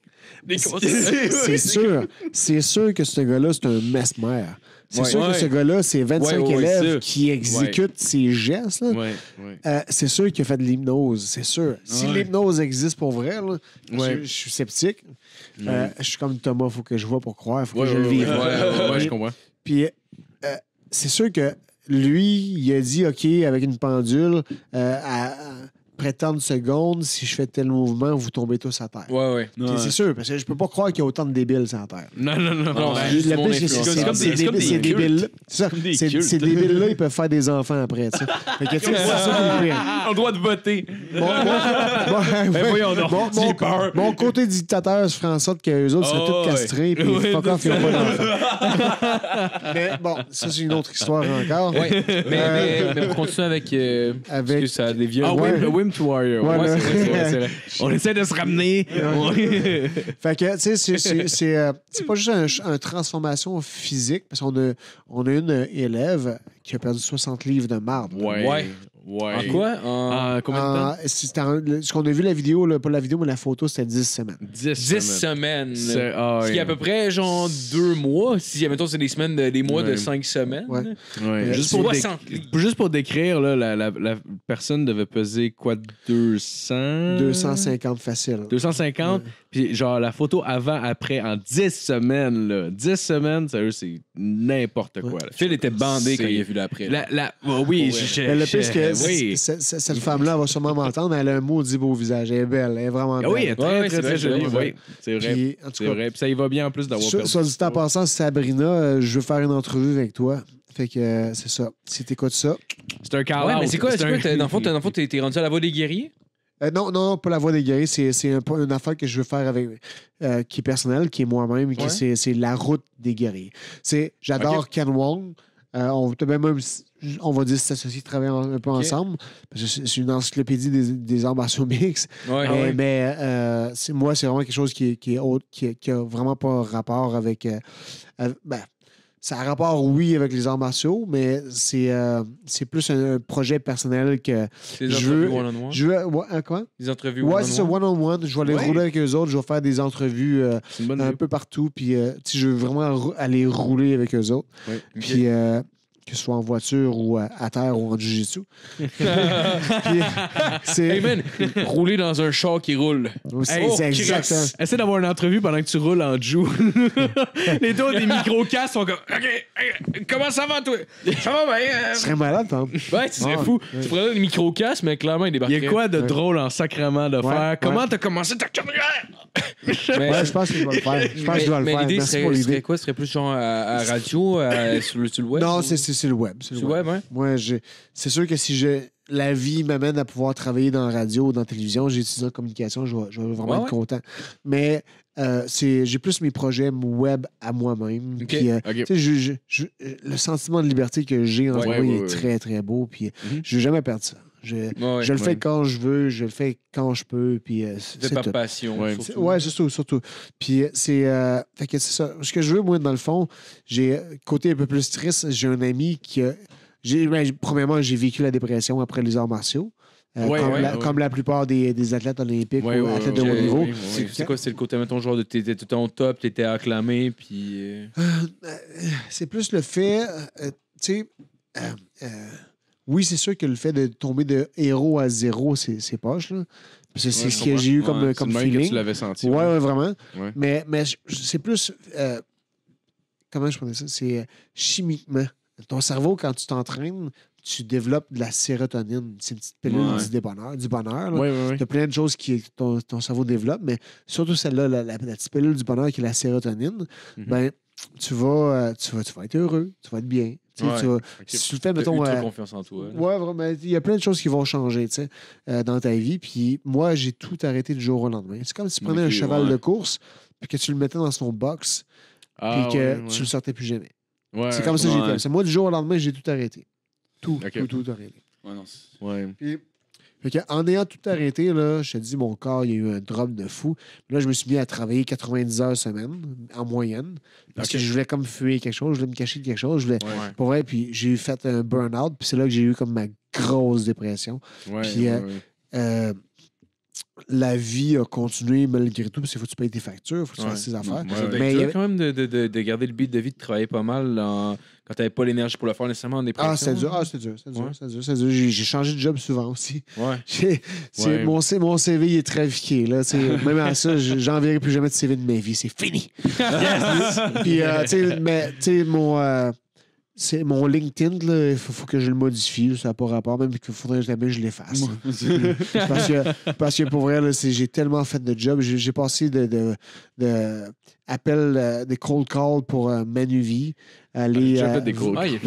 c'est sûr que ce gars-là, c'est un mesmer. C'est Ouais. sûr que ce gars-là, c'est 25 Ouais, élèves ça. qui exécutent ses gestes. Là. Ouais. C'est sûr qu'il a fait de l'hypnose, c'est sûr. Si Ouais. l'hypnose existe pour vrai, là, Ouais. je suis sceptique. Je suis comme Thomas, il faut que je vois pour croire, il faut que je le Ouais, vive. je comprends. Puis c'est sûr que lui, il a dit, OK, avec une pendule, à près de 30 secondes, si je fais tel mouvement, vous tombez tous à terre. Ouais. Puis c'est sûr, parce que je peux pas croire qu'il y a autant de débiles sur la terre. Non. Non, Le c'est juste du monde pire, c'est- influenceur. c'est- comme c'est des- comme des ces cultes. débiles-là. C'est ça. Comme des Ces cultes. débiles-là, ils peuvent faire des enfants après, tu sais. Fait que, tu sais, c'est ça qui est le pire. On a le droit de voter. Mon- donc, mon- j'ai peur. Mon côté dictateur se ferait en sorte qu'eux autres seraient Oh, tous castrés, puis ouais. fuck off, ils n'ont pas d'enfants. Mais bon, ça, c'est une autre histoire encore. Ouais. Mais pour continuer avec. Avec- Parce que ça dévient. Ah, Ouais. Wim Ninth Warrior. Ouais, Ouais, là. c'est vrai. On essaie de se ramener. Fait que, tu sais, c'est pas juste une transformation physique, parce qu'on a une élève qui a perdu 60 livres de marde. Ouais. En quoi? En combien de temps? Ce qu'on a vu la vidéo, là, pas la vidéo, mais la photo, c'était 10 semaines. 10 semaines. Ce qui est à peu près genre 2 mois. Si, admettons, c'est des mois de 5 semaines. Ouais. Ouais. Juste, pour décrire, là, la personne devait peser quoi? 200? 250 facile. 250. Puis genre, la photo avant-après en 10 semaines. Là. 10 semaines, sérieux, c'est n'importe quoi. Là. Phil était bandé quand il a vu l'après. Oui, Mais le pire, c'est que oui. cette femme-là, elle va sûrement m'entendre, mais elle a un maudit beau visage. Elle est belle, elle est vraiment belle. Ah oui, elle est très, très, très jolie. Oui, c'est vrai. Puis, en tout C'est cas, vrai. Puis ça y va bien en plus d'avoir perdu. Soit dit en passant, Sabrina, je veux faire une entrevue avec toi. Fait que c'est ça. Si t'écoutes ça. C'est un call-out. Ouais, mais c'est quoi? Dans le fond, t'es rendu à la voix des guerriers? Non, pas la voix des guerriers. C'est une affaire que je veux faire avec qui est personnelle, qui est moi-même, qui c'est la route des guerriers. J'adore Ken Wong. On va dire que c'est associé de travailler un peu ensemble. Parce que c'est une encyclopédie des arts martiaux mixtes. Mais c'est vraiment quelque chose qui a vraiment pas rapport avec. Ça a rapport, oui, avec les arts martiaux, mais c'est plus un projet personnel que Des entrevues one-on-one? Quoi? Des entrevues Ouais, c'est ça, one-on-one. Je vais aller rouler avec eux autres. Je vais faire des entrevues un peu partout. Puis, je veux vraiment aller rouler avec eux autres. Ouais. Puis, que ce soit en voiture ou à terre ou en jiu-jitsu. Hey man, rouler dans un char qui roule. C'est exactement. Essaie d'avoir une entrevue pendant que tu roules en jiu. Les deux des micro-casques sont comme OK, comment ça va, toi? Ça va bien? Ce serait malade, hein? Ouais, tu serais fou. Tu prendrais des micro-casques, mais clairement, il débarquerait. Il y a quoi de drôle en sacrement de faire? Comment t'as commencé ta carrière? Ouais, je pense que je vais le faire. Je pense que je vais le faire. L'idée Merci pour l'idée. serait quoi? Ce serait plus genre à radio, sur le web? Non, c'est le web. C'est le web, hein? Moi, c'est sûr que si la vie m'amène à pouvoir travailler dans la radio ou dans la télévision, j'ai étudié en communication, je vais vraiment être content. Mais j'ai plus mes projets web à moi-même. OK. Puis, le sentiment de liberté que j'ai en ce moment, il est très, très beau. Puis je ne vais jamais perdre ça. Je le fais quand je veux, je le fais quand je peux. Puis c'est par passion. Ouais, surtout. Puis fait que c'est ça. Ce que je veux, moi, dans le fond, j'ai côté un peu plus triste, j'ai un ami qui a. Premièrement, j'ai vécu la dépression après les arts martiaux. Comme la plupart des athlètes olympiques ou athlètes de haut niveau. C'est quoi? C'est le côté, mettons, genre, t'étais tout en top, t'étais acclamé, puis... c'est plus le fait, tu sais... oui, c'est sûr que le fait de tomber de héros à zéro, c'est poche, là. C'est ce que j'ai eu comme feeling. Que tu l'avais senti. Ouais, vraiment. Ouais. Mais c'est plus... comment je prenais ça? C'est chimiquement. Ton cerveau, quand tu t'entraînes, tu développes de la sérotonine. C'est une petite pilule du bonheur. Tu as plein de choses que ton cerveau développe, mais surtout celle-là, la petite pilule du bonheur qui est la sérotonine, ben, tu vas être heureux, tu vas être bien. Si tu le fais, mettons. Tu as confiance en toi. Ouais, vraiment. Il y a plein de choses qui vont changer dans ta vie. Puis moi, j'ai tout arrêté du jour au lendemain. C'est comme si tu prenais un cheval de course puis que tu le mettais dans son box puis que tu le sortais plus jamais. Ouais, c'est comme ça que j'ai fait. C'est moi, du jour au lendemain, j'ai tout arrêté. Tout arrêté. Fait en ayant tout arrêté, là, je te dis, mon corps, il y a eu un drop de fou. Là, je me suis mis à travailler 90 heures semaine, en moyenne, parce que je voulais comme fuir quelque chose, je voulais me cacher de quelque chose. Pour vrai, puis j'ai fait un burn-out, puis c'est là que j'ai eu comme ma grosse dépression. Puis la vie a continué malgré tout, parce qu'il faut que tu payes tes factures, il faut que tu fasses tes affaires. Mais il y a quand même de garder le beat de vie, de travailler pas mal quand tu n'avais pas l'énergie pour le faire nécessairement en dépression. C'est dur. J'ai changé de job souvent aussi. Ouais. Mon CV il est trafiqué. Là, même à ça, j'enverrai plus jamais de CV de ma vie. C'est fini. Puis, c'est mon LinkedIn, il faut que je le modifie. Ça n'a pas rapport, même qu'il faudrait que je l'efface. parce que pour vrai, là, j'ai tellement fait de job. J'ai passé de appels, des cold calls pour Manuvie. J'ai fait des cold calls.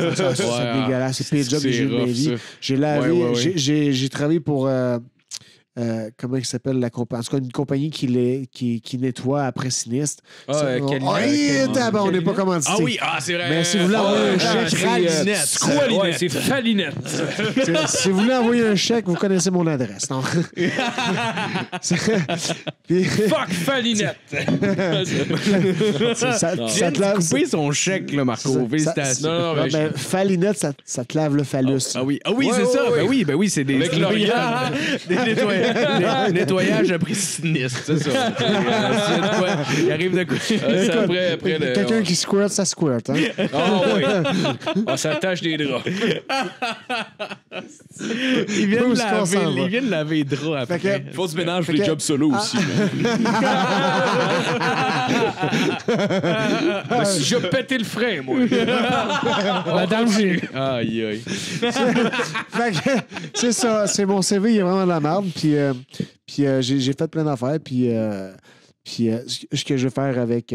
C'est dégueulasse. C'est le pire job que j'ai eu de ma vie. J'ai travaillé pour comment il s'appelle la compagnie? En tout cas, une compagnie qui nettoie après sinistre. On n'est pas commandité. Ah oui, c'est vrai. Mais si vous voulez envoyer un chèque, Ouais, c'est Falinette. si vous voulez envoyer un chèque, vous connaissez mon adresse. Non? Puis, Fuck Falinette. ça te lave. couper son chèque, là, Marco. Félicitations. Non, mais Ben, Falinette, ça te lave le phallus. Ah oui, Ouais, c'est ça. ouais. Ben oui, c'est des Avec L'Oréal. des nettoyages après sinistre, c'est ça. Il arrive de quoi? C'est après le... Quelqu'un qui squirt, ça squirt. Hein? Ah oui. On s'attache des draps. Il vient Où de est-ce qu'on s'en va? laver les draps après. Fait que- Faut du ménage pour Fait les que- jobs solo aussi. Je vais péter le frein, moi. Madame, j'ai. Aïe, aïe. Fait que, c'est ça, c'est mon CV, il est vraiment de la merde. Puis j'ai fait plein d'affaires. Puis ce que je vais faire avec.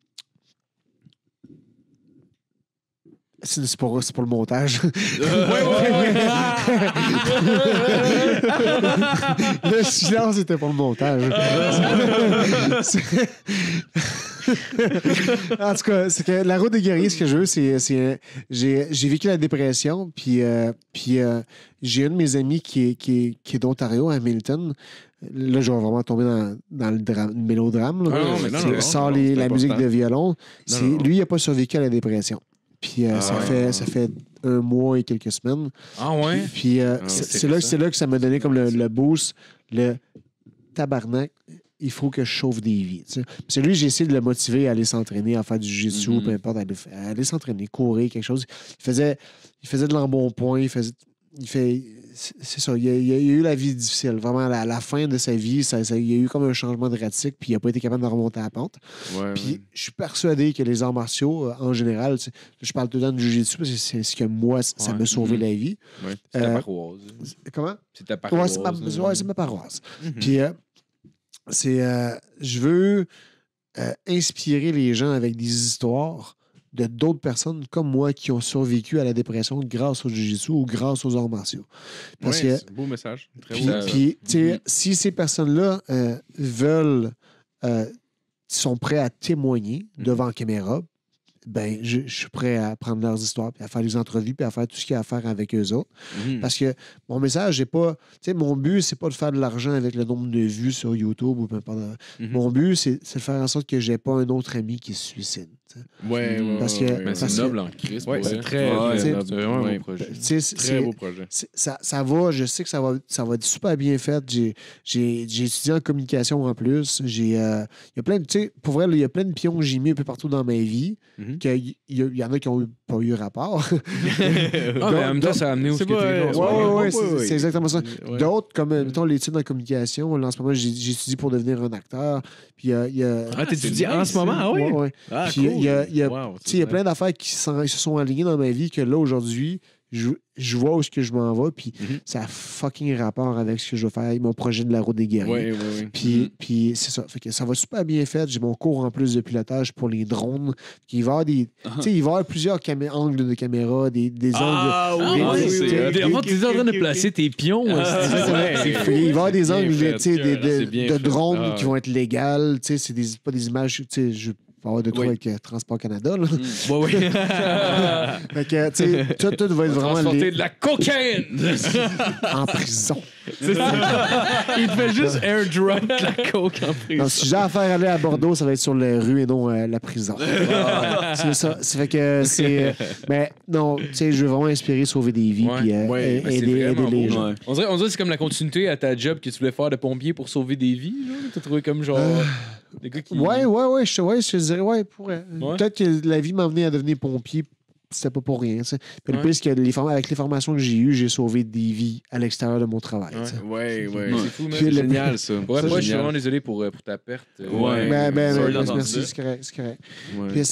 C'est pour le montage. Le silence était pour le montage. En tout cas, c'est que la route des guerriers, ce que je veux, j'ai vécu la dépression, puis j'ai un de mes amis qui est d'Ontario, à Hamilton. Là, je vais vraiment tomber dans le mélodrame. Là. non, mais non, Sans non, c'est la musique important. de violon. Non. Lui, il n'a pas survécu à la dépression. Puis ça fait 1 mois et quelques semaines. Ah ouais? Puis c'est c'est là que ça m'a donné comme le boost, le tabarnak. Il faut que je sauve des vies. Tu sais. Parce que lui, j'ai essayé de le motiver à aller s'entraîner, à faire du jiu-jitsu, peu importe, à aller s'entraîner, courir, quelque chose. Il faisait de l'embonpoint, c'est ça. Il a eu la vie difficile. Vraiment, à la fin de sa vie, il y a eu comme un changement drastique, puis il n'a pas été capable de remonter la pente. Ouais, Puis je suis persuadé que les arts martiaux, en général, tu sais, je parle tout le temps de jiu-jitsu parce que c'est ce que moi, ça m'a sauvé la vie. Ouais. C'est ta paroisse. Comment? C'est ta Ouais, paroisse. c'est ma paroisse. Puis je veux inspirer les gens avec des histoires de d'autres personnes comme moi qui ont survécu à la dépression grâce au jiu-jitsu ou grâce aux arts martiaux. Parce que c'est un beau message. Très puis, beau. puis, tu sais, si ces personnes-là sont prêts à témoigner devant la caméra, ben, je suis prêt à prendre leurs histoires, puis à faire des entrevues, puis à faire tout ce qu'il y a à faire avec eux autres. Parce que mon message, j'ai pas. Tu sais, mon but, c'est pas de faire de l'argent avec le nombre de vues sur YouTube ou peu importe. Mon but, c'est de faire en sorte que j'ai pas un autre ami qui se suicide. Tu sais. Ouais. Parce que- Mais parce c'est que- noble en crise. Ouais, pour c'est vrai. très c'est noble. C'est vraiment un Ouais. beau projet. Tu sais, Très beau projet. ça va, je sais que ça va être super bien fait. J'ai étudié en communication en plus. Il y a plein de, tu sais, pour vrai, là, il y a plein de pions que j'ai mis un peu partout dans ma vie. Il y en a qui n'ont pas eu rapport. Ah, mais en même temps, ça a amené où C'est ce que pas- t'es là. Ouais, ouais. c'est exactement ça. Ouais. D'autres, comme mettons l'étude en communication, là, en ce moment, j'étudie pour devenir un acteur. Puis il y a. Ah, t'étudies en nice, ce moment? Ah oui? Ouais, ouais. Ah, Puis cool. il y a Wow, tu sais, il y a plein d'affaires qui se sont alignées dans ma vie que là, aujourd'hui, je vois où est-ce que je m'en vais, puis ça a fucking rapport avec ce que je veux faire, mon projet de la route des guerriers. Ouais. Puis c'est ça. Fait que ça va super bien fait. J'ai mon cours en plus de pilotage pour les drones. Il va y avoir tu sais, il va y avoir plusieurs angles de caméra, des Ah, angles. oui, des- oui, des- oui. des- Avant, tu es en train de placer tes pions. il va y avoir des angles fait, tu sais, c'est bien de fait. drones Ah, qui vont être légales. Tu sais, c'est pas des images. Tu sais, je vais avoir de trop Oui. avec Transport Canada. Là. Ouais. Fait que, tu sais, tout va être vraiment Transporter de la cocaïne. en prison. C'est ça. Il te fait juste airdrop de la coke en prison. Donc, si j'ai à faire aller à Bordeaux, ça va être sur les rues et non la prison. C'est ça. Ça fait que c'est. Mais non, tu sais, je veux vraiment inspirer, sauver des vies, Ouais. puis Ouais, mais c'est aider vraiment les beau, gens. Ouais. On dirait que c'est comme la continuité à ta job que tu voulais faire de pompier pour sauver des vies. Tu as trouvé comme genre. Des gars qui. Ouais, je te dirais, ouais, pourrait. Ouais. Peut-être que la vie m'a amené à devenir pompier. C'était pas pour rien. Tu sais. Puis le Ouais. pire, c'est que avec les formations que j'ai eues, j'ai sauvé des vies à l'extérieur de mon travail. tu sais. Ouais. C'est fou, Puis man. le- Génial, ça. Ouais, Ça, moi, je suis génial. vraiment désolé pour ta perte. Ouais. Sorry Ben, d'entendre merci, ça. c'est correct. C'est correct. Ouais. Puis,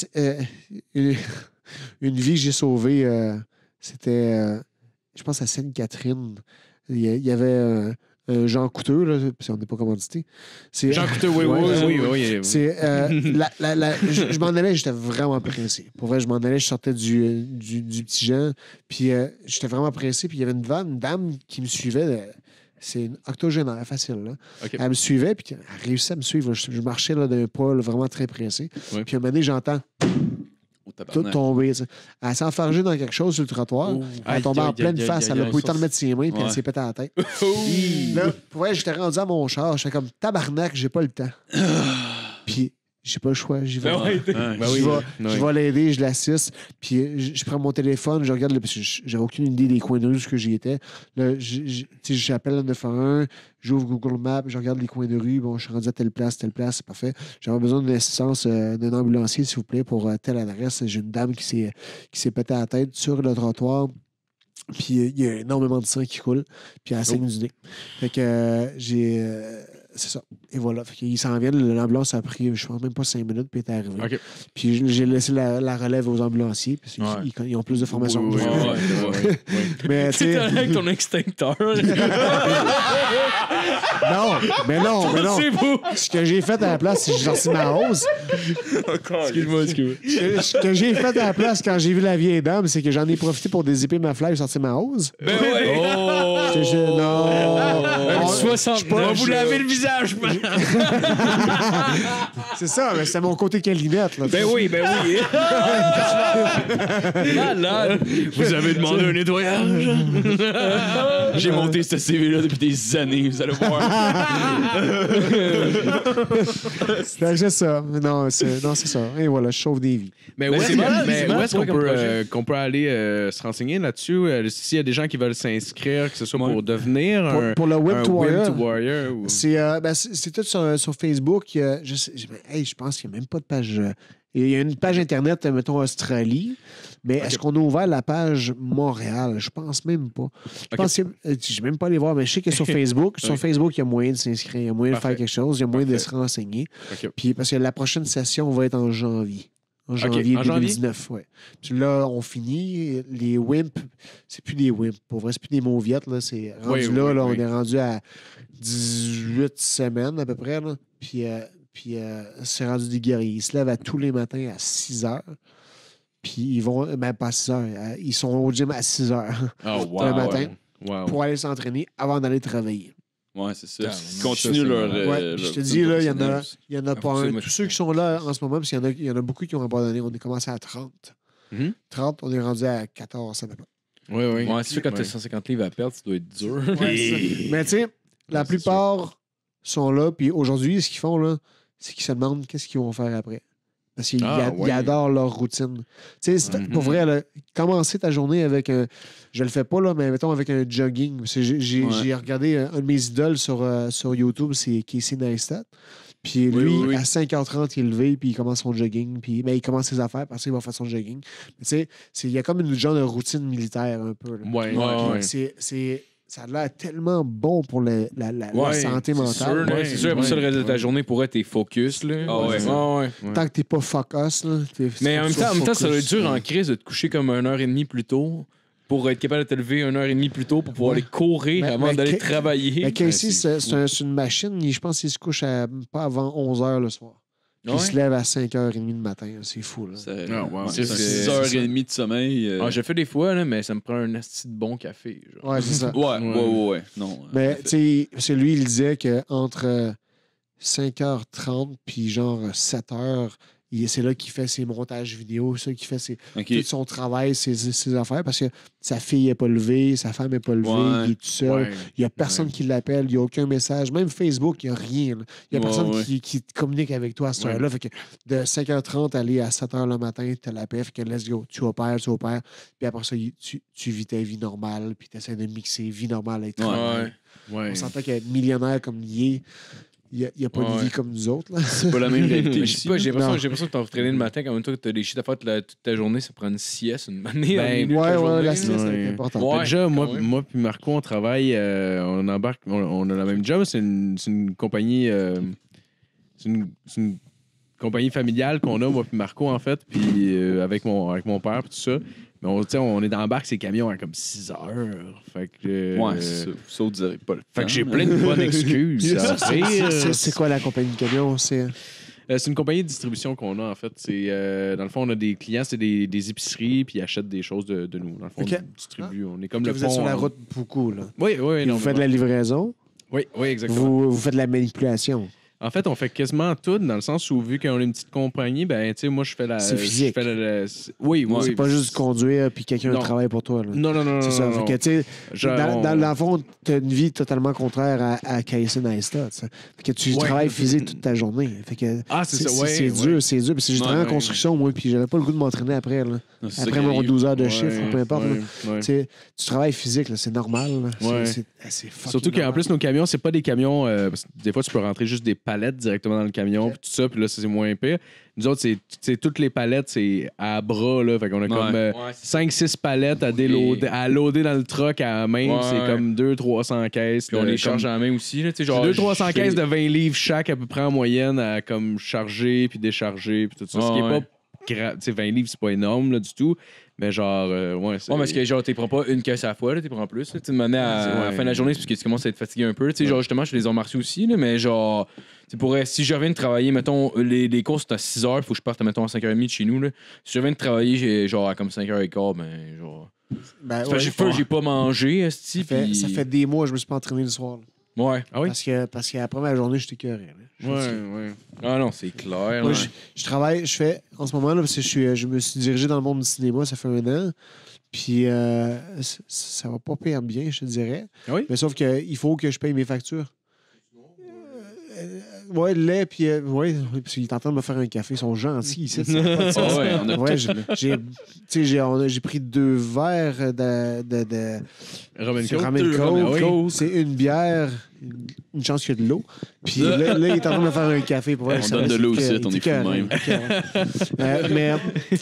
une vie que j'ai sauvée, c'était, je pense, à Sainte-Catherine. Il y avait un Jean Couteux, là, puis on n'est pas commandité. C'est, Jean Couteau, oui. c'est, je m'en allais, j'étais vraiment pressé. Pour vrai, je m'en allais, je sortais du petit Jean, puis j'étais vraiment pressé, puis il y avait une dame qui me suivait C'est une octogénaire, facile. Là. OK. Elle me suivait, puis elle réussit à me suivre. Je marchais là, d'un pas là, vraiment très pressé. Ouais. Puis à un moment donné, j'entends Au tout tabarnak. tomber. Tu sais. Elle s'est enfargée dans quelque chose sur le trottoir. Elle est tombée en pleine face. Elle a pas eu le temps de mettre ses mains, puis elle Ouais. s'est pété à la tête. Là, pour vrai, j'étais rendu à mon char. J'étais comme tabarnak, j'ai pas le temps. Puis j'ai pas le choix, j'y vais. Ben oui. Je vais l'aider, je l'assiste, puis je prends mon téléphone, je regarde, parce que j'avais aucune idée des coins de rue, ce que j'y étais. Là, j'appelle le 911, j'ouvre Google Maps, je regarde les coins de rue, bon, je suis rendu à telle place, c'est parfait. J'avais besoin d'une assistance d'un ambulancier, s'il vous plaît, pour telle adresse. J'ai une dame qui s'est pété à la tête sur le trottoir. Puis il y a énormément de sang qui coule, puis elle saigne du nez. Fait que c'est ça. Et voilà. Fait qu'ils s'en viennent. L'ambulance a pris, je pense, même pas 5 minutes, puis elle est arrivée. OK. Puis j'ai laissé la relève aux ambulanciers, parce qu'ils ont plus de formation que moi. Mais tu Tu sais. avec ton extincteur. Non. C'est beau. Ce que j'ai fait à la place, c'est que j'ai sorti ma hausse. Excuse-moi. Ce que j'ai fait à la place quand j'ai vu la vieille dame, c'est que j'en ai profité pour dézipper ma fly et sortir ma hausse. Ben ouais. Non. 60. pas- On vous lavez le visage. C'est ça, mais c'est mon côté calinette. Là. Ben oui. Malade. Vous avez demandé un nettoyage? J'ai monté ce CV-là depuis des années, vous allez voir. C'est ça. Non, c'est ça. Et voilà, je sauve des vies. Mais Ben, où c'est est-ce malade, mais c'est où est-ce malade, qu'on peut aller se renseigner là-dessus? S'il y a des gens qui veulent s'inscrire, que ce soit pour devenir Pour le Web un to Warrior. Web to Warrior ou... C'est tout sur Facebook. Je pense qu'il n'y a même pas de page. Il y a une page Internet, mettons, Australie. Mais est-ce qu'on a ouvert la page Montréal? Je pense même pas. Je pense que je ne vais même pas aller voir, mais je sais que sur Facebook, sur Facebook, il y a moyen de s'inscrire, il y a moyen de faire quelque chose, il y a moyen de se renseigner. OK. Puis parce que la prochaine session va être en janvier. En janvier en janvier? 2019, oui. Puis là, on finit. Les WIMP, c'est plus des WIMP. Pour vrai, c'est plus des mauviettes. Là. C'est rendu on est rendu à 18 semaines à peu près. Là. Puis c'est rendu des guerriers. Ils se lèvent à tous les matins à 6 heures. Puis ils vont, même pas à 6 heures, ils sont au gym à 6 heures le matin pour aller s'entraîner avant d'aller travailler. Ouais, c'est ça. Ils ça, continuent leur. Je te dis, là, il y en a pas un. moi, Tous ceux qui sont là en ce moment, parce qu'il y en a beaucoup qui ont abandonné. On est commencé à 30. 30, on est rendu à 14, ça va pas. Oui. Ouais, c'est sûr, quand t'as 150 livres à perdre, ça doit être dur. Mais tu sais, la plupart sont là, puis aujourd'hui, ce qu'ils font, là, c'est qu'ils se demandent qu'est-ce qu'ils vont faire après. Parce qu'ils adorent leur routine. Tu sais, pour vrai, là, commencer ta journée avec un... Je le fais pas, là, mais mettons avec un jogging. Parce que j'ai regardé un de mes idoles sur YouTube, c'est Casey Neistat. Puis lui, à 5h30, il est levé, puis il commence son jogging. Puis il commence ses affaires, parce qu'il va faire son jogging. Tu sais, il y a comme une genre de routine militaire un peu. Là. Ça a l'air tellement bon pour la santé mentale. C'est sûr, après ça, le reste de ta journée pourrait être focus. Là. Tant que t'es pas focus, là. Mais en même temps, ça doit être dur en crise de te coucher comme 1h30 plus tôt pour être capable de te lever 1h30 plus tôt pour pouvoir aller courir avant d'aller travailler. Mais Casey, c'est une machine. Je pense qu'il se couche pas avant 11h le soir. Puis il se lève à 5h30 le matin. C'est fou. Là. C'est c'est 6h30 de sommeil. Je fais des fois, là, mais ça me prend un asti de bon café. Genre. Ouais, c'est ça. Ouais. Non. Mais tu sais, lui, il disait qu'entre 5h30 puis genre 7h, c'est là qu'il fait ses montages vidéo, c'est là qu'il fait tout son travail, ses affaires, parce que sa fille n'est pas levée, sa femme n'est pas levée, il est tout seul. Il n'y a personne qui l'appelle, il n'y a aucun message. Même Facebook, il n'y a rien. Il n'y a personne qui communique avec toi à cette heure-là. Fait que de 5h30 aller à 7h le matin, tu l'appelles, fait que let's go, tu opères. Puis après ça, tu vis ta vie normale, puis tu essaies de mixer vie normale avec travail. On s'entend que millionnaire comme il est, il n'y a pas de vie comme nous autres. Là. C'est pas la même réalité. Je sais pas, j'ai l'impression que tu vas traîner le matin, quand même, toi, tu as des shit à faire toute ta journée, ça prend une sieste, une année. La sieste, c'est important. Déjà, moi puis Marco, on travaille, on embarque, on a la même job. C'est une compagnie. C'est une compagnie familiale qu'on a, moi puis Marco, en fait, puis avec mon père, puis tout ça. Mais on est dans le barque, ces camions à comme 6 heures. Fait que. Ça, vous n'aurez pas le temps. Fait que j'ai plein de bonnes excuses. C'est quoi la compagnie de camion? C'est C'est une compagnie de distribution qu'on a, en fait. Dans le fond, on a des clients, c'est des épiceries, puis ils achètent des choses de nous. Dans le fond, OK. on distribue. On est comme le Vous pont. êtes sur la route beaucoup, là. Oui, oui, Puis non, vous faites de la livraison. Oui, exactement. Vous faites de la manipulation. En fait, on fait quasiment tout, dans le sens où, vu qu'on est une petite compagnie, ben, tu sais, moi, je fais la. C'est physique. je fais oui. C'est pas juste conduire puis quelqu'un Non. travaille pour toi. Là. Non. C'est ça. non. Fait que, tu sais, Genre, dans le fond, tu as une vie totalement contraire à Casey Neistat. Fait que tu travailles physique toute ta journée. Fait que c'est ça, ouais. C'est dur, c'est dur. Puis j'ai travaillé en construction, moi, puis j'avais pas le goût de m'entraîner après. Là. Non, c'est ça Après qui mon arrive. 12 heures de chiffre, ou peu importe. là. Ouais. Tu sais, tu travailles physique, là, c'est normal. Là. Ouais. C'est fucking Surtout qu'en normal. plus, nos camions, c'est pas des camions. Parce que des fois, tu peux rentrer juste des palettes directement dans le camion, puis tout ça, puis là, c'est moins pire. Nous autres, c'est toutes les palettes, c'est à bras, là. Fait qu'on a comme 5-6 palettes à loader dans le truck à la main, puis c'est comme 200-300 caisses. Puis on les charge à la main aussi. Là, 200-300 caisses de 20 livres chaque, à peu près en moyenne, à comme charger, puis décharger, puis tout ça. Ce qui est pas grave. 20 livres, c'est pas énorme, là, du tout. Mais genre, c'est. Ouais, parce que genre, tu prends pas une caisse à la fois, là, tu prends plus. Tu me mets à la fin de la journée, c'est parce que tu commences à être fatigué un peu. Tu sais, genre, justement, je fais les arts martiaux aussi, là, mais genre, si je reviens de travailler, mettons, les courses, c'est à 6 h, il faut que je parte, mettons, à 5h30 de chez nous. Là. Si je reviens de travailler, genre, à comme 5h15, ben, genre. Ben, J'ai pas mangé, esti. Ça fait des mois que je me suis pas entraîné le soir. Là. Ouais. Ah oui? Parce qu'à la première journée, j'étais écœuré. Ouais. Ah non, c'est clair. Moi, là. je travaille, je fais, en ce moment, là, parce que je me suis dirigé dans le monde du cinéma, ça fait 1 an. Puis ça va pas pire bien, je te dirais. Ah oui? Mais sauf qu'il faut que je paye mes factures. Ouais, le lait, puis parce qu'il est en train de me faire un café. Ils sont gentils ici. Ça n'a pas de sens. Ah ouais, on a Ouais, j'ai pris 2 verres de Roman Coke. C'est une bière, une chance qu'il y a de l'eau. Puis là, il est en train de me faire un café. Pour On donne de l'eau aussi, on est fou de même.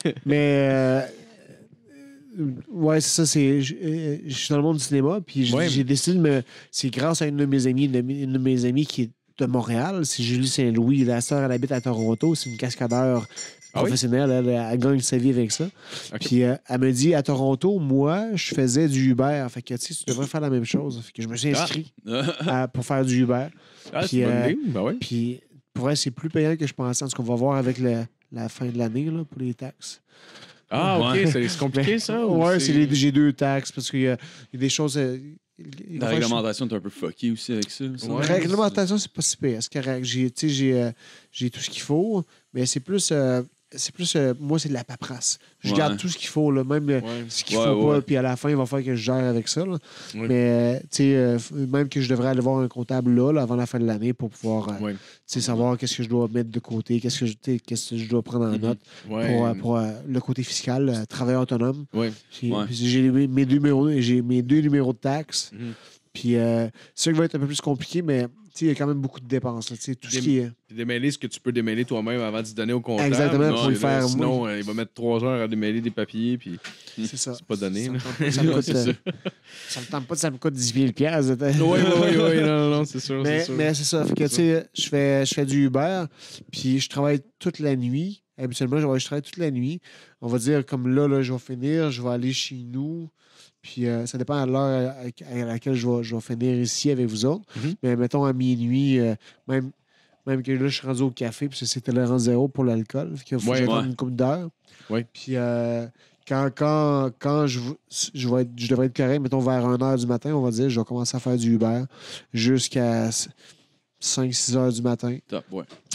Ouais, c'est ça. Je suis dans le monde du cinéma, puis j'ai décidé c'est grâce à une de mes amies qui est de Montréal, c'est Julie Saint-Louis. La sœur, elle habite à Toronto. C'est une cascadeur professionnelle. Elle gagne sa vie avec ça. Okay. Puis elle me dit, à Toronto, moi, je faisais du Uber. Fait que, tu sais, tu devrais faire la même chose. Fait que je me suis inscrit pour faire du Uber. C'est une bonne idée. Ben ouais. Puis, pour vrai, c'est plus payant que je pensais. En tout cas, on va voir avec la fin de l'année là, pour les taxes. Ah, OK. C'est compliqué, ça? Ouais, j'ai 2 taxes parce qu'il y a des choses... La réglementation, t'es un peu fucké aussi avec ça. La réglementation, c'est pas si pire. C'est correct. J'ai tout ce qu'il faut, mais c'est plus... moi, c'est de la paperasse. Je garde tout ce qu'il faut, là, même ce qu'il faut pas, puis à la fin, il va falloir que je gère avec ça. Là. Mais, même que je devrais aller voir un comptable là, avant la fin de l'année pour pouvoir savoir qu'est-ce que je dois mettre de côté, qu'est-ce que je dois prendre en note pour le côté fiscal, travailleur autonome. Puis j'ai mes 2 numéros de taxes. Puis, c'est ça qui va être un peu plus compliqué, mais il y a quand même beaucoup de dépenses. Là, tout ce qui est... Démêler ce que tu peux démêler toi-même avant de se donner au comptable. Exactement, pour le faire. Sinon, il va mettre 3 heures à démêler des papiers, puis c'est ça. C'est pas donné. Ça me tente pas, ça me coûte 10 000 $. Oui, non, c'est sûr. Mais c'est ça. Fait que, tu sais, je fais du Uber, puis je travaille toute la nuit. Habituellement, je travaille toute la nuit. On va dire, comme là, je vais finir, je vais aller chez nous. Puis ça dépend de l'heure à laquelle je vais finir ici avec vous autres. Mais mettons à minuit, même que là, je suis rendu au café, puis c'est tolérance 0 pour l'alcool. Fait qu'il faut que j'attende une couple d'heures. Puis quand je devrais être correct, mettons vers 1h du matin, on va dire, je vais commencer à faire du Uber jusqu'à 5-6 heures du matin. Top,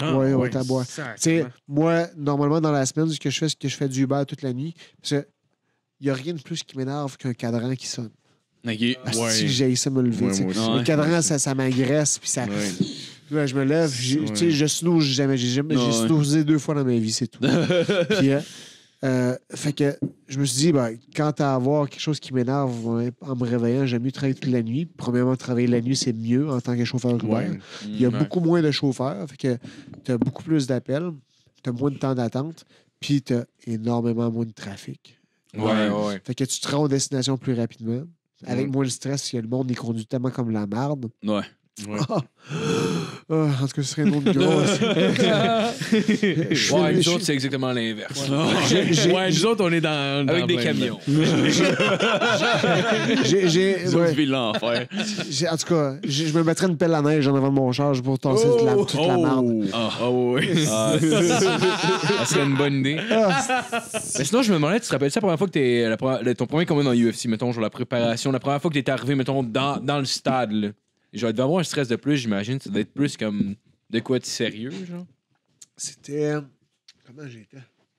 Moi, normalement, dans la semaine, ce que je fais du Uber toute la nuit. Parce que il n'y a rien de plus qui m'énerve qu'un cadran qui sonne. Si j'ai ça me lever. Le cadran, ça m'agresse. Puis ça. Là, je me lève. Je snooze jamais. J'ai snoozé 2 fois dans ma vie, c'est tout. Puis, fait que je me suis dit, quand à avoir quelque chose qui m'énerve en me réveillant, j'aime mieux travailler toute la nuit. Premièrement, travailler la nuit, c'est mieux en tant que chauffeur Uber. Il y a beaucoup moins de chauffeurs. Fait que tu as beaucoup plus d'appels. Tu as moins de temps d'attente. Puis tu as énormément moins de trafic. Fait que tu te rends aux destinations plus rapidement. Avec moins de stress, parce que le monde est conduit tellement comme la marde. en tout cas, ce serait un autre gros. Ouais, nous autres, c'est exactement l'inverse. Ouais, nous autres, on est dans Avec des plein camions. Ils vivent l'enfer. En tout cas, je me mettrais une pelle à neige en avant de mon charge pour tasser toute la merde. oui. Ça serait une bonne idée. Mais sinon, je me demandais, tu te rappelles ça la première fois que ton premier combat dans UFC, mettons, genre la préparation, la première fois que t'es arrivé, mettons, dans le stade, là. Genre, il devait avoir un stress de plus, j'imagine. Ça devait être plus comme de quoi de sérieux, genre. C'était. Comment j'étais?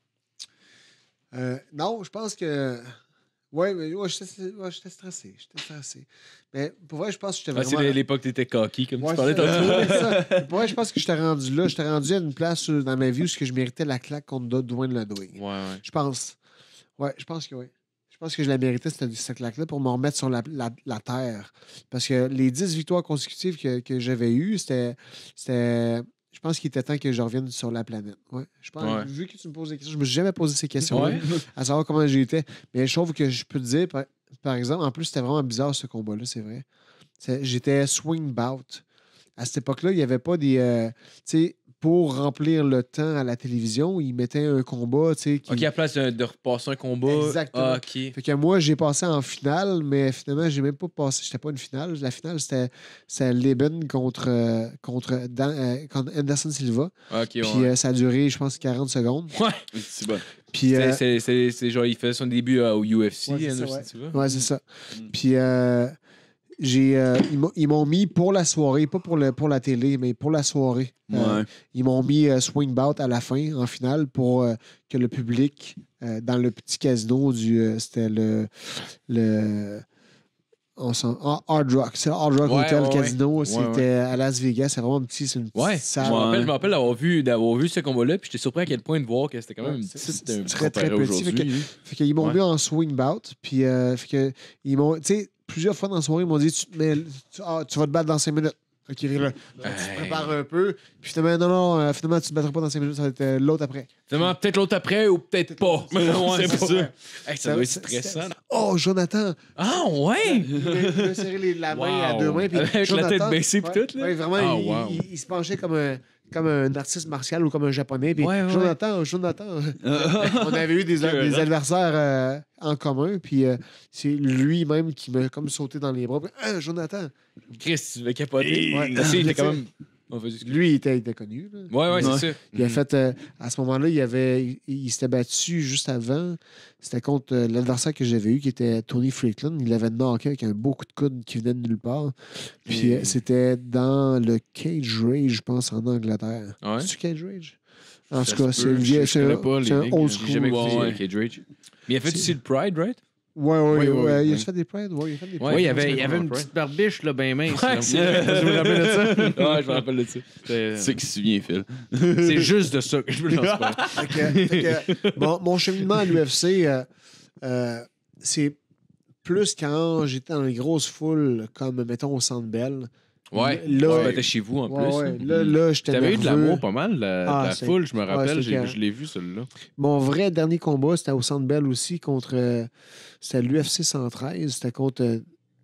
Non, je pense que. Ouais, mais j'étais stressé. Mais pour vrai, je pense que j'étais vraiment. C'est l'époque où t'étais cocky, comme tu parlais tantôt. Pour vrai, je pense que j'étais rendu là. J'étais rendu à une place dans ma vie où je méritais la claque contre Dwayne Ludwig. Ouais. Je pense. Ouais, je pense que oui. Je pense que je la méritais, cette claque-là, pour me remettre sur la terre. Parce que les 10 victoires consécutives que j'avais eues, c'était. Je pense qu'il était temps que je revienne sur la planète. Ouais. Je pense, vu que tu me poses des questions, je me suis jamais posé ces questions-là, à savoir comment j'étais. Mais je trouve que je peux te dire, par exemple, en plus, c'était vraiment bizarre ce combat-là, c'est vrai. J'étais swing bout. À cette époque-là, il n'y avait pas des. Tu sais, pour remplir le temps à la télévision, ils mettaient un combat, tu sais. OK, à place de repasser un combat. Exactement. OK. Fait que moi, j'ai passé en finale, mais finalement, j'ai même pas passé. C'était pas une finale. La finale, c'était Leben contre Anderson Silva. OK, Puis ça a duré, je pense, 40 secondes. Ouais. C'est bon. Puis, c'est genre, il fait son début au UFC, Anderson Silva. Ouais, c'est ça. Puis ils m'ont mis pour la soirée, pas pour la télé, mais pour la soirée. Ils m'ont mis swing bout à la fin, en finale, pour que le public, dans le petit casino c'était le Hard Rock. C'est le Hard Rock Hotel Casino. C'était à Las Vegas. C'est vraiment petit. C'est une petite salle. Je me rappelle d'avoir vu ce combat-là, puis j'étais surpris à quel point de voir que c'était quand même une petite. Très, très petit. Fait qu'ils m'ont mis en swing bout. Puis, fait que, ils m'ont. Tu sais, plusieurs fois dans la soirée, ils m'ont dit tu vas te battre dans 5 minutes. OK, là, tu te prépares un peu. Puis finalement, non, finalement, tu te battras pas dans 5 minutes, ça va être l'autre après. Finalement, peut-être l'autre après ou peut-être pas. C'est pas ça. Ça doit être stressant. Oh, Jonathan! Ah, ouais! Il m'a serré la main à deux mains. Puis avec Jonathan, la tête baissée pis tout, là? Ouais, vraiment, il se penchait comme un artiste martial ou comme un japonais. Puis Jonathan, on avait eu des adversaires en commun. Puis c'est lui-même qui m'a comme sauté dans les bras. Puis, Jonathan! Chris, tu vas capoter. Il était quand même... Lui, il était connu. Là. Ouais, c'est ça. Il a fait, à ce moment-là, il s'était battu juste avant. C'était contre l'adversaire que j'avais eu, qui était Tony Franklin. Il l'avait knocké avec un beau coup de coude qui venait de nulle part. Puis c'était dans le Cage Rage, je pense, en Angleterre. Ouais. C'est-tu Cage Rage? En tout cas, c'est un old school. J'ai jamais écouté Cage Rage. Mais il a fait aussi le Pride, right? Ouais. Il a fait des Pride? Ouais, il a fait des Pride. Oui, il y avait une petite barbiche, là, bien mince. Ouais, je me rappelle de ça. Ouais, je me rappelle de ça. C'est ça qui se souvient, Phil. C'est juste de ça que je me lance pas. Mon cheminement à l'UFC, c'est plus quand j'étais dans les grosses foules, comme, mettons, au Centre Bell. Ouais, là, t'étais chez vous en plus. Là, j'étais T'avais eu de nerveux. l'amour pas mal, la foule, je me rappelle. Je l'ai vu, celui-là. Mon vrai dernier combat, c'était au Centre Bell aussi, contre... c'était l'UFC 113. C'était contre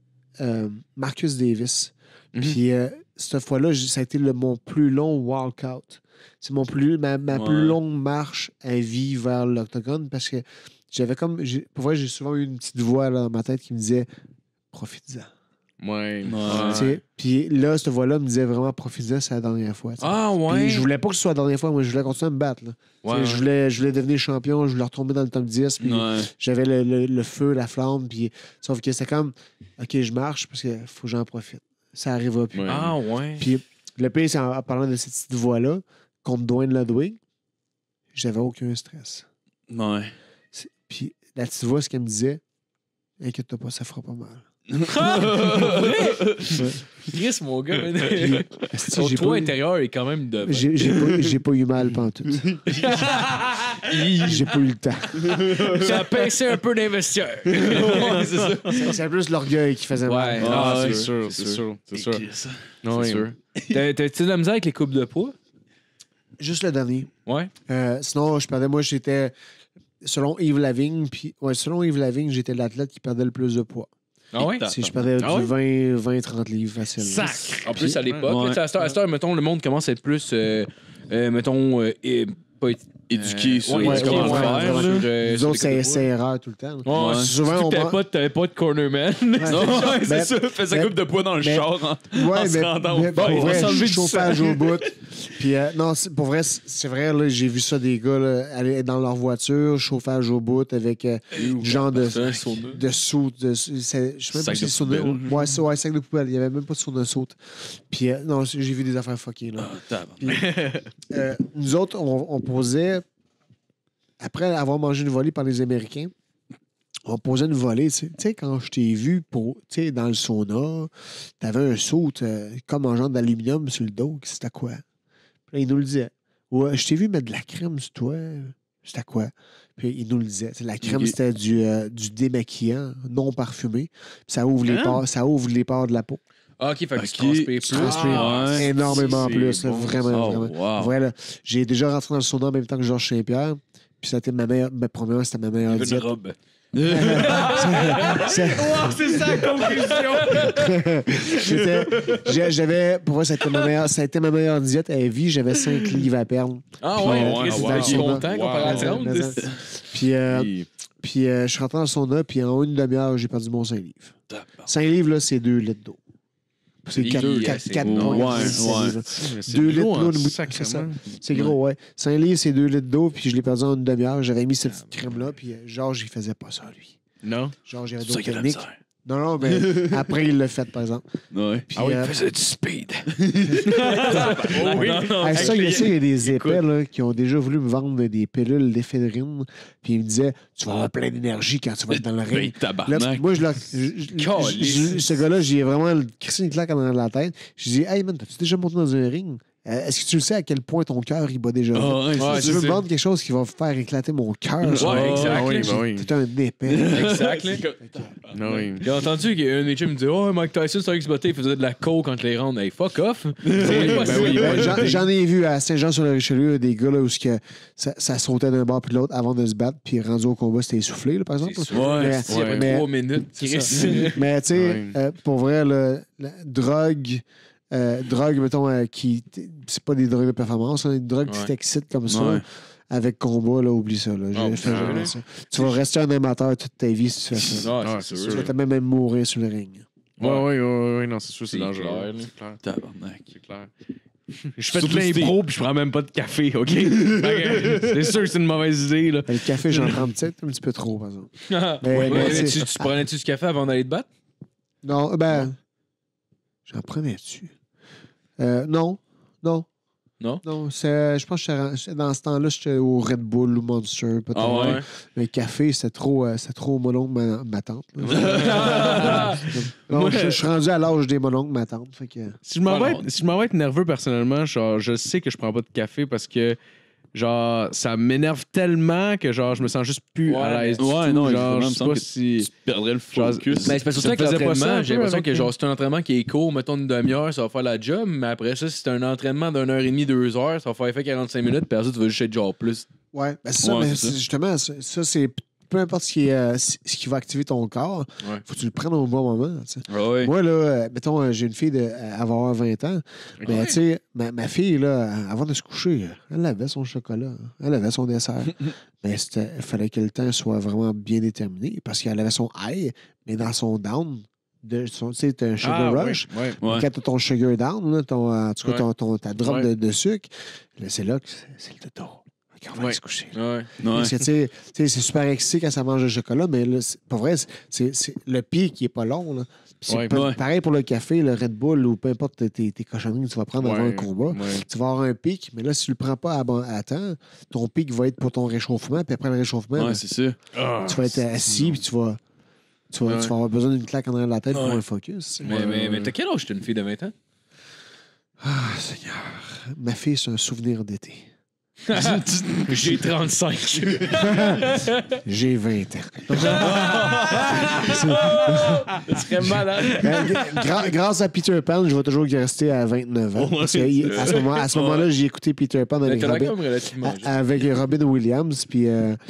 Marcus Davis. Puis cette fois-là, ça a été mon plus long walkout. C'est ma plus longue marche à vie vers l'octogone parce que j'avais comme... Pour vrai, j'ai souvent eu une petite voix là, dans ma tête qui me disait « Profite-en ». Ouais. Puis là, cette voix-là me disait vraiment profite-en, c'est la dernière fois. T'sais. Ah ouais. Puis je voulais pas que ce soit la dernière fois, moi je voulais continuer à me battre. Là. Je voulais devenir champion, je voulais retomber dans le top 10. Puis j'avais le feu, la flamme. Puis sauf que c'était comme OK, je marche parce qu'il faut que j'en profite. Ça arrivera plus. Ah ouais. Puis le pire, c'est en parlant de cette petite voix-là, contre Dwayne Ludwig, j'avais aucun stress. Ouais. Puis la petite voix, ce qu'elle me disait, inquiète-toi pas, ça fera pas mal. Chris, mon gars. Son toit intérieur est quand même de. J'ai pas eu mal pantoute. J'ai pas eu le temps. Ça a pincé un peu d'investisseurs. C'est plus l'orgueil qui faisait mal. Ouais, c'est sûr. T'as-tu de la misère avec les coupes de poids? Juste le dernier. Ouais. Sinon, moi, j'étais. Selon Yves Lavigne, j'étais l'athlète qui perdait le plus de poids. Ah ouais? Si je perdais Ah du 20-30 livres facile. Sac! En plus, à l'époque, Ouais. là, tu sais, à cette heure, mettons, le monde commence à être plus, mettons, pas Éduqué sur ouais, comment ouais, faire, sur, là. Nous sur autres, les c'est erreur tout le temps. Ouais. Souvent, on prend- T'avais pas de cornerman. Non, ouais, c'est Mais- ça. Fais sa mais- coupe de poids dans le mais- char en Ouais, se mais, rendant mais au pour fight. vrai, s'enlever du chauffage au bout. Puis non, pour vrai, c'est vrai, là, j'ai vu ça des gars là, aller dans leur voiture, chauffage au bout avec du genre de saut. Je sais même pas Sac si de c'est sauna. poubelle. Ouais, sac de poubelle. Il y avait même pas de sauna saut. Puis non, j'ai vu des affaires fuckées. Là. Puis, nous autres, on posait, après avoir mangé une volée par les Américains, on posait une volée. Tu sais, quand je t'ai vu dans le sauna, t'avais un saut comme en genre d'aluminium sur le dos. C'était quoi? Puis là, il nous le disait. Ouais, je t'ai vu mettre de la crème sur toi. C'était quoi? Puis il nous le disait. T'sais, la crème, c'était du démaquillant non parfumé. Puis ça ouvre les pores de la peau. Ah, OK, fait que tu Ok. transpires plus. Tu transpires énormément plus. Là, bon, vraiment, ça. vraiment. Oh, wow. Vrai, là, j'ai déjà rentré dans le sauna en même temps que Georges Saint-Pierre. Puis ça a été premièrement, c'était ma meilleure diète. robe. C'est- C'est ça la conclusion! Pour moi, ça a été ma meilleure diète à vie. J'avais 5 livres à perdre. Ah Puis, ouais, ouais, Chris, ouais, je suis ouais. content comparé à Wow. 30. Mais ça. Puis je suis rentré dans le sauna, puis en une demi-heure, j'ai perdu mon 5 livres. 5 livres, là, c'est 2 litres d'eau. C'est Puis, 4 c'est points. gros. Ouais, C'est ouais. livres. C'est 2 gros, litres d'eau, hein, c'est sacrément. ça. C'est gros, ouais. 5 livres, c'est 2 litres d'eau, puis je l'ai perdu en une demi-heure. J'avais mis cette petite crème-là, puis Georges, il faisait pas ça, lui. Non? Georges, il avait C'est ça d'autres qu'il a la techniques. misère. Non, mais après, il l'a fait, par exemple. Ouais. Puis, Il faisait du speed. Oui. hey, ça, il y a des épais là, qui ont déjà voulu me vendre des pilules d'éphédrine, puis ils me disaient tu vas avoir plein d'énergie quand tu vas être dans le Ben, ring. Là, tabarnak. moi, ce gars-là, j'ai vraiment crissé une claque dans la tête. Je dis hey man, t'as-tu déjà monté dans un ring? Est-ce que tu le sais à quel point ton cœur il bat déjà? Ah, ouais, Ouais, tu veux me vendre quelque chose qui va faire éclater mon cœur? Ouais, exact. oui, ben oui. T'es un épais. Exact. là. Non, oui. J'ai entendu qu'il y a un des chums me disait oh, Mike Tyson, c'est un ex-botté, il faisait de la coke quand les rondes. Hey, fuck off. C'est impossible. J'en ai vu à Saint-Jean-sur-le-Richelieu des gars là, où ça sautait d'un bord puis de l'autre avant de se battre, puis rendu au combat, c'était essoufflé, là, par exemple. C'est sûr. Mais- Il y avait mais- 3 minutes. C'est ça. Mais tu sais, pour vrai, la drogue, mettons, c'est pas des drogues de performance, hein, une drogue qui Ouais. t'excite comme ça, Ouais. avec combat, là, oublie ça. Là. Oh, J'ai fait putain. jamais ça. Tu vas rester un amateur toute ta vie si tu fais ça. Ah, c'est c'est sûr. Tu sûr. vas même mourir sur le ring. Ouais, non, c'est sûr, c'est C'est dangereux. clair, là. C'est clair. Tabarnak. C'est clair. Je fais de Surtout si l'impro puis je prends même pas de café, OK? C'est sûr que c'est une mauvaise idée, là. Le café, j'en prends peut-être un petit peu trop, par exemple. Ouais, mais tu c'est- prenais-tu du café avant d'aller te battre? Non, j'en prenais-tu? Non. Non? Non, je pense que dans ce temps-là, j'étais au Red Bull ou Monster, peut-être. Ah ouais? Le café, c'était trop mon oncle, ma tante. là. Non, je suis rendu à l'âge des mon oncle, ma tante. Fait que... Si je m'en vais être nerveux personnellement, genre, je sais que je prends pas de café parce que genre ça m'énerve tellement que genre je me sens juste plus à l'aise. du Ouais, tout. non, genre, je il me sais semble pas que si Tu perdrais le Genre, focus. Ben, c'est parce que Ça avec te faisait pas ça un l'entraînement, peu j'ai l'impression avec que le- genre c'est un entraînement qui est court, mettons une demi-heure, ça va faire la job, mais après ça, si c'est un entraînement d'une heure et demie, 2 heures, ça va faire effet 45 minutes, puis après ça, tu vas juste être genre plus. Ouais, ben c'est ça, Ouais, mais c'est ça. justement, ça, c'est peu importe ce qui va activer ton corps, Ouais. faut que tu le prennes au bon moment. Tu sais. Ouais. Moi, là, mettons, j'ai une fille elle va avoir 20 ans. Mais tu sais, ma fille, là, avant de se coucher, elle avait son chocolat, elle avait son dessert. Mais il fallait que le temps soit vraiment bien déterminé parce qu'elle avait son high, mais dans son down, tu sais, t'as un sugar rush. Ouais. Ouais. Quand tu as ton sugar down, là, en tout cas, ta drop Ouais. de sucre, là, c'est là que c'est le toto. OK, on va aller se coucher. Ouais. Ouais. Parce que, tu sais, c'est super excité quand ça mange le chocolat, mais là, pas vrai, c'est le pic qui est pas long. Là. Puis c'est Ouais. pareil pour le café, le Red Bull ou peu importe tes cochonneries que tu vas prendre avant un combat. Ouais. Tu vas avoir un pic, mais là, si tu le prends pas à temps, ton pic va être pour ton réchauffement, puis après le réchauffement, Ouais, ben, c'est ça. tu vas être assis, puis tu vas avoir besoin d'une claque en arrière de la tête pour Ouais. un focus. Mais t'as quel âge, t'es une fille de 20 ans? Ah, Seigneur. Ma fille, c'est un souvenir d'été. J'ai 35. J'ai 20 ans. Tu serais malade. Grâce à Peter Pan, je vais toujours rester à 29 ans. Parce que à ce moment-là, j'ai écouté Peter Pan avec T'as l'air Robin, quand même relativement jeune. avec Robin Williams. Puis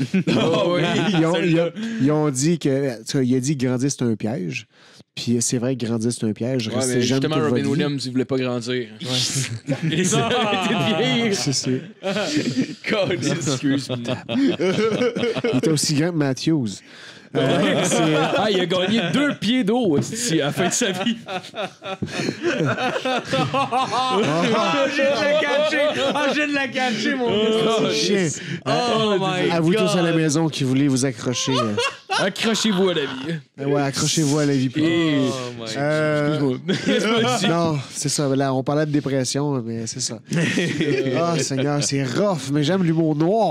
ils ont dit que. Il a dit que grandir, c'est un piège. Puis c'est vrai que grandir, c'est un piège. Ouais, Rester mais jeune justement, toute votre Robin vie. Williams, il voulait pas grandir. Et ça a été de vieillir. C'est. Excuse-moi. Il était aussi grand que Matthews. Ah, il a gagné 2 pieds d'eau aussi, à la fin de sa vie. Je viens de la catcher, mon gars. Chien. Oh my À vous God. tous à la maison qui voulez vous accrocher. Accrochez-vous à la vie. Ouais, accrochez-vous à la vie. Et... Non, c'est ça. Là, on parlait de dépression, mais c'est ça. Ah, Seigneur, c'est rough, mais j'aime l'humour noir.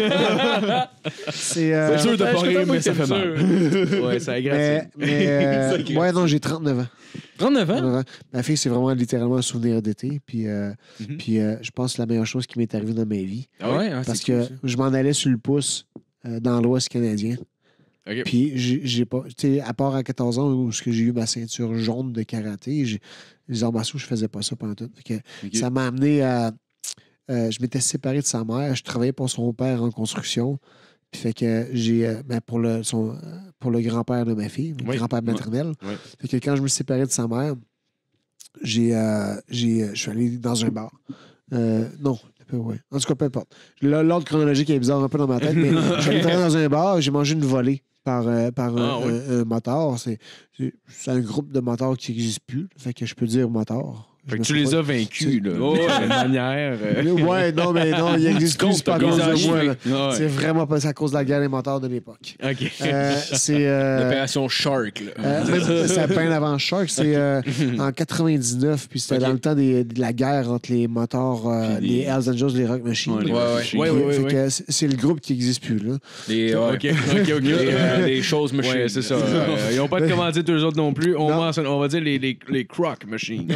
C'est sûr de pas rire, mais ça fait mal. Ouais, ça agresse. ouais, non, j'ai 39 ans. 39 ans? 39 ans. Ma fille, c'est vraiment littéralement un souvenir d'été. Puis, je pense que c'est la meilleure chose qui m'est arrivée dans ma vie. Ah ouais? Parce que je m'en allais sur le pouce dans l'Ouest canadien. OK. Puis j'ai pas, tu sais, à part à 14 ans où j'ai eu ma ceinture jaune de karaté, les arts martiaux, je faisais pas ça pendant tout. Fait que ça m'a amené à. Je m'étais séparé de sa mère, je travaillais pour son père en construction. Puis fait que j'ai. Pour le grand-père de ma fille, le grand-père maternel. Ouais. Fait que quand je me suis séparé de sa mère, je suis allé dans un bar. Non. Ouais. En tout cas, peu importe. L'ordre chronologique est bizarre un peu dans ma tête, mais je suis allé travailler dans un bar, j'ai mangé une volée par un motard. C'est un groupe de motards qui n'existe plus. Fait que je peux dire motard. Fait que tu les as vaincus, là. D'une manière. Ouais, non, mais non, il n'existe plus, c'est pas à cause de moi. Là. Ouais. C'est vraiment pas à cause de la guerre des motards de l'époque. OK. C'est. L'opération Shark, là. C'est bien avant Shark, c'est en 99, puis c'était dans le temps de la guerre entre les motards, les Hells Angels, les Rock Machines. Ouais. Fait que c'est le groupe qui n'existe plus, là. OK. Les choses machines. Ouais, c'est ça. Ils n'ont pas de commandite, eux autres non plus. On va dire les croc machines.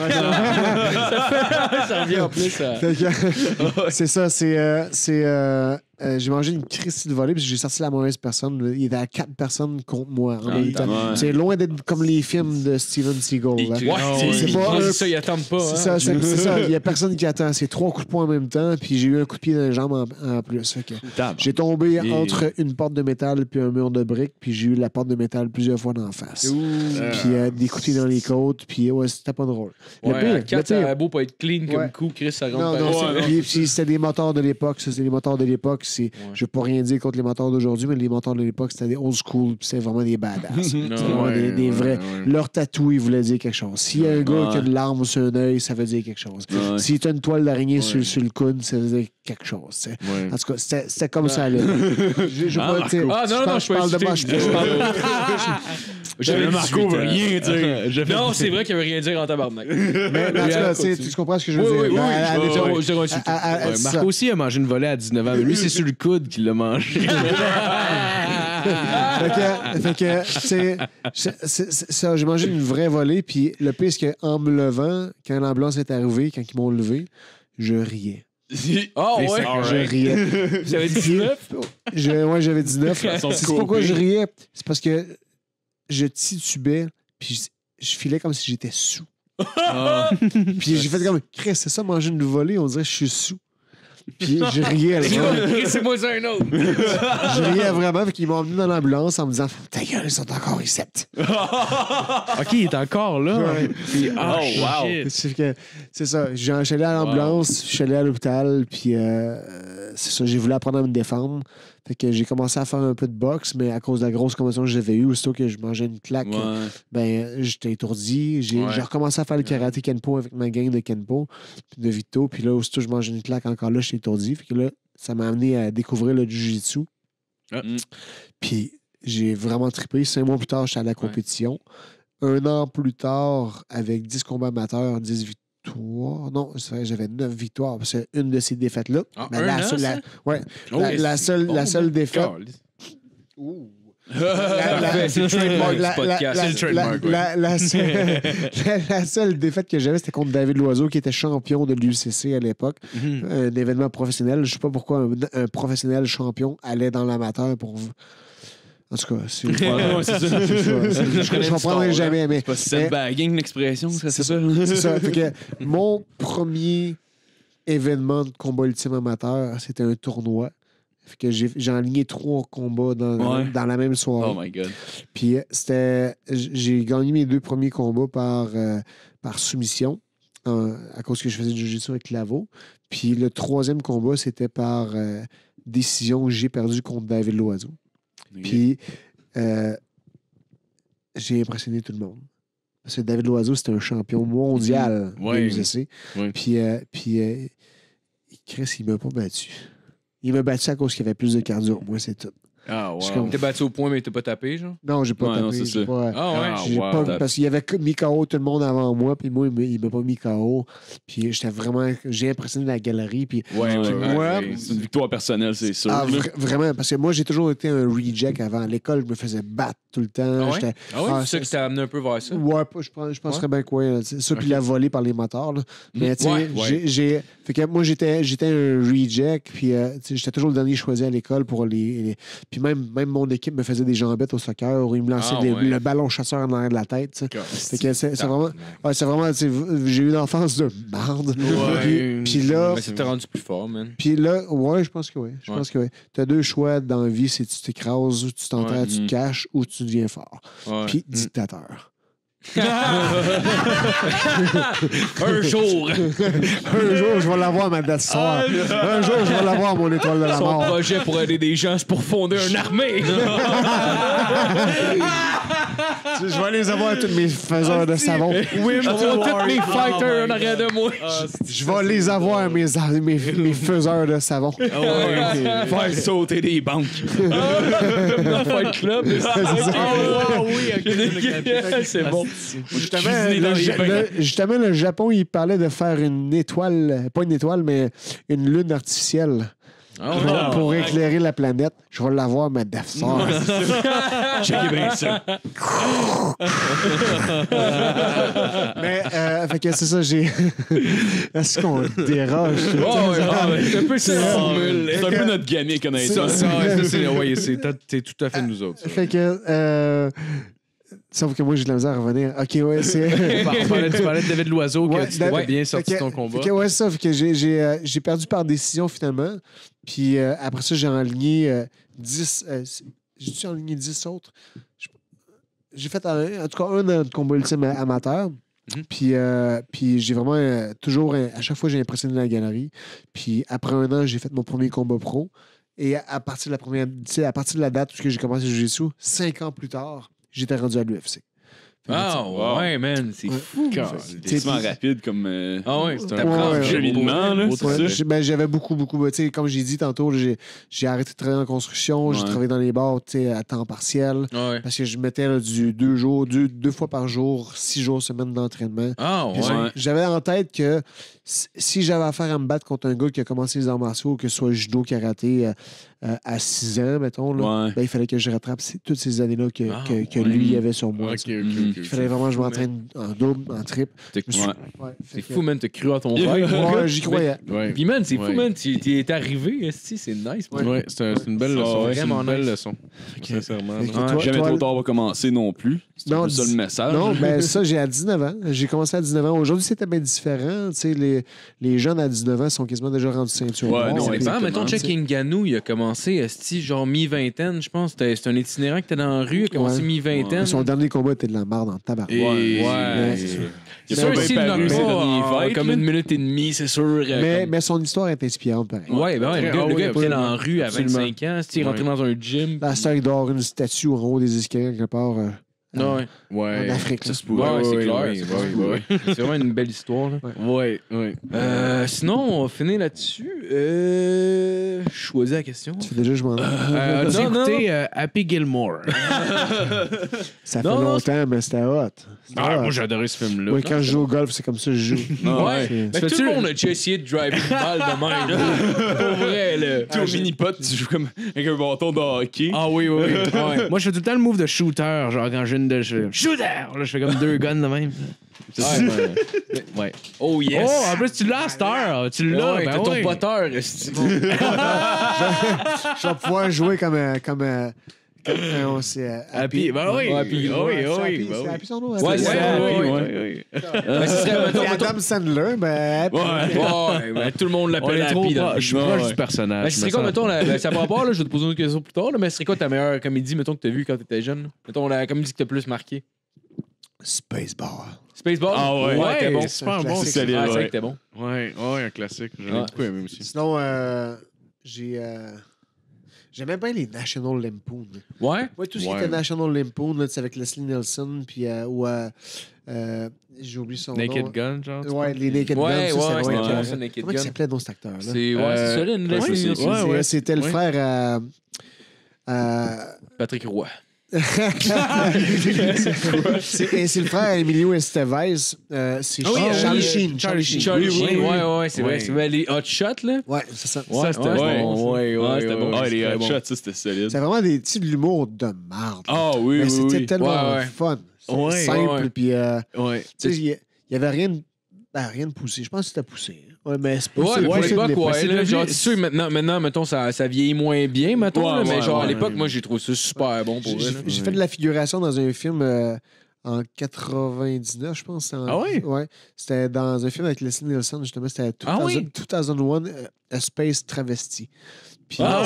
Ça revient en plus. Fait que, c'est ça, j'ai mangé une crise de volée puis j'ai sorti la mauvaise personne. Il y avait 4 personnes contre moi en même temps. C'est loin d'être comme les films de Steven Seagal. C'est pas ça, ils attendent pas. C'est ça. Il n'y a personne qui attend. C'est 3 coups de poing en même temps, puis j'ai eu un coup de pied dans les jambes en plus. Fait que j'ai tombé entre une porte de métal puis un mur de briques, puis j'ai eu la porte de métal plusieurs fois dans la face. Puis des coups de pied dans les côtes, puis ouais, c'était pas drôle. Le pire, ça a beau pas être clean comme coup, Chris, ça rentre pas. Puis c'était des moteurs de l'époque. Ça, c'est les moteurs de l'époque. Je ne veux pas rien dire contre les moteurs d'aujourd'hui, mais les moteurs de l'époque, c'était des old school, puis c'était vraiment des badass. C'était vraiment des vrais. Leur tatou, il voulait dire quelque chose. S'il y a un gars qui a une larme sur un œil, ça veut dire quelque chose. Si tu as une toile d'araignée sur le coude, ça veut dire quelque chose. En tout cas, c'était comme ça. Là. Je parle de moi. Marco veut rien dire. Non, c'est vrai qu'il veut rien dire en tabarnak. Mais en tout cas, tu comprends ce que je veux dire? Oui. Marco aussi a mangé une volée à 19 ans, mais lui, c'est sur le coude qu'il l'a mangé. Fait que ça, j'ai mangé une vraie volée, puis le pire, c'est qu'en me levant, quand l'ambulance est arrivée, quand ils m'ont levé, je riais. Oh ouais? Je riais. J'avais 19? Ouais, j'avais 19. C'est pourquoi je riais? C'est parce que je titubais, puis je filais comme si j'étais sous. Puis j'ai fait comme, Chris, c'est ça, manger une volée, on dirait que je suis sous. Puis je riais. C'est moi un autre. Je riais vraiment, fait qu'ils m'ont emmené dans l'ambulance en me disant, ta gueule, ils sont encore ici. OK, il est encore là. Ouais. Puis, wow. C'est ça. Je suis allé à l'ambulance, je suis allé à l'hôpital, puis c'est ça, j'ai voulu apprendre à me défendre. Fait que j'ai commencé à faire un peu de boxe, mais à cause de la grosse commotion que j'avais eue, aussitôt que je mangeais une claque, j'étais étourdi. J'ai recommencé à faire le karaté Kenpo avec ma gang de Kenpo, puis de Vito, puis là, aussitôt que je mangeais une claque, encore là, j'étais étourdi. Fait que là, ça m'a amené à découvrir le Jiu-Jitsu. Puis j'ai vraiment trippé. 5 mois plus tard, j'étais à la compétition. 1 an plus tard, avec 10 combats amateurs, 10 victoires. Non, c'est vrai, j'avais 9 victoires. C'est une de ces défaites-là. La seule défaite. Parfait, c'est le trademark du podcast. C'est le trademark, ouais. La seule défaite que j'avais, c'était contre David Loiseau, qui était champion de l'UCC à l'époque. Un événement professionnel. Je sais pas pourquoi un professionnel champion allait dans l'amateur pour... En tout cas, c'est... c'est ça. Je comprendrai jamais, mais... C'est pas sandbagging l'expression, c'est ça? C'est ça. Fait que mon premier événement de combat ultime amateur, c'était un tournoi. Fait que j'ai aligné 3 combats dans la même soirée. Oh my God. Puis j'ai gagné mes 2 premiers combats par soumission, à cause que je faisais du jiu-jitsu avec Lavo. Puis le 3e combat, c'était par décision que j'ai perdu contre David Loiseau. Puis j'ai impressionné tout le monde. Parce que David Loiseau, c'était un champion mondial de l'UFC. Puis Chris, il m'a pas battu. Il m'a battu à cause qu'il y avait plus de cardio. Moi, c'est tout. Ah, wow. T'es battu au point, mais t'as pas tapé, genre? Non, j'ai pas tapé. non, c'est j'ai ça. pas, j'ai wow. pas- parce qu'il y avait mis KO tout le monde avant moi, puis moi, il m'a pas mis KO. Puis j'ai impressionné la galerie. Puis Ouais, moi, C'est une victoire personnelle, c'est sûr. ah, là. vraiment, parce que moi, j'ai toujours été un reject avant. À l'école, je me faisais battre tout le temps. Ah ouais? J'étais- Ah ouais? Ah, C'est ça qui t'a amené un peu vers ça? Ouais, je penserais bien que oui. Ça, puis la volée par les moteurs. Là. Mais tu sais, Ouais. fait que moi, j'étais un reject, puis tu sais, j'étais toujours le dernier choisi à l'école pour Puis même mon équipe me faisait des jambettes au soccer, où ils me lançaient le ballon chasseur en arrière de la tête. Tu sais. Fait que c'est vraiment... Ouais, c'est vraiment... tu sais, j'ai eu une enfance de marde. Puis là... Mais ça t'a rendu plus fort, man. Puis là, ouais, je pense que oui. Je pense que oui. Tu as 2 choix dans la vie, c'est tu t'écrases, ou tu t'enterres, tu te caches, ou tu deviens fort. Ouais. Puis dictateur. Un jour! Un jour, je vais l'avoir, ma Death Star. Un jour, je vais l'avoir, mon étoile de la Son mort. projet pour aider des gens, c'est pour fonder une armée! Je vais les avoir, tous mes faiseurs de savon. Oui, tous mes fighters en arrière de moi! Je vais les avoir, mes faiseurs de savon. Faire sauter des banques. Dans Fight Club! C'est bon. Justement, le Japon, il parlait de faire une étoile, pas une étoile, mais une lune artificielle. Pour éclairer la planète. Je vais l'avoir, ma Death Star. Checkez bien ça. Mais, fait que c'est ça, j'ai. Est-ce qu'on déroge? C'est un peu C'est un peu notre gamique, honnêtement. C'est tout à fait nous autres. ça. Fait que. Sauf que moi, j'ai de la misère à revenir. OK, ouais, c'est. Tu parlais de David Loiseau, que tu t'es bien sorti de ton combat. Fait que, ouais, ça. Fait que j'ai perdu par décision, finalement. Puis après ça, j'ai enligné 10. J'ai-tu enligné 10 autres? J'ai fait, en tout cas, un combat ultime amateur. Puis j'ai vraiment toujours, à chaque fois, j'ai impressionné la galerie. Puis après un an, j'ai fait mon premier combat pro. Et à partir de la date où j'ai commencé le jiu-jitsu, 5 ans plus tard, j'étais rendu à l'UFC. Ah ouais, man, c'est fou. C'est tellement rapide comme. Ah ouais, t'apprends cheminement, là. C'est ça. J'avais beaucoup. Tu sais, comme j'ai dit tantôt, j'ai arrêté de travailler en construction, j'ai travaillé dans les bars, tu sais, à temps partiel. Ouais. Parce que je mettais là, du 2 fois par jour, 6 jours semaine d'entraînement. Ah Puis ouais. j'avais en tête que si j'avais affaire à me battre contre un gars qui a commencé les arts martiaux, que ce soit judo, karaté, à 6 ans, mettons, là, ben, il fallait que je rattrape toutes ces années-là que lui avait sur moi. Il fallait vraiment que je m'entraîne en double, en triple. C'est fou, man, t'as cru à ton rêve. Ouais, j'y croyais. Puis, man, c'est fou, man. Tu es arrivé, c'est nice. Ouais, c'est une belle leçon. Ouais, C'est vraiment une belle nice. leçon. Sincèrement. Jamais trop tard va commencer non plus. C'est un peu ça le message. Non, ben ça, j'ai à 19 ans. J'ai commencé à 19 ans. Aujourd'hui, c'était bien différent. Tu sais, les jeunes à 19 ans sont quasiment déjà rendus ceinture. Ouais, non, C'est exactement. ça. Mettons, Check Ngannou, il a commencé, genre mi-vingtaine, je pense. C'est un itinérant qui était dans la rue, il a commencé mi-vingtaine. Son dernier combat était de la merde en tabac. Ouais. Il C'est sûr, bien s'il paru, n'a ses derniers pas fights, comme là. 1 minute et demie, c'est sûr. Mais son histoire est inspirante, pareil. Ouais, ben ouais, le gars était dans la rue à Absolument. 25 ans, il est rentré dans un gym. La star, il doit avoir une statue au haut des escaliers quelque part Ouais. en Afrique. là. Ça se pourrait, ouais, c'est clair. ouais, c'est ouais, c'est vraiment une belle histoire. Là. Ouais. Sinon, on va finir là-dessus. Choisis la question. Tu fais déjà, je m'en. As-tu Non, écouté Happy Gilmore? Ça fait Non, longtemps, mais c'était hot. C'était hot. Moi, j'ai adoré ce film-là. Oui, quand je joue au golf, c'est comme ça que je joue. Ouais. C'est- Mais tout le monde a déjà essayé de driver une balle de même. là. Pour vrai, là. Tu au mini-pot, tu joues comme avec un bâton de hockey. Ah oui, oui, oui. Ah ouais. Moi, je fais tout le temps le move de shooter. Genre, quand je viens de. Je fais shooter! Là, je fais comme 2 guns de même. C'est ça. Ouais. Oh yes. Oh, en plus, tu l'as à cette heure. Tu l'as. Ouais, Ben t'as ton ouais. poteur. esti. Je vais pouvoir jouer on sait, Happy. Ben oui. Ouais, Happy. Oui, Ouais, c'est oui, Happy, ben c'est oui. Happy son nom? Ouais, Happy. c'est Ouais, Happy, ouais. Mais ce serait, mettons, Et Adam Sandler, ben Happy. Ouais, mais tout le monde On l'appelle est trop Happy. proche. Je suis proche du personnage. Mais ce serait quoi, mettons, ça par rapport, là, je vais te poser une autre question plus tard, là, mais ce serait quoi ta meilleure comédie, mettons, que t'as vue quand t'étais jeune? Là? Mettons, la comédie que t'as plus marqué. Spaceball. Spaceball? Ah ouais, t'es bon. super C'est un bon. classique. C'est Ah, c'est vrai ouais. que t'es bon. Ouais, un classique. J'en ai Ouais. beaucoup aimé aussi. Sinon, j'aimais bien les National Lampoon. Ouais? Ouais, tout ce qui Ouais. était National Lampoon, là, c'est avec Leslie Nielsen, puis j'ai oublié son nom. Naked Gun, genre. tu Ouais, penses? les Naked Ouais, Guns, ça, ouais, c'est c'était vraiment bon, écœurant. ça, Naked Comment il Gun. s'appelait donc cet acteur-là? C'est ça, là, une Ouais, Leslie c'est- Nielsen. ouais. C'était le Ouais. frère Patrick Roy. c'est le frère à Emilio Estevez. C'est Ah oui, Charlie Sheen. Charlie Sheen. Charlie Oui, oui, Sheen, oui. ouais, c'est vrai. Ouais. C'est vrai, les Hot Shots, là. Ouais, c'est ça. Ça, c'était Ouais, bon. Ouais, Ah, ouais, c'était bon. Ah, les c'était hot bon. shots, ça, c'était solide. C'est vraiment des petits de l'humour de marde. Ah oui, Mais oui, c'était oui. tellement Ouais, ouais. fun. C'était Ouais, simple, ouais. puis Ouais. tu sais, il y avait rien de poussé. Je pense que c'était poussé. Ouais, mais c'est Ouais, poussé. mais pour poussé de l'époque, l'époque. ouais. C'est Là, devenu- genre, c'est sûr, maintenant, mettons, ça vieillit moins bien, mettons, Ouais, là, mais ouais, genre, à ouais. l'époque, moi, j'ai trouvé ça super bon pour eux. là. J'ai fait de la figuration dans un film en 99, je pense. Ah oui? Ouais. C'était dans un film avec Leslie Nielsen, justement. C'était Ah oui? 2001, A Space Travesti. Puis, Ah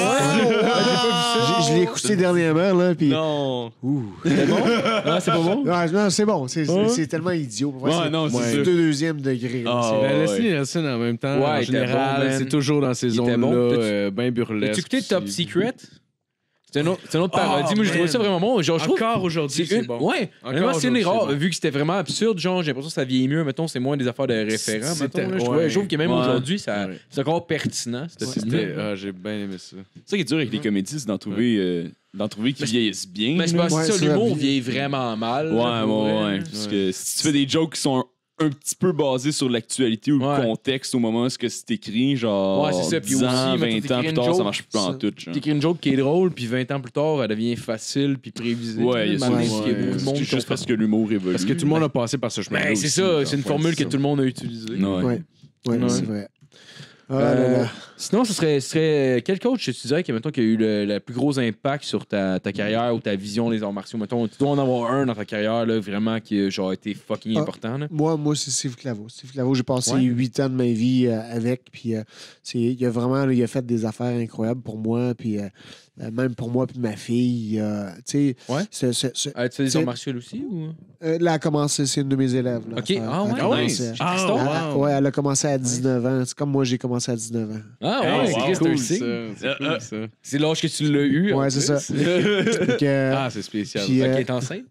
ouais? Je l'ai écouté dernièrement, là, puis... Non. C'est bon? Ah, c'est pas bon? Ouais, non, c'est bon. C'est tellement idiot. Pour moi, Ouais, non, c'est sûr. deuxième degré. là. Ah, C'est- Ben, ouais. Leslie Nielsen, en même temps, Ouais, en il était bon, général, man. c'est toujours dans ces Il était zones-là, bon. T'as-tu- bien burlesques. As-tu écouté Top aussi. Secret? C'est une autre parodie. Oh, moi, j'ai trouvé man. ça vraiment bon. Genre, je trouve. Encore aujourd'hui, C'est c'est une... bon. Ouais, Encore honnêtement, c'est une des aujourd'hui, rares. c'est bon. Vu que c'était vraiment absurde, genre, j'ai l'impression que ça vieillit mieux. Mettons, c'est moins des affaires de référents. C'était- Mettons, là, ouais. je trouve que même Ouais. aujourd'hui, ça, Ouais. c'est encore pertinent. Cette J'ai bien aimé ça. C'est ça qui est dur avec les comédies, c'est d'en trouver qui vieillissent bien. Mais je là. pense que Ouais, ça, c'est l'humour la- vieillit vraiment mal. Ouais, là, pour vrai, ouais. là. Parce que si tu fais des jokes qui sont un petit peu basés sur l'actualité ou Ouais. le contexte au moment où c'est écrit, genre Ouais, c'est ça. Puis 10 ans, aussi, mettons, 20 ans t'écris plus une tard, ça joke, marche plus en ça- tout. genre. T'écris une joke qui est drôle, puis 20 ans plus tard, elle devient facile puis prévisible. Ouais, il y a ça. Malgré Ouais. qu'il y a beaucoup de monde C'est qui juste ont parce que l'humour évolue. Parce que tout le monde a passé par ce chemin-là. Ben, c'est aussi, ça, genre, c'est une ouais, formule c'est que ça. tout le monde a utilisée. Ouais. Ouais, Ouais. c'est vrai. Ah là là. Sinon, ce serait quel coach tu dirais que, mettons, qui a eu le plus gros impact sur ta carrière ou ta vision des arts martiaux? Mettons, tu dois en avoir un dans ta carrière, là, vraiment, qui a genre, été fucking Ah. important. Là. Moi, c'est Steve Claveau. Steve Claveau, j'ai passé Ouais. 8 ans de ma vie avec. Puis, il a vraiment il a fait des affaires incroyables pour moi. Puis, même pour moi puis ma fille. Tu sais, Ouais. c'est- Tu fais des c'est- arts martiaux aussi? Ou... là, elle a commencé, c'est une de mes élèves. Là, Ok. Elle a Ah ouais? commencé- Nice. Ah, Tristan? wow. Ouais, elle a commencé à 19 ans. C'est comme moi, j'ai commencé à 19 ans. Ah Hey, ouais, c'est c'est cool, un ça. signe. C'est cool, ça. C'est l'âge que tu l'as eu. en Ouais, c'est plus. ça. Fait que, Ah, c'est spécial. Puis, Fait qu'elle est enceinte?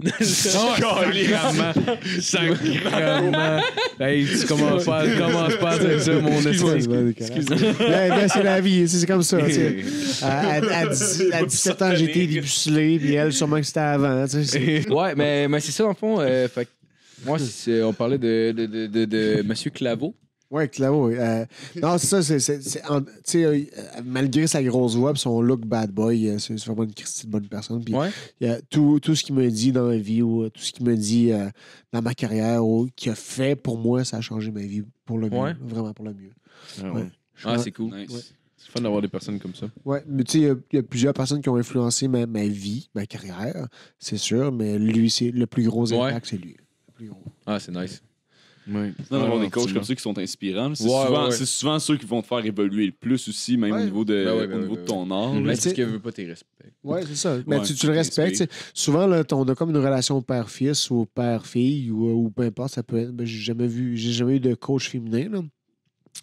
Sacrement. Sacrement. Hey, tu commences pas à dire ça, mon esprit. Mais c'est la vie, c'est comme ça. Tu sais. À 17 ans, j'ai été dépucelé, puis elle, sûrement que c'était avant. Tu sais, c'est- Ouais, mais c'est ça, dans le fond. Fait que moi, on parlait de Monsieur Claveau. Ouais, Claveau. Non, c'est ça. Tu sais, malgré sa grosse voix et son look bad boy, c'est vraiment une Christie de bonne personne. Puis Ouais. il y a tout ce qu'il me dit dans la vie ou tout ce qu'il me dit dans ma carrière ou qu'il a fait pour moi, ça a changé ma vie pour le mieux. Ouais. Vraiment pour le mieux. Ah, Ouais. ouais. Ah, c'est cool. Nice. Ouais. C'est fun d'avoir des personnes comme ça. Ouais, mais tu sais, il y a plusieurs personnes qui ont influencé ma vie, ma carrière, c'est sûr, mais lui, c'est le plus gros impact, c'est lui. Le plus gros. Ah, c'est nice. Oui. Non, d'avoir des coachs comme ça qui sont inspirants. C'est Ouais, souvent, ouais. c'est souvent ceux qui vont te faire évoluer le plus aussi, même Ouais. au niveau de, Ben ouais, au ben niveau ouais, de ben ton art. Mais Mais tu sais- c'est ce que veut pas tes respects. Oui, c'est ça. Mais Ouais, tu le respectes. t'inspires. tu sais. Souvent, là, on a comme une relation père-fils ou père-fille ou peu importe, ça peut être. Ben, j'ai jamais eu de coach féminin. Là.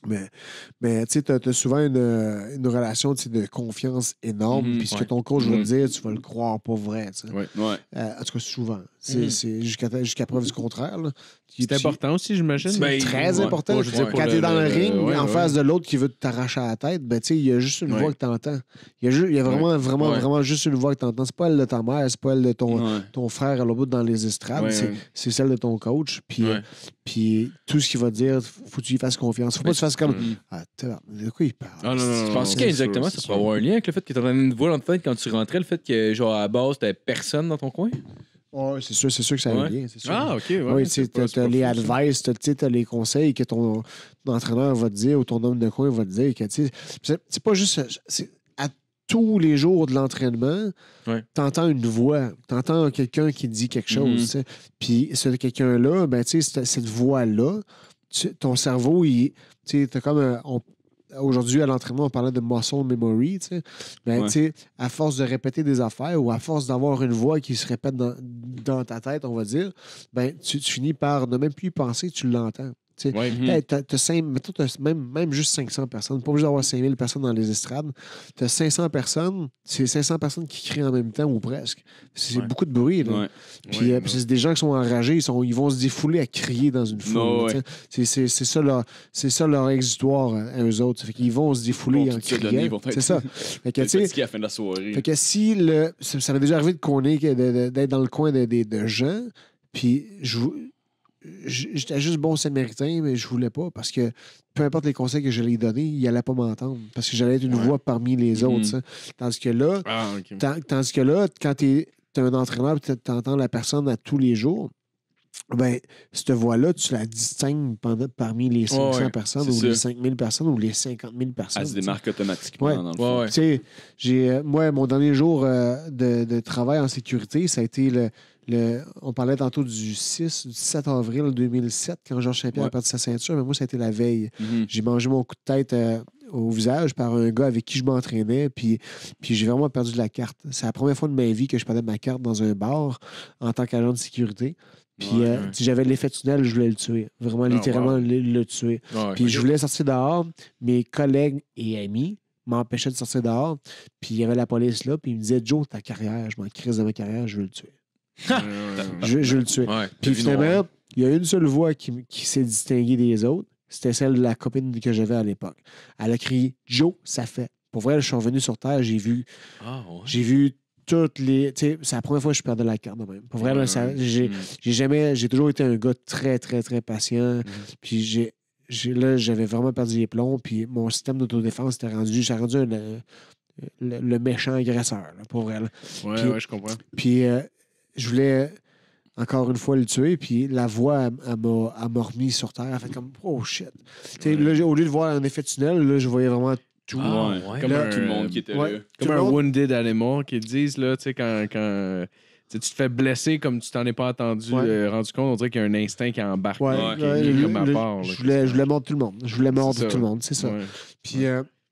Mais tu sais, t'as souvent une relation de confiance énorme. Puis ce que ton coach va te dire, tu vas le croire pas vrai. Tu sais. Ouais. En tout cas, souvent. C'est jusqu'à preuve du contraire. Là. C'est important aussi, j'imagine. C'est très important. Ouais, je veux dire, Quand t'es dans le ring, en face de l'autre qui veut t'arracher à la tête, ben, tu sais, il y a juste une voix que t'entends. Il y a vraiment juste une voix que t'entends. C'est pas elle de ta mère, c'est pas elle de ton frère à l'autre bout dans les estrades. C'est celle de ton coach. Puis tout ce qu'il va dire, faut que tu lui fasses confiance. Faut pas que tu fasses comme ah, de quoi il parle? Ah, non. Tu penses qu'indirectement, ça pourrait avoir un lien avec le fait que tu entendais une voix dans ta tête quand tu rentrais, le fait que, genre, à la base, t'avais personne dans ton coin? Oui, c'est sûr que ça va bien. Sûr. Ah, OK. Ouais, oui, tu as les advice, tu as les conseils que ton entraîneur va te dire ou ton homme de coin va te dire. C'est pas juste. À tous les jours de l'entraînement, tu entends une voix, tu entends quelqu'un qui dit quelque chose. Puis ce quelqu'un-là, ben, cette voix-là, ton cerveau, tu as comme. Aujourd'hui, à l'entraînement, on parlait de muscle memory. Ben, à force de répéter des affaires ou à force d'avoir une voix qui se répète dans ta tête, on va dire, ben, tu finis par ne même plus y penser, tu l'entends. T'as même juste 500 personnes, pas obligé d'avoir 5000 personnes dans les estrades. Tu as 500 personnes, c'est 500 personnes qui crient en même temps ou presque. C'est beaucoup de bruit. Là. Puis c'est des gens qui sont enragés, ils vont se défouler à crier dans une foule. C'est ça leur exutoire à eux autres. Fait qu'ils vont se défouler en criant. C'est ça. Fait que, fatigués à la fin de la soirée. Fait que si ça m'est déjà arrivé d'être dans le coin de gens, puis j'étais juste bon samaritain, mais je voulais pas parce que peu importe les conseils que je lui donner, il allait pas m'entendre parce que j'allais être une voix parmi les autres. Tandis que là, quand tu es un entraîneur et tu entends la personne à tous les jours, ben, cette voix-là, tu la distingues parmi les 500 personnes ou les 5000 personnes ou les 50 000 personnes. Elle se démarque automatiquement dans le fond. Moi, mon dernier jour de travail en sécurité, ça a été on parlait tantôt du 7 avril 2007, quand Georges Saint-Pierre a perdu sa ceinture, mais moi, ça a été la veille. J'ai mangé mon coup de tête au visage par un gars avec qui je m'entraînais, puis j'ai vraiment perdu de la carte. C'est la première fois de ma vie que je perdais ma carte dans un bar en tant qu'agent de sécurité. Puis si j'avais l'effet tunnel, je voulais le tuer. Vraiment, littéralement, le tuer. Puis je voulais sortir dehors. Mes collègues et amis m'empêchaient de sortir dehors. Puis il y avait la police là. Puis ils me disaient, Joe, ta carrière, je m'en crise de ma carrière, je veux le tuer. je veux le tuer. Puis finalement, il y a une seule voix qui s'est distinguée des autres. C'était celle de la copine que j'avais à l'époque. Elle a crié, Joe, ça fait. Pour vrai, je suis revenu sur Terre, j'ai vu toutes les. Tu sais, c'est la première fois que je perdais la carte de même. Pour vrai, là, j'ai toujours été un gars très, très, très patient. Puis j'avais vraiment perdu les plombs. Puis mon système d'autodéfense j'ai rendu le méchant agresseur, là, pour vrai. Ouais, je comprends. Puis je voulais encore une fois le tuer. Puis la voix, elle m'a remis sur Terre. Elle a fait comme, oh shit. Là, au lieu de voir un effet tunnel, là, je voyais vraiment tout. Comme tout le monde qui était là. Comme un wounded animal qu'ils disent, là, tu sais, quand tu te fais blesser comme tu t'en es pas rendu compte, on dirait qu'il y a un instinct qui embarque. Comme à part. Je voulais mordre tout le monde. Je voulais mordre tout le monde, c'est ça. Puis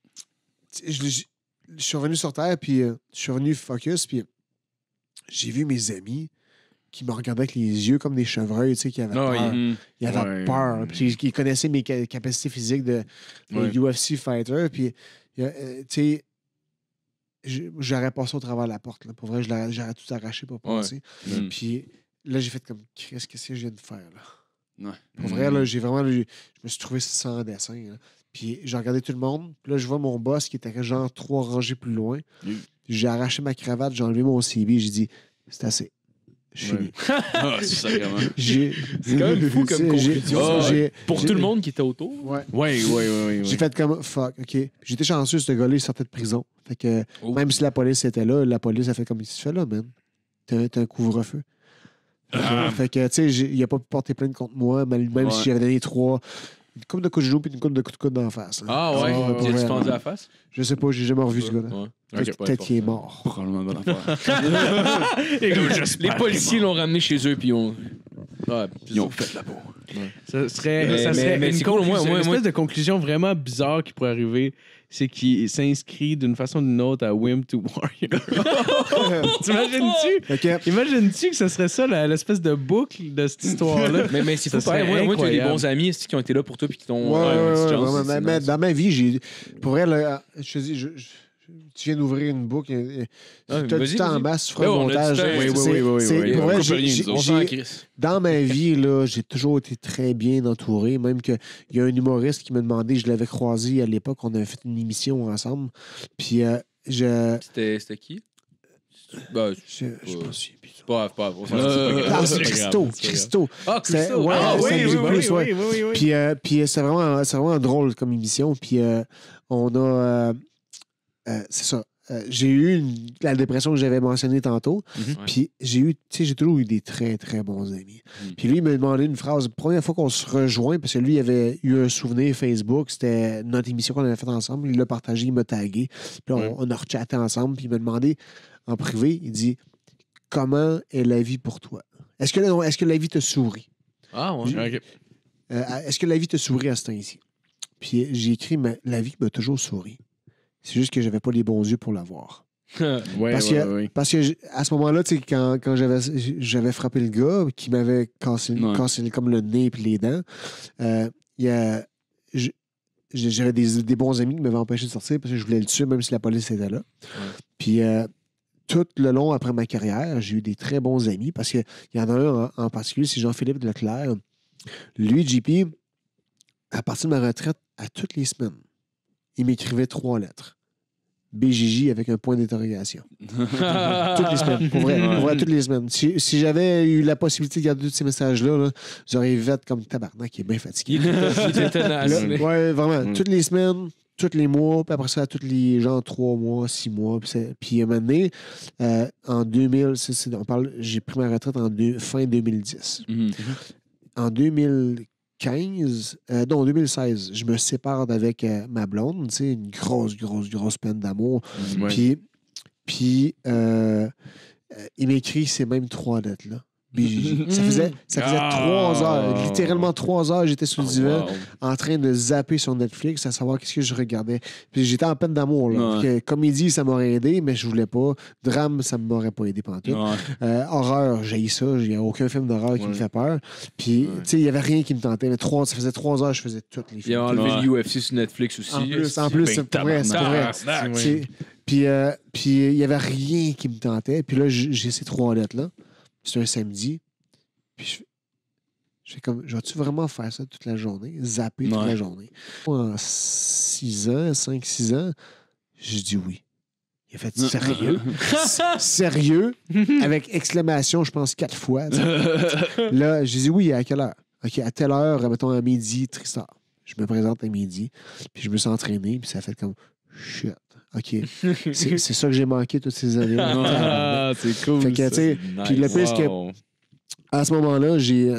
je suis revenu sur Terre, puis je suis revenu focus, puis j'ai vu mes amis qui me regardaient avec les yeux comme des chevreuils, tu sais, qui avaient peur. Ils avaient peur. Puis ils connaissaient mes capacités physiques de UFC fighter. Puis, tu sais, j'aurais passé au travers de la porte. Là. Pour vrai, j'aurais tout arraché pour passer. Puis là, j'ai fait comme, qu'est-ce que je viens de faire, là? Pour vrai, là, je me suis trouvé sans dessin. Là. Puis j'ai regardé tout le monde. Puis là, je vois mon boss qui était genre 3 rangées plus loin. J'ai arraché ma cravate, j'ai enlevé mon CB. J'ai dit, c'est assez. Je suis fini. C'est ça, vraiment. C'est quand même fou comme conclusion. Pour tout le monde qui était autour. Oui. J'ai fait comme fuck, OK. J'étais chanceux, ce gars-là, il sortait de prison. Fait que même si la police était là, la police a fait comme il se fait là, man. T'as un couvre-feu. Fait que, tu sais, il a pas pu porter plainte contre moi, même si j'avais donné 3. Une coupe de coups de genou puis une coupe de coups de coude dans la face. Hein. Ah ouais? Il a suspendu la face? Je sais pas, j'ai jamais revu ce gars-là. Peut-être qu'il est mort. Probablement bonne affaire. Les policiers l'ont ramené chez eux, puis ils ont fait la peau. Ça serait mais une c'est cool, conclusion, moi, une espèce de conclusion vraiment bizarre qui pourrait arriver, c'est qu'il s'inscrit d'une façon ou d'une autre à Wim to Warrior. T'imagines-tu? OK. Imagines-tu que ce serait ça, l'espèce de boucle de cette histoire-là? Mais c'est Ça fou, pareil. serait Moi, tu as des incroyable. bons amis qui ont été là pour toi puis qui t'ont. Ouais, une petite chance, ouais, c'est mais nice. dans ma vie, j'ai. Pour vrai, là, je te dis, tu viens d'ouvrir une boucle. Tu as vas-y, du temps en vas-y. masse, tu feras Ouais, le on a du montage. temps. Oui. C'est- Pour vrai, On coupe rien, nous j'ai- autres. On s'en crisse. dans ma vie, là, j'ai toujours été très bien entouré. Même qu'il y a un humoriste qui m'a demandé, je l'avais croisé à l'époque, on avait fait une émission ensemble. Puis C'était qui? Bah, je m'en souviens plus. pas grave. Ah, c'est Christo. Christo. Ah, C'était- Christo. ouais, Ah, c'était oui, Musique oui, Plus, oui. ouais. Puis c'est vraiment drôle comme émission. Puis on a. C'est ça. J'ai eu la dépression que j'avais mentionnée tantôt. Puis j'ai toujours eu des très, très bons amis. Puis lui, il m'a demandé une phrase. La première fois qu'on se rejoint, parce que lui, il avait eu un souvenir Facebook. C'était notre émission qu'on avait faite ensemble. Il l'a partagé, il m'a tagué. Puis là, on a rechatté ensemble. Puis il m'a demandé en privé, il dit « Comment est la vie pour toi? Est-ce que la vie te sourit? Ah, ouais. OK. Est-ce que la vie te sourit à ce temps-ci? » Puis j'ai écrit « La vie m'a toujours souri. C'est juste que j'avais pas les bons yeux pour la voir. » Parce que à ce moment-là, tu sais, quand j'avais frappé le gars qui m'avait cassé comme le nez et les dents, j'avais des bons amis qui m'avaient empêché de sortir parce que je voulais le tuer même si la police était là. Puis tout le long après ma carrière, j'ai eu des très bons amis parce qu'il y en a un en particulier, c'est Jean-Philippe Leclerc. Lui, JP, à partir de ma retraite, à toutes les semaines, il m'écrivait 3 lettres. BJJ avec un point d'interrogation. Toutes les semaines. Pour vrai, toutes les semaines. Si j'avais eu la possibilité de garder tous ces messages-là, là, j'aurais vite comme tabarnak qui est bien fatigué. Ouais, vraiment. Toutes les semaines, tous les mois, puis après ça, tous les 3 mois, 6 mois. Puis à un moment donné, en 2000, j'ai pris ma retraite fin 2010. En 2016, je me sépare d'avec ma blonde, tu sais, une grosse peine d'amour. Puis il m'écrit ces mêmes 3 lettres-là. BJJ. Ça faisait 3 heures, littéralement 3 heures, j'étais sur le divan en train de zapper sur Netflix à savoir qu'est-ce que je regardais. Puis j'étais en peine d'amour. Comédie, ça m'aurait aidé, mais je voulais pas. Drame, ça m'aurait pas aidé pantoute. Horreur, j'ai ça. Il n'y a aucun film d'horreur qui me fait peur. Puis, tu sais, il n'y avait rien qui me tentait. Mais ça faisait 3 heures, je faisais toutes les films. Il a enlevé l'UFC sur Netflix aussi. En plus, c'est pour vrai. Puis il n'y avait rien qui me tentait. Puis là, j'ai ces 3 lettres-là. C'est un samedi. Puis je fais comme, je vais-tu vraiment faire ça toute la journée? Zapper toute la journée. En 5-6 ans, j'ai dit oui. Il a fait sérieux. Sérieux, avec exclamation, je pense 4 fois. Là, j'ai dit oui, à quelle heure? OK, à telle heure, mettons à midi, Tristar. Je me présente à midi, puis je me suis entraîné, puis ça a fait comme shit. OK. C'est ça que j'ai manqué toutes ces années. Ah, c'est cool. Fait que, tu sais, puis le pire, c'est que à ce moment-là,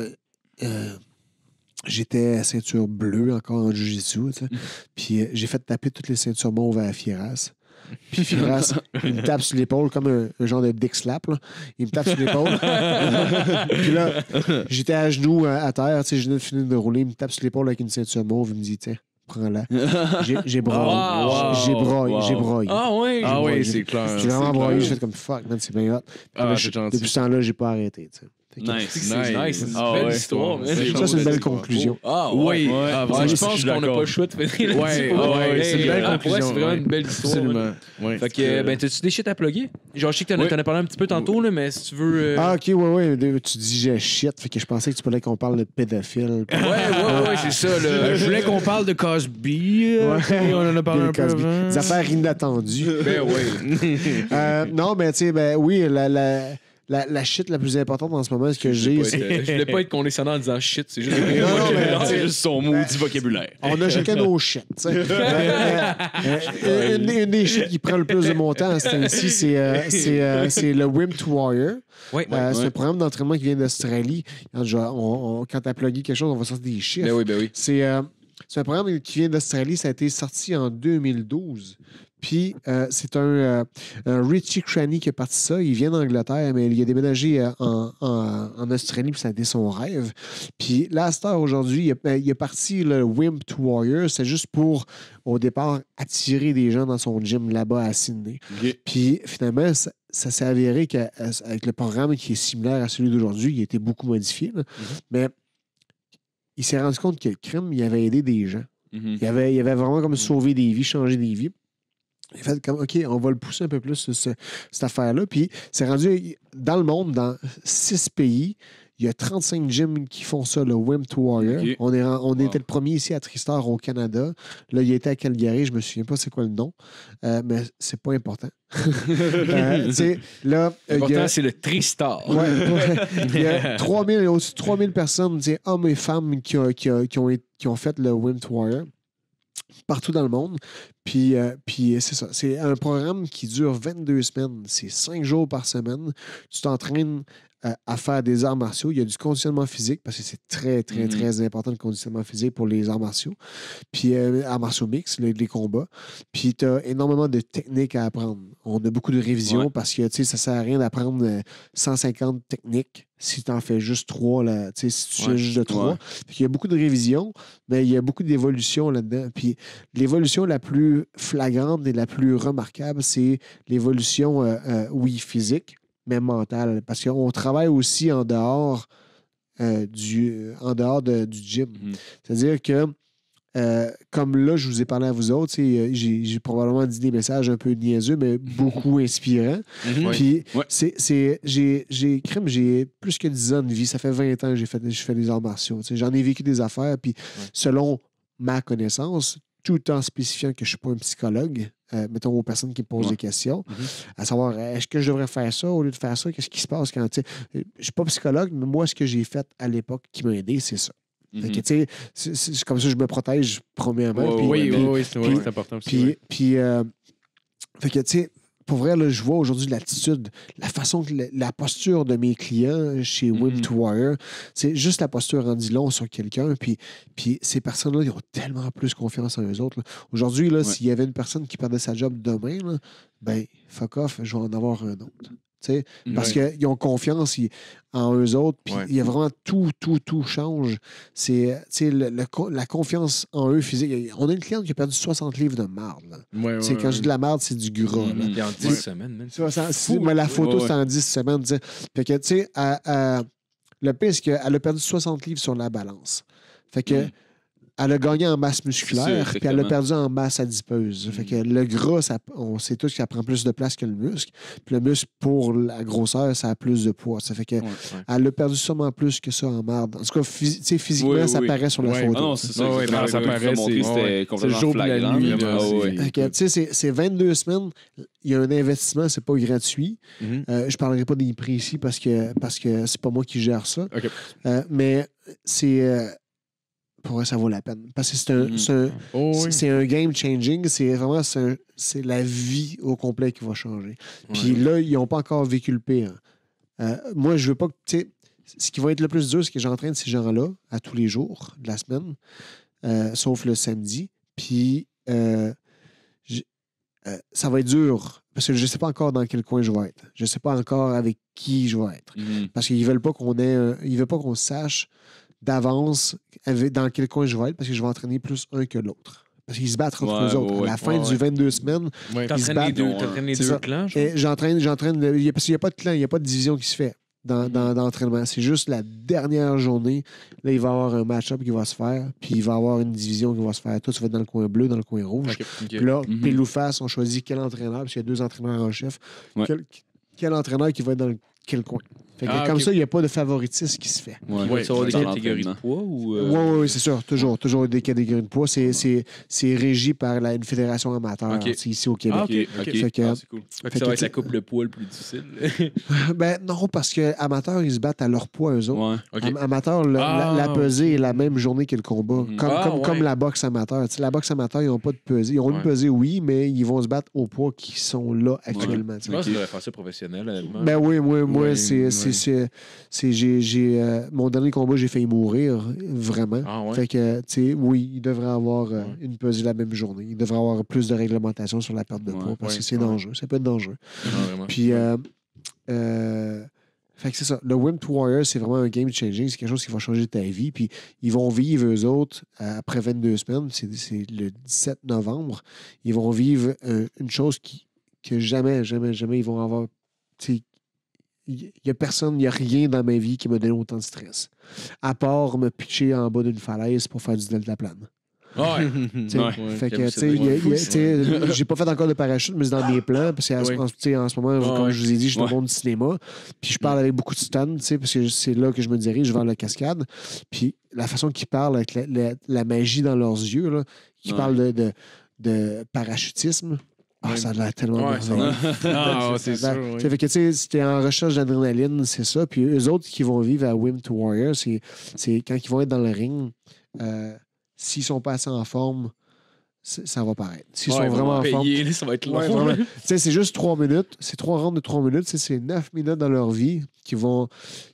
j'étais ceinture bleue encore en jiu-jitsu, tu sais. Puis j'ai fait taper toutes les ceintures mauves à Firas. Puis Firas, il me tape sur l'épaule comme un genre de dick slap, là. Il me tape sur l'épaule. Puis là, j'étais à genoux à terre, tu sais, je venais de finir de rouler, il me tape sur l'épaule avec une ceinture mauve, il me dit, tiens, prends-la. J'ai broyé. J'ai broyé. Ah oui? Ah oui, c'est clair. J'ai vraiment broyé, j'ai fait comme fuck, man, c'est bien hot. Depuis ce temps-là, j'ai pas arrêté, tu sais. Nice. C'est une belle histoire. Ça, c'est une belle conclusion. Ah oui. Je pense qu'on n'a pas le choix de finir là-dessus. C'est une belle conclusion. C'est vraiment une belle histoire. Absolument. Fait que, ben, t'as-tu des shit à plugger? Genre, je sais que t'en as parlé un petit peu tantôt, là, mais si tu veux. Ah, ok, ouais. Tu dis j'ai shit, fait que je pensais que tu voulais qu'on parle de pédophile. Ouais, c'est ça, là. Je voulais qu'on parle de Cosby. On en a parlé un peu avant. Des affaires inattendues. Ben oui. Non, mais tu sais, ben oui, la shit la plus importante en ce moment, ce que j'ai, c'est... Je voulais pas être condescendant en disant shit, c'est juste... C'est juste son maudit vocabulaire. On a chacun nos shit, tu sais. Une des shit qui prend le plus de mon temps, c'est le Wim to Warrior. Ouais, c'est un programme d'entraînement qui vient d'Australie. Quand t'as plugué quelque chose, on va sortir des chiffres. Ben oui. C'est un programme qui vient d'Australie. Ça a été sorti en 2012. Puis c'est un Richie Cranny qui a parti ça. Il vient d'Angleterre, mais il a déménagé en Australie, puis ça a été son rêve. Puis là, à cette heure, aujourd'hui, il a parti le Wimp to Warrior. C'est juste pour, au départ, attirer des gens dans son gym là-bas à Sydney. Ok. Puis finalement, ça s'est avéré qu'avec le programme qui est similaire à celui d'aujourd'hui, il a été beaucoup modifié. Là. Mais il s'est rendu compte que le crime, il avait aidé des gens. Il avait vraiment comme sauvé des vies, changé des vies. Il a fait comme, OK, on va le pousser un peu plus, cette affaire-là. Puis c'est rendu dans le monde, dans 6 pays. Il y a 35 gyms qui font ça, le Wimp to Warrior. Okay. On était le premier ici à Tristar, au Canada. Là, il était à Calgary, je me souviens pas c'est quoi le nom, mais c'est pas important. L'important, c'est le Tristar. Il y a au-dessus de 3000 personnes, hommes et femmes, qui ont fait le Wimp to Warrior partout dans le monde. Puis c'est ça. C'est un programme qui dure 22 semaines. C'est 5 jours par semaine. Tu t'entraînes à faire des arts martiaux. Il y a du conditionnement physique parce que c'est très, très, très important le conditionnement physique pour les arts martiaux. Puis arts martiaux mix, les combats. Puis tu as énormément de techniques à apprendre. On a beaucoup de révisions parce que ça ne sert à rien d'apprendre 150 techniques si tu en fais juste 3, là, si tu fais juste de 3. Il y a beaucoup de révisions, mais il y a beaucoup d'évolutions là-dedans. Puis l'évolution la plus flagrante et la plus remarquable, c'est l'évolution, oui, physique, mais mentale. Parce qu'on travaille aussi en dehors du gym. C'est-à-dire que, comme là, je vous ai parlé à vous autres, j'ai probablement dit des messages un peu niaiseux, mais beaucoup inspirants. Puis, j'ai plus que 10 ans de vie. Ça fait 20 ans que je fais des arts martiaux. J'en ai vécu des affaires. Puis, selon ma connaissance, tout en spécifiant que je ne suis pas un psychologue, mettons aux personnes qui me posent des questions, à savoir, est-ce que je devrais faire ça au lieu de faire ça? Qu'est-ce qui se passe quand, je ne suis pas psychologue, mais moi, ce que j'ai fait à l'époque qui m'a aidé, c'est ça. Fait que, c'est comme ça que je me protège, premièrement. C'est important aussi. Fait que, tu sais, pour vrai, là, je vois aujourd'hui l'attitude, la façon que la posture de mes clients chez Wimp to Warrior, c'est juste la posture en dit long sur quelqu'un. Puis ces personnes-là, ils ont tellement plus confiance en eux autres. Là. Aujourd'hui, là, s'il y avait une personne qui perdait sa job demain, là, ben, fuck off, je vais en avoir un autre. Parce qu'ils ont confiance en eux autres, puis il y a vraiment tout change. C'est la confiance en eux physique. On a une cliente qui a perdu 60 livres de marde. Quand je dis de la marde, c'est du gras. Puis en 10 semaines, même. Mais la photo, c'est en 10 semaines. Fait que, tu sais, le pire, c'est qu'elle a perdu 60 livres sur la balance. Fait que elle a gagné en masse musculaire, puis elle a perdu en masse adipeuse. Fait que le gras, on sait tous que ça prend plus de place que le muscle. Puis le muscle, pour la grosseur, ça a plus de poids. Ça fait que elle a perdu sûrement plus que ça en marde. En tout cas, physiquement, ça paraît sur la photo. Ah non, c'est ça. Ça paraît, c'était complètement flagrant. C'est 22 semaines. Il y a un investissement, c'est pas gratuit. Je parlerai pas des prix ici parce que c'est pas moi qui gère ça. Mais c'est... pour vrai, ça vaut la peine. Parce que c'est un game changing. C'est vraiment c'est la vie au complet qui va changer. Puis là, ils n'ont pas encore vécu le pire. Moi, je veux pas que. Tu sais, ce qui va être le plus dur, c'est que j'entraîne ces gens-là à tous les jours de la semaine, sauf le samedi. Puis ça va être dur. Parce que je ne sais pas encore dans quel coin je vais être. Je ne sais pas encore avec qui je vais être. Parce qu'ils veulent pas ils veulent pas qu'on sache d'avance dans quel coin je vais être parce que je vais entraîner plus un que l'autre. Parce qu'ils se battent entre eux autres. À la fin du 22 semaines, ils se battent. T'entraînes les deux clans? Et j'entraîne parce qu'il n'y a pas de clan, il n'y a pas de division qui se fait dans l'entraînement. C'est juste la dernière journée. Là, il va y avoir un match-up qui va se faire, puis il va y avoir une division qui va se faire. Toi, tu vas être dans le coin bleu, dans le coin rouge. Puis là, pile ou face, on choisit quel entraîneur, parce qu'il y a 2 entraîneurs en chef. Quel entraîneur qui va être dans quel coin. Fait que comme ça, il n'y a pas de favoritisme qui se fait. Ça va des catégories de poids ou... Oui, c'est sûr. Toujours des catégories de poids. C'est régi par une fédération amateur ici au Québec. C'est cool. Ça va être la coupe le poids le plus difficile. Ben non, parce que amateurs, ils se battent à leur poids, eux autres. Amateur, la pesée est la même journée que le combat. Comme la boxe amateur. T'sais, la boxe amateur, ils n'ont pas de pesée. Ils ont une pesée, oui, mais ils vont se battre au poids qui sont là actuellement. Je pense que ça devrait faire ça professionnel. Ben oui, moi, c'est mon dernier combat, j'ai failli mourir, vraiment. Ah ouais? Fait que, tu sais, oui, il devrait avoir une pesée la même journée. Il devrait avoir plus de réglementation sur la perte de poids parce que c'est dangereux. Ça peut être dangereux. Vraiment. Puis, fait que c'est ça. Le Wimp Warrior, c'est vraiment un game changing. C'est quelque chose qui va changer ta vie. Puis, ils vont vivre, eux autres, après 22 semaines. C'est le 17 novembre. Ils vont vivre une chose que jamais ils vont avoir. Il n'y a personne, il n'y a rien dans ma vie qui m'a donné autant de stress. À part me pitcher en bas d'une falaise pour faire du deltaplane. Ouais. Fait que, tu sais, j'ai pas fait encore de parachute, mais c'est dans mes plans. Parce qu'en ce moment, comme je vous ai dit, je suis dans le monde du cinéma. Puis je parle avec beaucoup de stuns, parce que c'est là que je me dirige vers la cascade. Puis la façon qu'ils parlent avec la magie dans leurs yeux, là, qui parlent de parachutisme. Ah, ça a l'air tellement merveilleux. C'est sûr. Fait que, tu sais, si t'es en recherche d'adrénaline, c'est ça. Puis eux autres qui vont vivre à Wimp Warrior, c'est quand ils vont être dans le ring, s'ils sont pas assez en forme, ça va paraître. S'ils sont vraiment en forme. Ça va être long. Tu sais, c'est juste 3 minutes. C'est 3 rounds de 3 minutes. C'est 9 minutes dans leur vie qui vont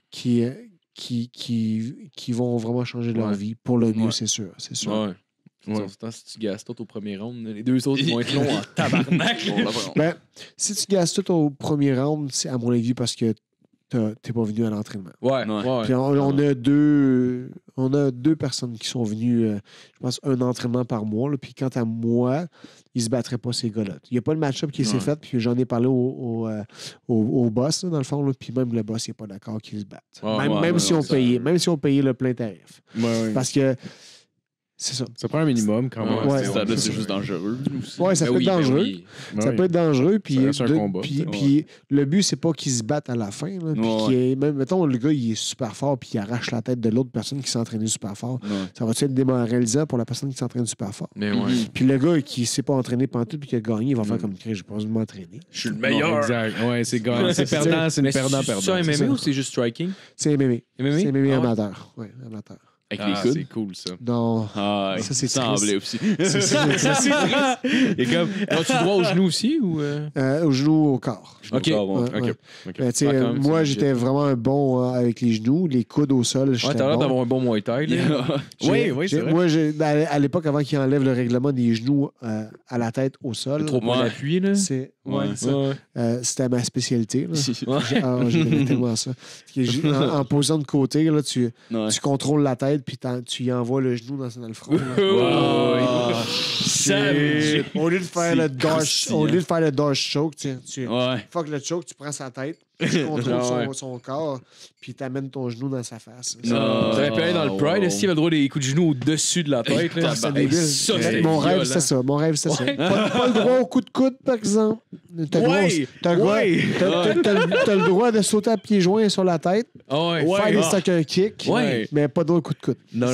vraiment changer leur vie pour le mieux, c'est sûr. C'est sûr. Ouais. Si tu gasses tout au premier round, les deux autres vont être longs en tabarnak. Ben, si tu gasses tout au premier round, c'est à mon avis parce que t'es pas venu à l'entraînement. Ouais. Puis on a deux personnes qui sont venues, je pense, un entraînement par mois. Là, puis quant à moi, ils se battraient pas, ces gars-là. Il n'y a pas de match-up qui s'est fait, puis j'en ai parlé au boss, là, dans le fond, là, puis même le boss, il n'est pas d'accord qu'ils se battent. Même si on payait le plein tarif. Parce que c'est ça. Ça prend un minimum quand même. Ouais, c'est juste dangereux. Oui, ça peut être dangereux. Ça peut être dangereux. Puis un combat. Puis le but, c'est pas qu'ils se battent à la fin. Là, puis même, mettons, le gars, il est super fort, puis il arrache la tête de l'autre personne qui s'entraînait super fort. Ça va être démoralisant pour la personne qui s'entraîne super fort. Puis le gars qui s'est pas entraîné pendant tout, puis qui a gagné, il va faire comme j'ai pas besoin de m'entraîner. Je suis le meilleur. Exact. Ouais, c'est perdant, c'est une perdant-perdant. C'est ça MMA ou c'est juste striking? C'est MMA. MMA? C'est MMA amateur. Oui, amateur. Avec les coudes. C'est cool, ça. Non. Ah, ça, c'est semblait aussi. C'est triste. Et comme, as-tu droit au genou aussi ou au genou, au corps. OK. Moi, j'étais vraiment un bon avec les genoux, les coudes au sol. Ouais, t'as l'air d'avoir un bon Muay Thai. Oui, c'est vrai. Moi, à l'époque, avant qu'ils enlèvent le règlement des genoux à la tête au sol. 3 points d'appui, là. C'était ma spécialité. J'aimais tellement ça. En posant de côté, là, tu contrôles la tête puis tu y envoies le genou dans le front. Au lieu de faire le Dodge choke, tu fuck le choke, tu prends sa tête, tu contrôles son corps, puis tu amènes ton genou dans sa face. T'aurais pu aller dans le Pride, s'il y avait le droit des coups de genou au-dessus de la tête. Mon rêve, c'était ça. Pas le droit au coup de coude, par exemple. T'as le droit de sauter à pieds joints sur la tête, faire des soccer kicks, mais pas d'autres coups de coude. Non.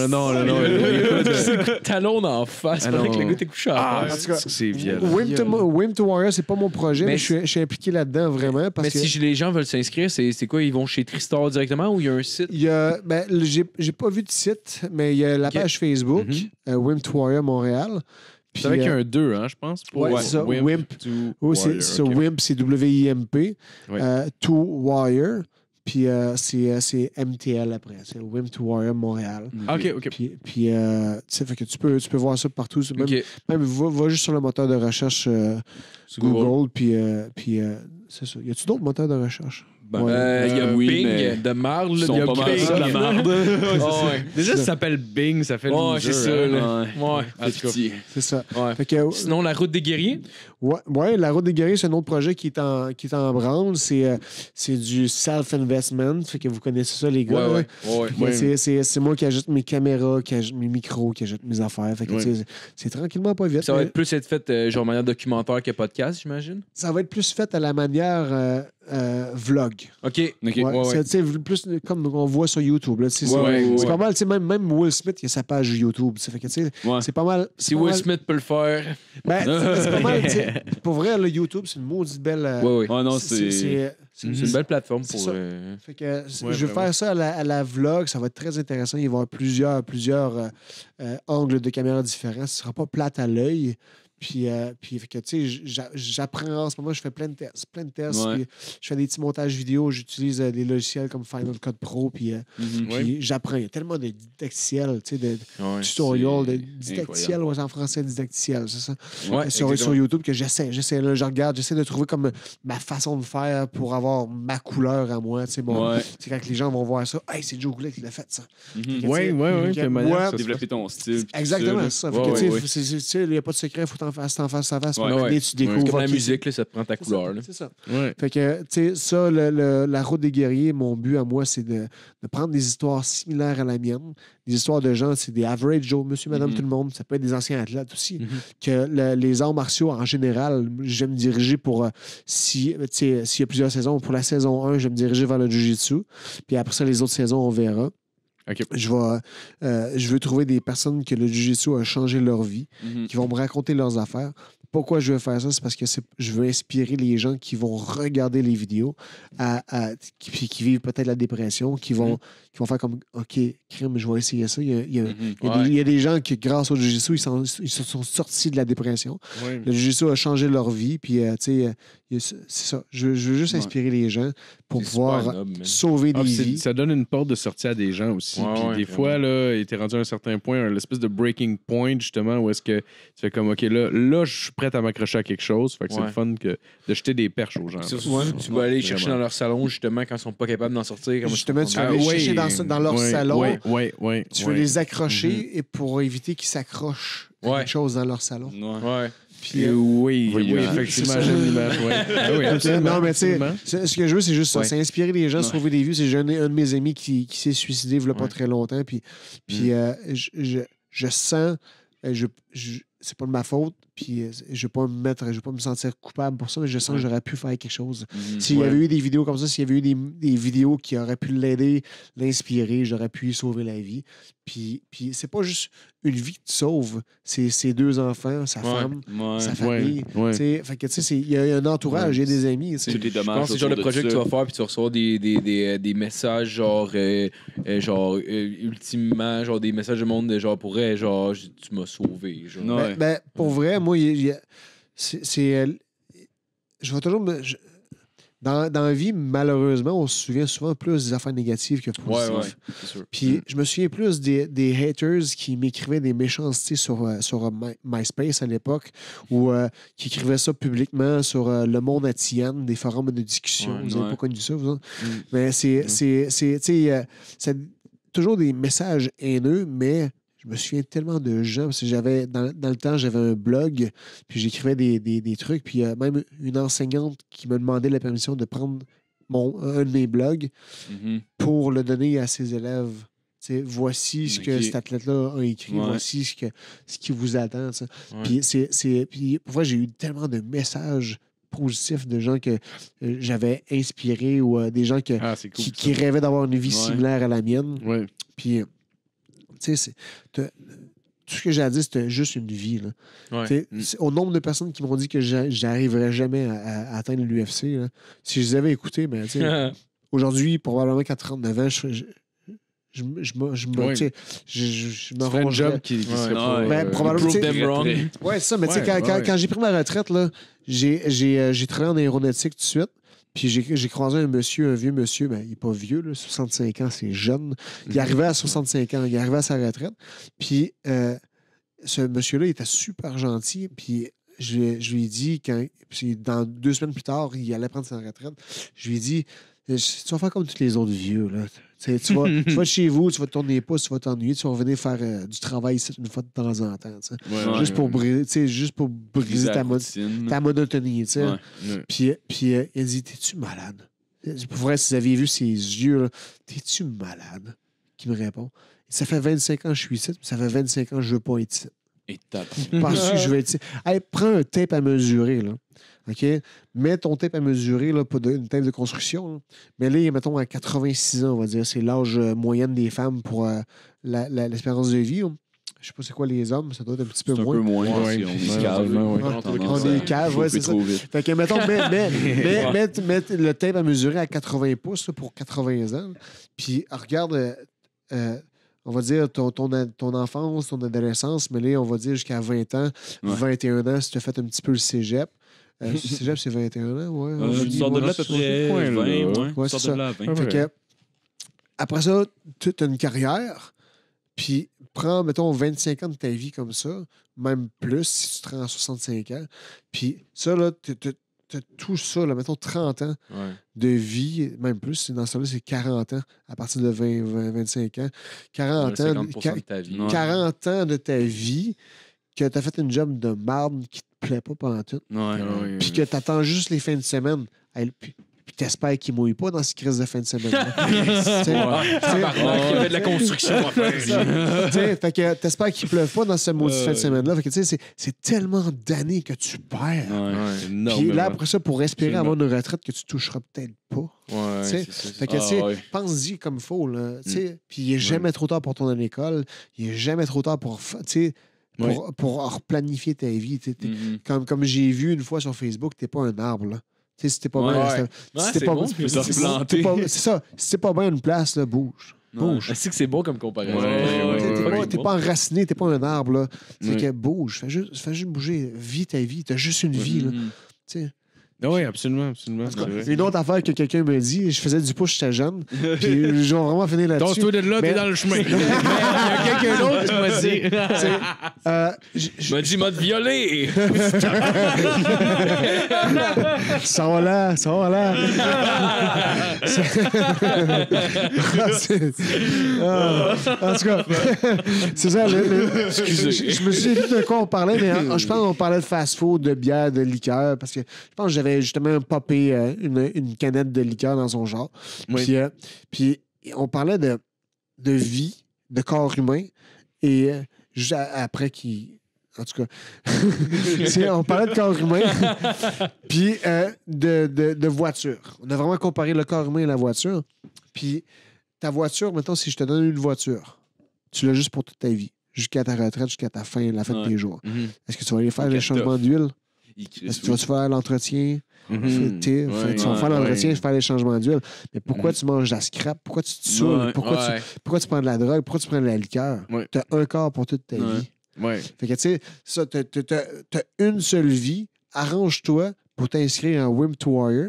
Talon en face pendant que le gars t'est couché à terre. C'est violent. Wimp to Warrior, c'est pas mon projet, mais je suis impliqué là-dedans vraiment. Mais si les gens veulent s'inscrire, c'est quoi? Ils vont chez Tristar directement ou il y a un site? J'ai pas vu de site, mais il y a la page Facebook, Wimp to Warrior Montréal. C'est vrai qu'il y a un 2, hein, je pense. Oui, c'est ça. Wimp. C'est Wimp, c'est W-I-M-P. To Warrior. Puis c'est MTL après. C'est Wimp to Warrior Montréal. OK. Puis tu sais, fait que tu peux voir ça partout. Même va juste sur le moteur de recherche Google. Puis c'est ça. Y a-tu d'autres moteurs de recherche? Il y a Bing, de Marle, il y a Bing, de la marde. Déjà, ça s'appelle Bing, ça fait le loser. C'est ça. C'est ça. Fait que, sinon, la route des guerriers? Ouais, la route des guerriers, c'est un autre projet qui est en branle. C'est du self-investment. Fait que vous connaissez ça, les gars. C'est moi qui ajoute mes caméras, qui ajoute mes micros, qui ajoute mes affaires. Fait que c'est tranquillement pas vite. Ça va être plus fait genre manière documentaire que podcast, j'imagine? Ça va être plus fait à la manière vlog. OK. C'est plus comme on voit sur YouTube. Là, c'est pas mal. Même Will Smith, il a sa page YouTube. Fait que, c'est pas mal. Si Will Smith peut le faire. C'est pas mal. Pour vrai, le YouTube, c'est une maudite belle. C'est une belle plateforme pour. Fait que je vais faire ça à la vlog. Ça va être très intéressant. Il va y avoir plusieurs angles de caméra différents. Ce ne sera pas plate à l'œil. Puis fait que, tu sais, j'apprends en ce moment, je fais plein de tests. Ouais. Puis je fais des petits montages vidéo, j'utilise des logiciels comme Final Cut Pro, puis j'apprends. Il y a tellement de didacticiels, tu sais, de tutorials, de didacticiels, en français, didacticiels, c'est ça? Ouais, Sur YouTube, que j'essaie, là, je regarde, j'essaie de trouver comme ma façon de faire pour avoir ma couleur à moi, tu sais, c'est quand les gens vont voir ça, hey, c'est Joe Goulet qui l'a fait, ça. Oui. Développer ton style. Exactement, c'est ça. Il n'y a pas de secret, il faut t'en face à face. Tu découvres. C'est comme la musique, là, ça te prend ta couleur. C'est ça. Fait que, tu sais, ça, la route des guerriers, mon but à moi, c'est de prendre des histoires similaires à la mienne, des histoires de gens, c'est des average Joe, monsieur, madame, tout le monde. Ça peut être des anciens athlètes aussi. Que les arts martiaux, en général, je vais me diriger pour, s'il y a plusieurs saisons, pour la saison 1, je vais me diriger vers le Jiu-Jitsu. Puis après ça, les autres saisons, on verra. Okay. Je veux trouver des personnes que le Jiu-Jitsu a changé leur vie, qui vont me raconter leurs affaires. Pourquoi je veux faire ça? C'est parce que je veux inspirer les gens qui vont regarder les vidéos, qui vivent peut-être la dépression, qui vont faire comme OK, crime, je vais essayer ça. Il y a des gens qui, grâce au Jiu-Jitsu, ils se sont sortis de la dépression. Oui. Le Jiu-Jitsu a changé leur vie. Puis, c'est ça. Je veux juste inspirer les gens pour pouvoir sauver des vies. Ça donne une porte de sortie à des gens aussi. Puis des fois, là, il était rendu à un certain point, l'espèce de breaking point, justement, où est-ce que tu fais comme OK, là, je suis prêt à m'accrocher à quelque chose. Fait que c'est le fun de jeter des perches aux gens. Tu vas aller chercher dans leur salon, justement, quand ils sont pas capables d'en sortir. Justement, tu vas aller chercher dans leur salon. Tu veux les accrocher et pour éviter qu'ils s'accrochent à quelque chose dans leur salon. Puis, oui, effectivement, j'aime l'image. Non, mais tu sais, ce que je veux, c'est juste ça. C'est inspirer les gens, sauver des vies. C'est un de mes amis qui s'est suicidé il n'y a pas très longtemps. Puis je sens, c'est pas de ma faute, puis je vais pas me sentir coupable pour ça, mais je sens que j'aurais pu faire quelque chose. S'il y avait eu des vidéos comme ça, s'il y avait eu des vidéos qui auraient pu l'aider, l'inspirer, j'aurais pu sauver la vie. Puis c'est pas juste une vie que tu sauves, c'est ses 2 enfants, sa femme, sa famille. Fait que tu sais, il y a un entourage, il y a des amis. C'est des dommages. Je pense que c'est le genre de projet que tu vas faire, puis tu vas recevoir des messages genre ultimement, genre des messages du monde, genre pour vrai, genre tu m'as sauvé. Genre. Ben, pour vrai, moi, je vais toujours dans la vie, malheureusement, on se souvient souvent plus des affaires négatives que positives. C'est sûr. Puis je me souviens plus des haters qui m'écrivaient des méchancetés sur MySpace à l'époque, ou qui écrivaient ça publiquement sur Le Monde à Tiane, des forums de discussion. Vous n'avez pas connu ça, vous autres? Mais c'est toujours des messages haineux, mais je me souviens tellement de gens, parce que dans le temps, j'avais un blog, puis j'écrivais des trucs, puis même une enseignante qui me demandait la permission de prendre un de mes blogs pour le donner à ses élèves. T'sais, voici ce que cet athlète-là a écrit, voici ce qui vous attend. Puis pour moi, j'ai eu tellement de messages positifs de gens que j'avais inspirés, ou des gens qui rêvaient d'avoir une vie similaire à la mienne. Puis tout ce que j'ai à dire, c'était juste une vie. Là. Au nombre de personnes qui m'ont dit que j'arriverais jamais à atteindre l'UFC, si je les avais écoutés, ben, aujourd'hui, probablement qu'à 39 ans, je me ferais un job qui serait pas... probablement. Ouais, c'est ça. Mais quand j'ai pris ma retraite, là, j'ai travaillé en aéronautique tout de suite. Puis j'ai croisé un vieux monsieur, ben, il n'est pas vieux, là, 65 ans, c'est jeune. Il arrivait à 65 ans, il arrivait à sa retraite. Puis ce monsieur-là, il était super gentil. Puis je lui ai dit, puis dans 2 semaines plus tard, il allait prendre sa retraite. Je lui ai dit, tu vas faire comme tous les autres vieux. Là. Tu vas chez vous, tu vas te tourner les pouces, tu vas t'ennuyer, tu vas revenir faire du travail ici une fois de temps en temps. Juste pour briser ta monotonie. Puis il a dit, t'es-tu malade? Pour vrai, si vous aviez vu ses yeux, t'es-tu malade? Qui me répond. Ça fait 25 ans que je suis ici, ça fait 25 ans que je ne veux pas être ici. Et tape. Parce que je vais être ici. Hey, prends un tape à mesurer, là. OK? Mets ton tape à mesurer, là, pas une tape de construction. Là. Mais là, mettons, à 86 ans, on va dire. C'est l'âge moyenne des femmes pour l'espérance de vie. Là. Je sais pas c'est quoi les hommes, ça doit être un petit peu moins. Un peu moins. On est cave, ouais, c'est ça. Fait que, mettons, mets le tape à mesurer à 80 pouces là, pour 80 ans. Puis, regarde on va dire ton enfance, ton adolescence, mais là, on va dire jusqu'à 20 ans, 21 ans, si tu as fait un petit peu le cégep. Le cégep, c'est 21 ans, ouais. Tu sors de là à peu près 20, ouais, c'est ça. Fait que, après ça, tu as une carrière, puis prends, mettons, 25 ans de ta vie comme ça, même plus si tu te rends à 65 ans. Puis ça, là, t'as tout ça, là, mettons 30 ans de vie, même plus, dans ce là c'est 40 ans à partir de 25 ans. 40 ans, de ta vie. 40 ans de ta vie que tu as fait une job de marde qui te plaît pas pendant tout. Puis que tu attends juste les fins de semaine. Puis t'espères qu'il mouille pas dans ces crises de fin de semaine. Il y avait de la construction à faire. Fait que t'espères qu'il pleuve pas dans cette maudite fin de semaine-là. Fait que tu sais, c'est tellement d'années que tu perds. Puis là, après ça, pour espérer avoir une retraite que tu toucheras peut-être pas. Fait que, tu sais, pense-y comme il faut. Puis il est jamais trop tard pour tourner à l'école. Il est jamais trop tard pour replanifier ta vie. Comme j'ai vu une fois sur Facebook, t'es pas un arbre, là. Tu sais, si t'es pas bien... C'est ça. Si t'es pas bien à une place, là, bouge. Bouge. C'est beau comme comparaison. T'es pas enraciné, t'es pas un arbre, là. Fait que bouge. Fais juste bouger. Vis ta vie. T'as juste une vie, là. Tu sais. Oui, absolument. Une autre affaire que quelqu'un me dit, je faisais du push, j'étais jeune, puis j'ai vraiment fini là-dessus. Toi de là, t'es dans le chemin. Il y a quelqu'un d'autre qui m'a dit. M'a dit mode violé. Ça va là. En tout cas, c'est ça. Je me souviens plus de quoi on parlait, mais je pense qu'on parlait de fast-food, de bière, de liqueur, parce que je pense que j'avais justement popé une canette de liqueur dans son genre. Puis on parlait de vie, de corps humain, et juste après en tout cas, on parlait de corps humain, puis de voiture. On a vraiment comparé le corps humain et la voiture. Puis ta voiture, mettons, si je te donne une voiture, tu l'as juste pour toute ta vie, jusqu'à ta retraite, jusqu'à la fin de tes jours. Est-ce que tu vas aller faire les changements d'huile? Est-ce que tu vas faire l'entretien? Tu vas faire l'entretien, faire les changements d'huile. Mais pourquoi tu manges de la scrap? Pourquoi tu te saoules? Pourquoi tu prends de la drogue? Pourquoi tu prends de la liqueur? Tu as un corps pour toute ta vie. Fait que, tu sais, ça, t'as une seule vie. Arrange-toi pour t'inscrire en Wim to Warrior.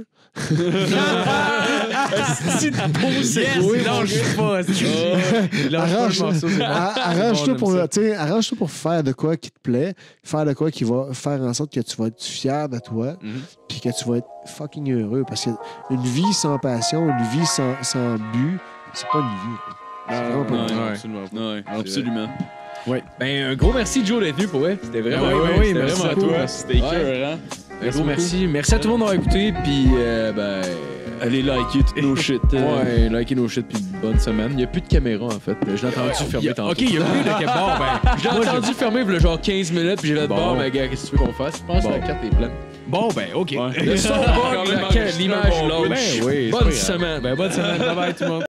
Arrange-toi pour faire de quoi qui te plaît, faire de quoi qui va faire en sorte que tu vas être fier de toi, puis que tu vas être fucking heureux. Parce qu'une vie sans passion, une vie sans but, c'est pas une vie. C'est vraiment pas une vie. Absolument. Ouais. Ben, un gros merci, Joe, d'être venu pour elle. C'était vraiment merci à toi. C'était écœurant. Un gros merci. Merci à tout le monde d'avoir écouté. Puis, allez liker toutes nos shit. Likez nos shit. Puis, bonne semaine. Il n'y a plus de caméra, en fait. Je l'ai entendu fermer tantôt. OK, il n'y a plus de caméra. Je l'ai entendu fermer il y a genre 15 minutes. Puis, j'ai fait mais gars, qu'est-ce que tu veux qu'on fasse? Je pense que la carte est pleine. Bon, ben, OK. Le son bug, l'image lâche. Bonne semaine. Bonne semaine. Bye bye, tout le monde.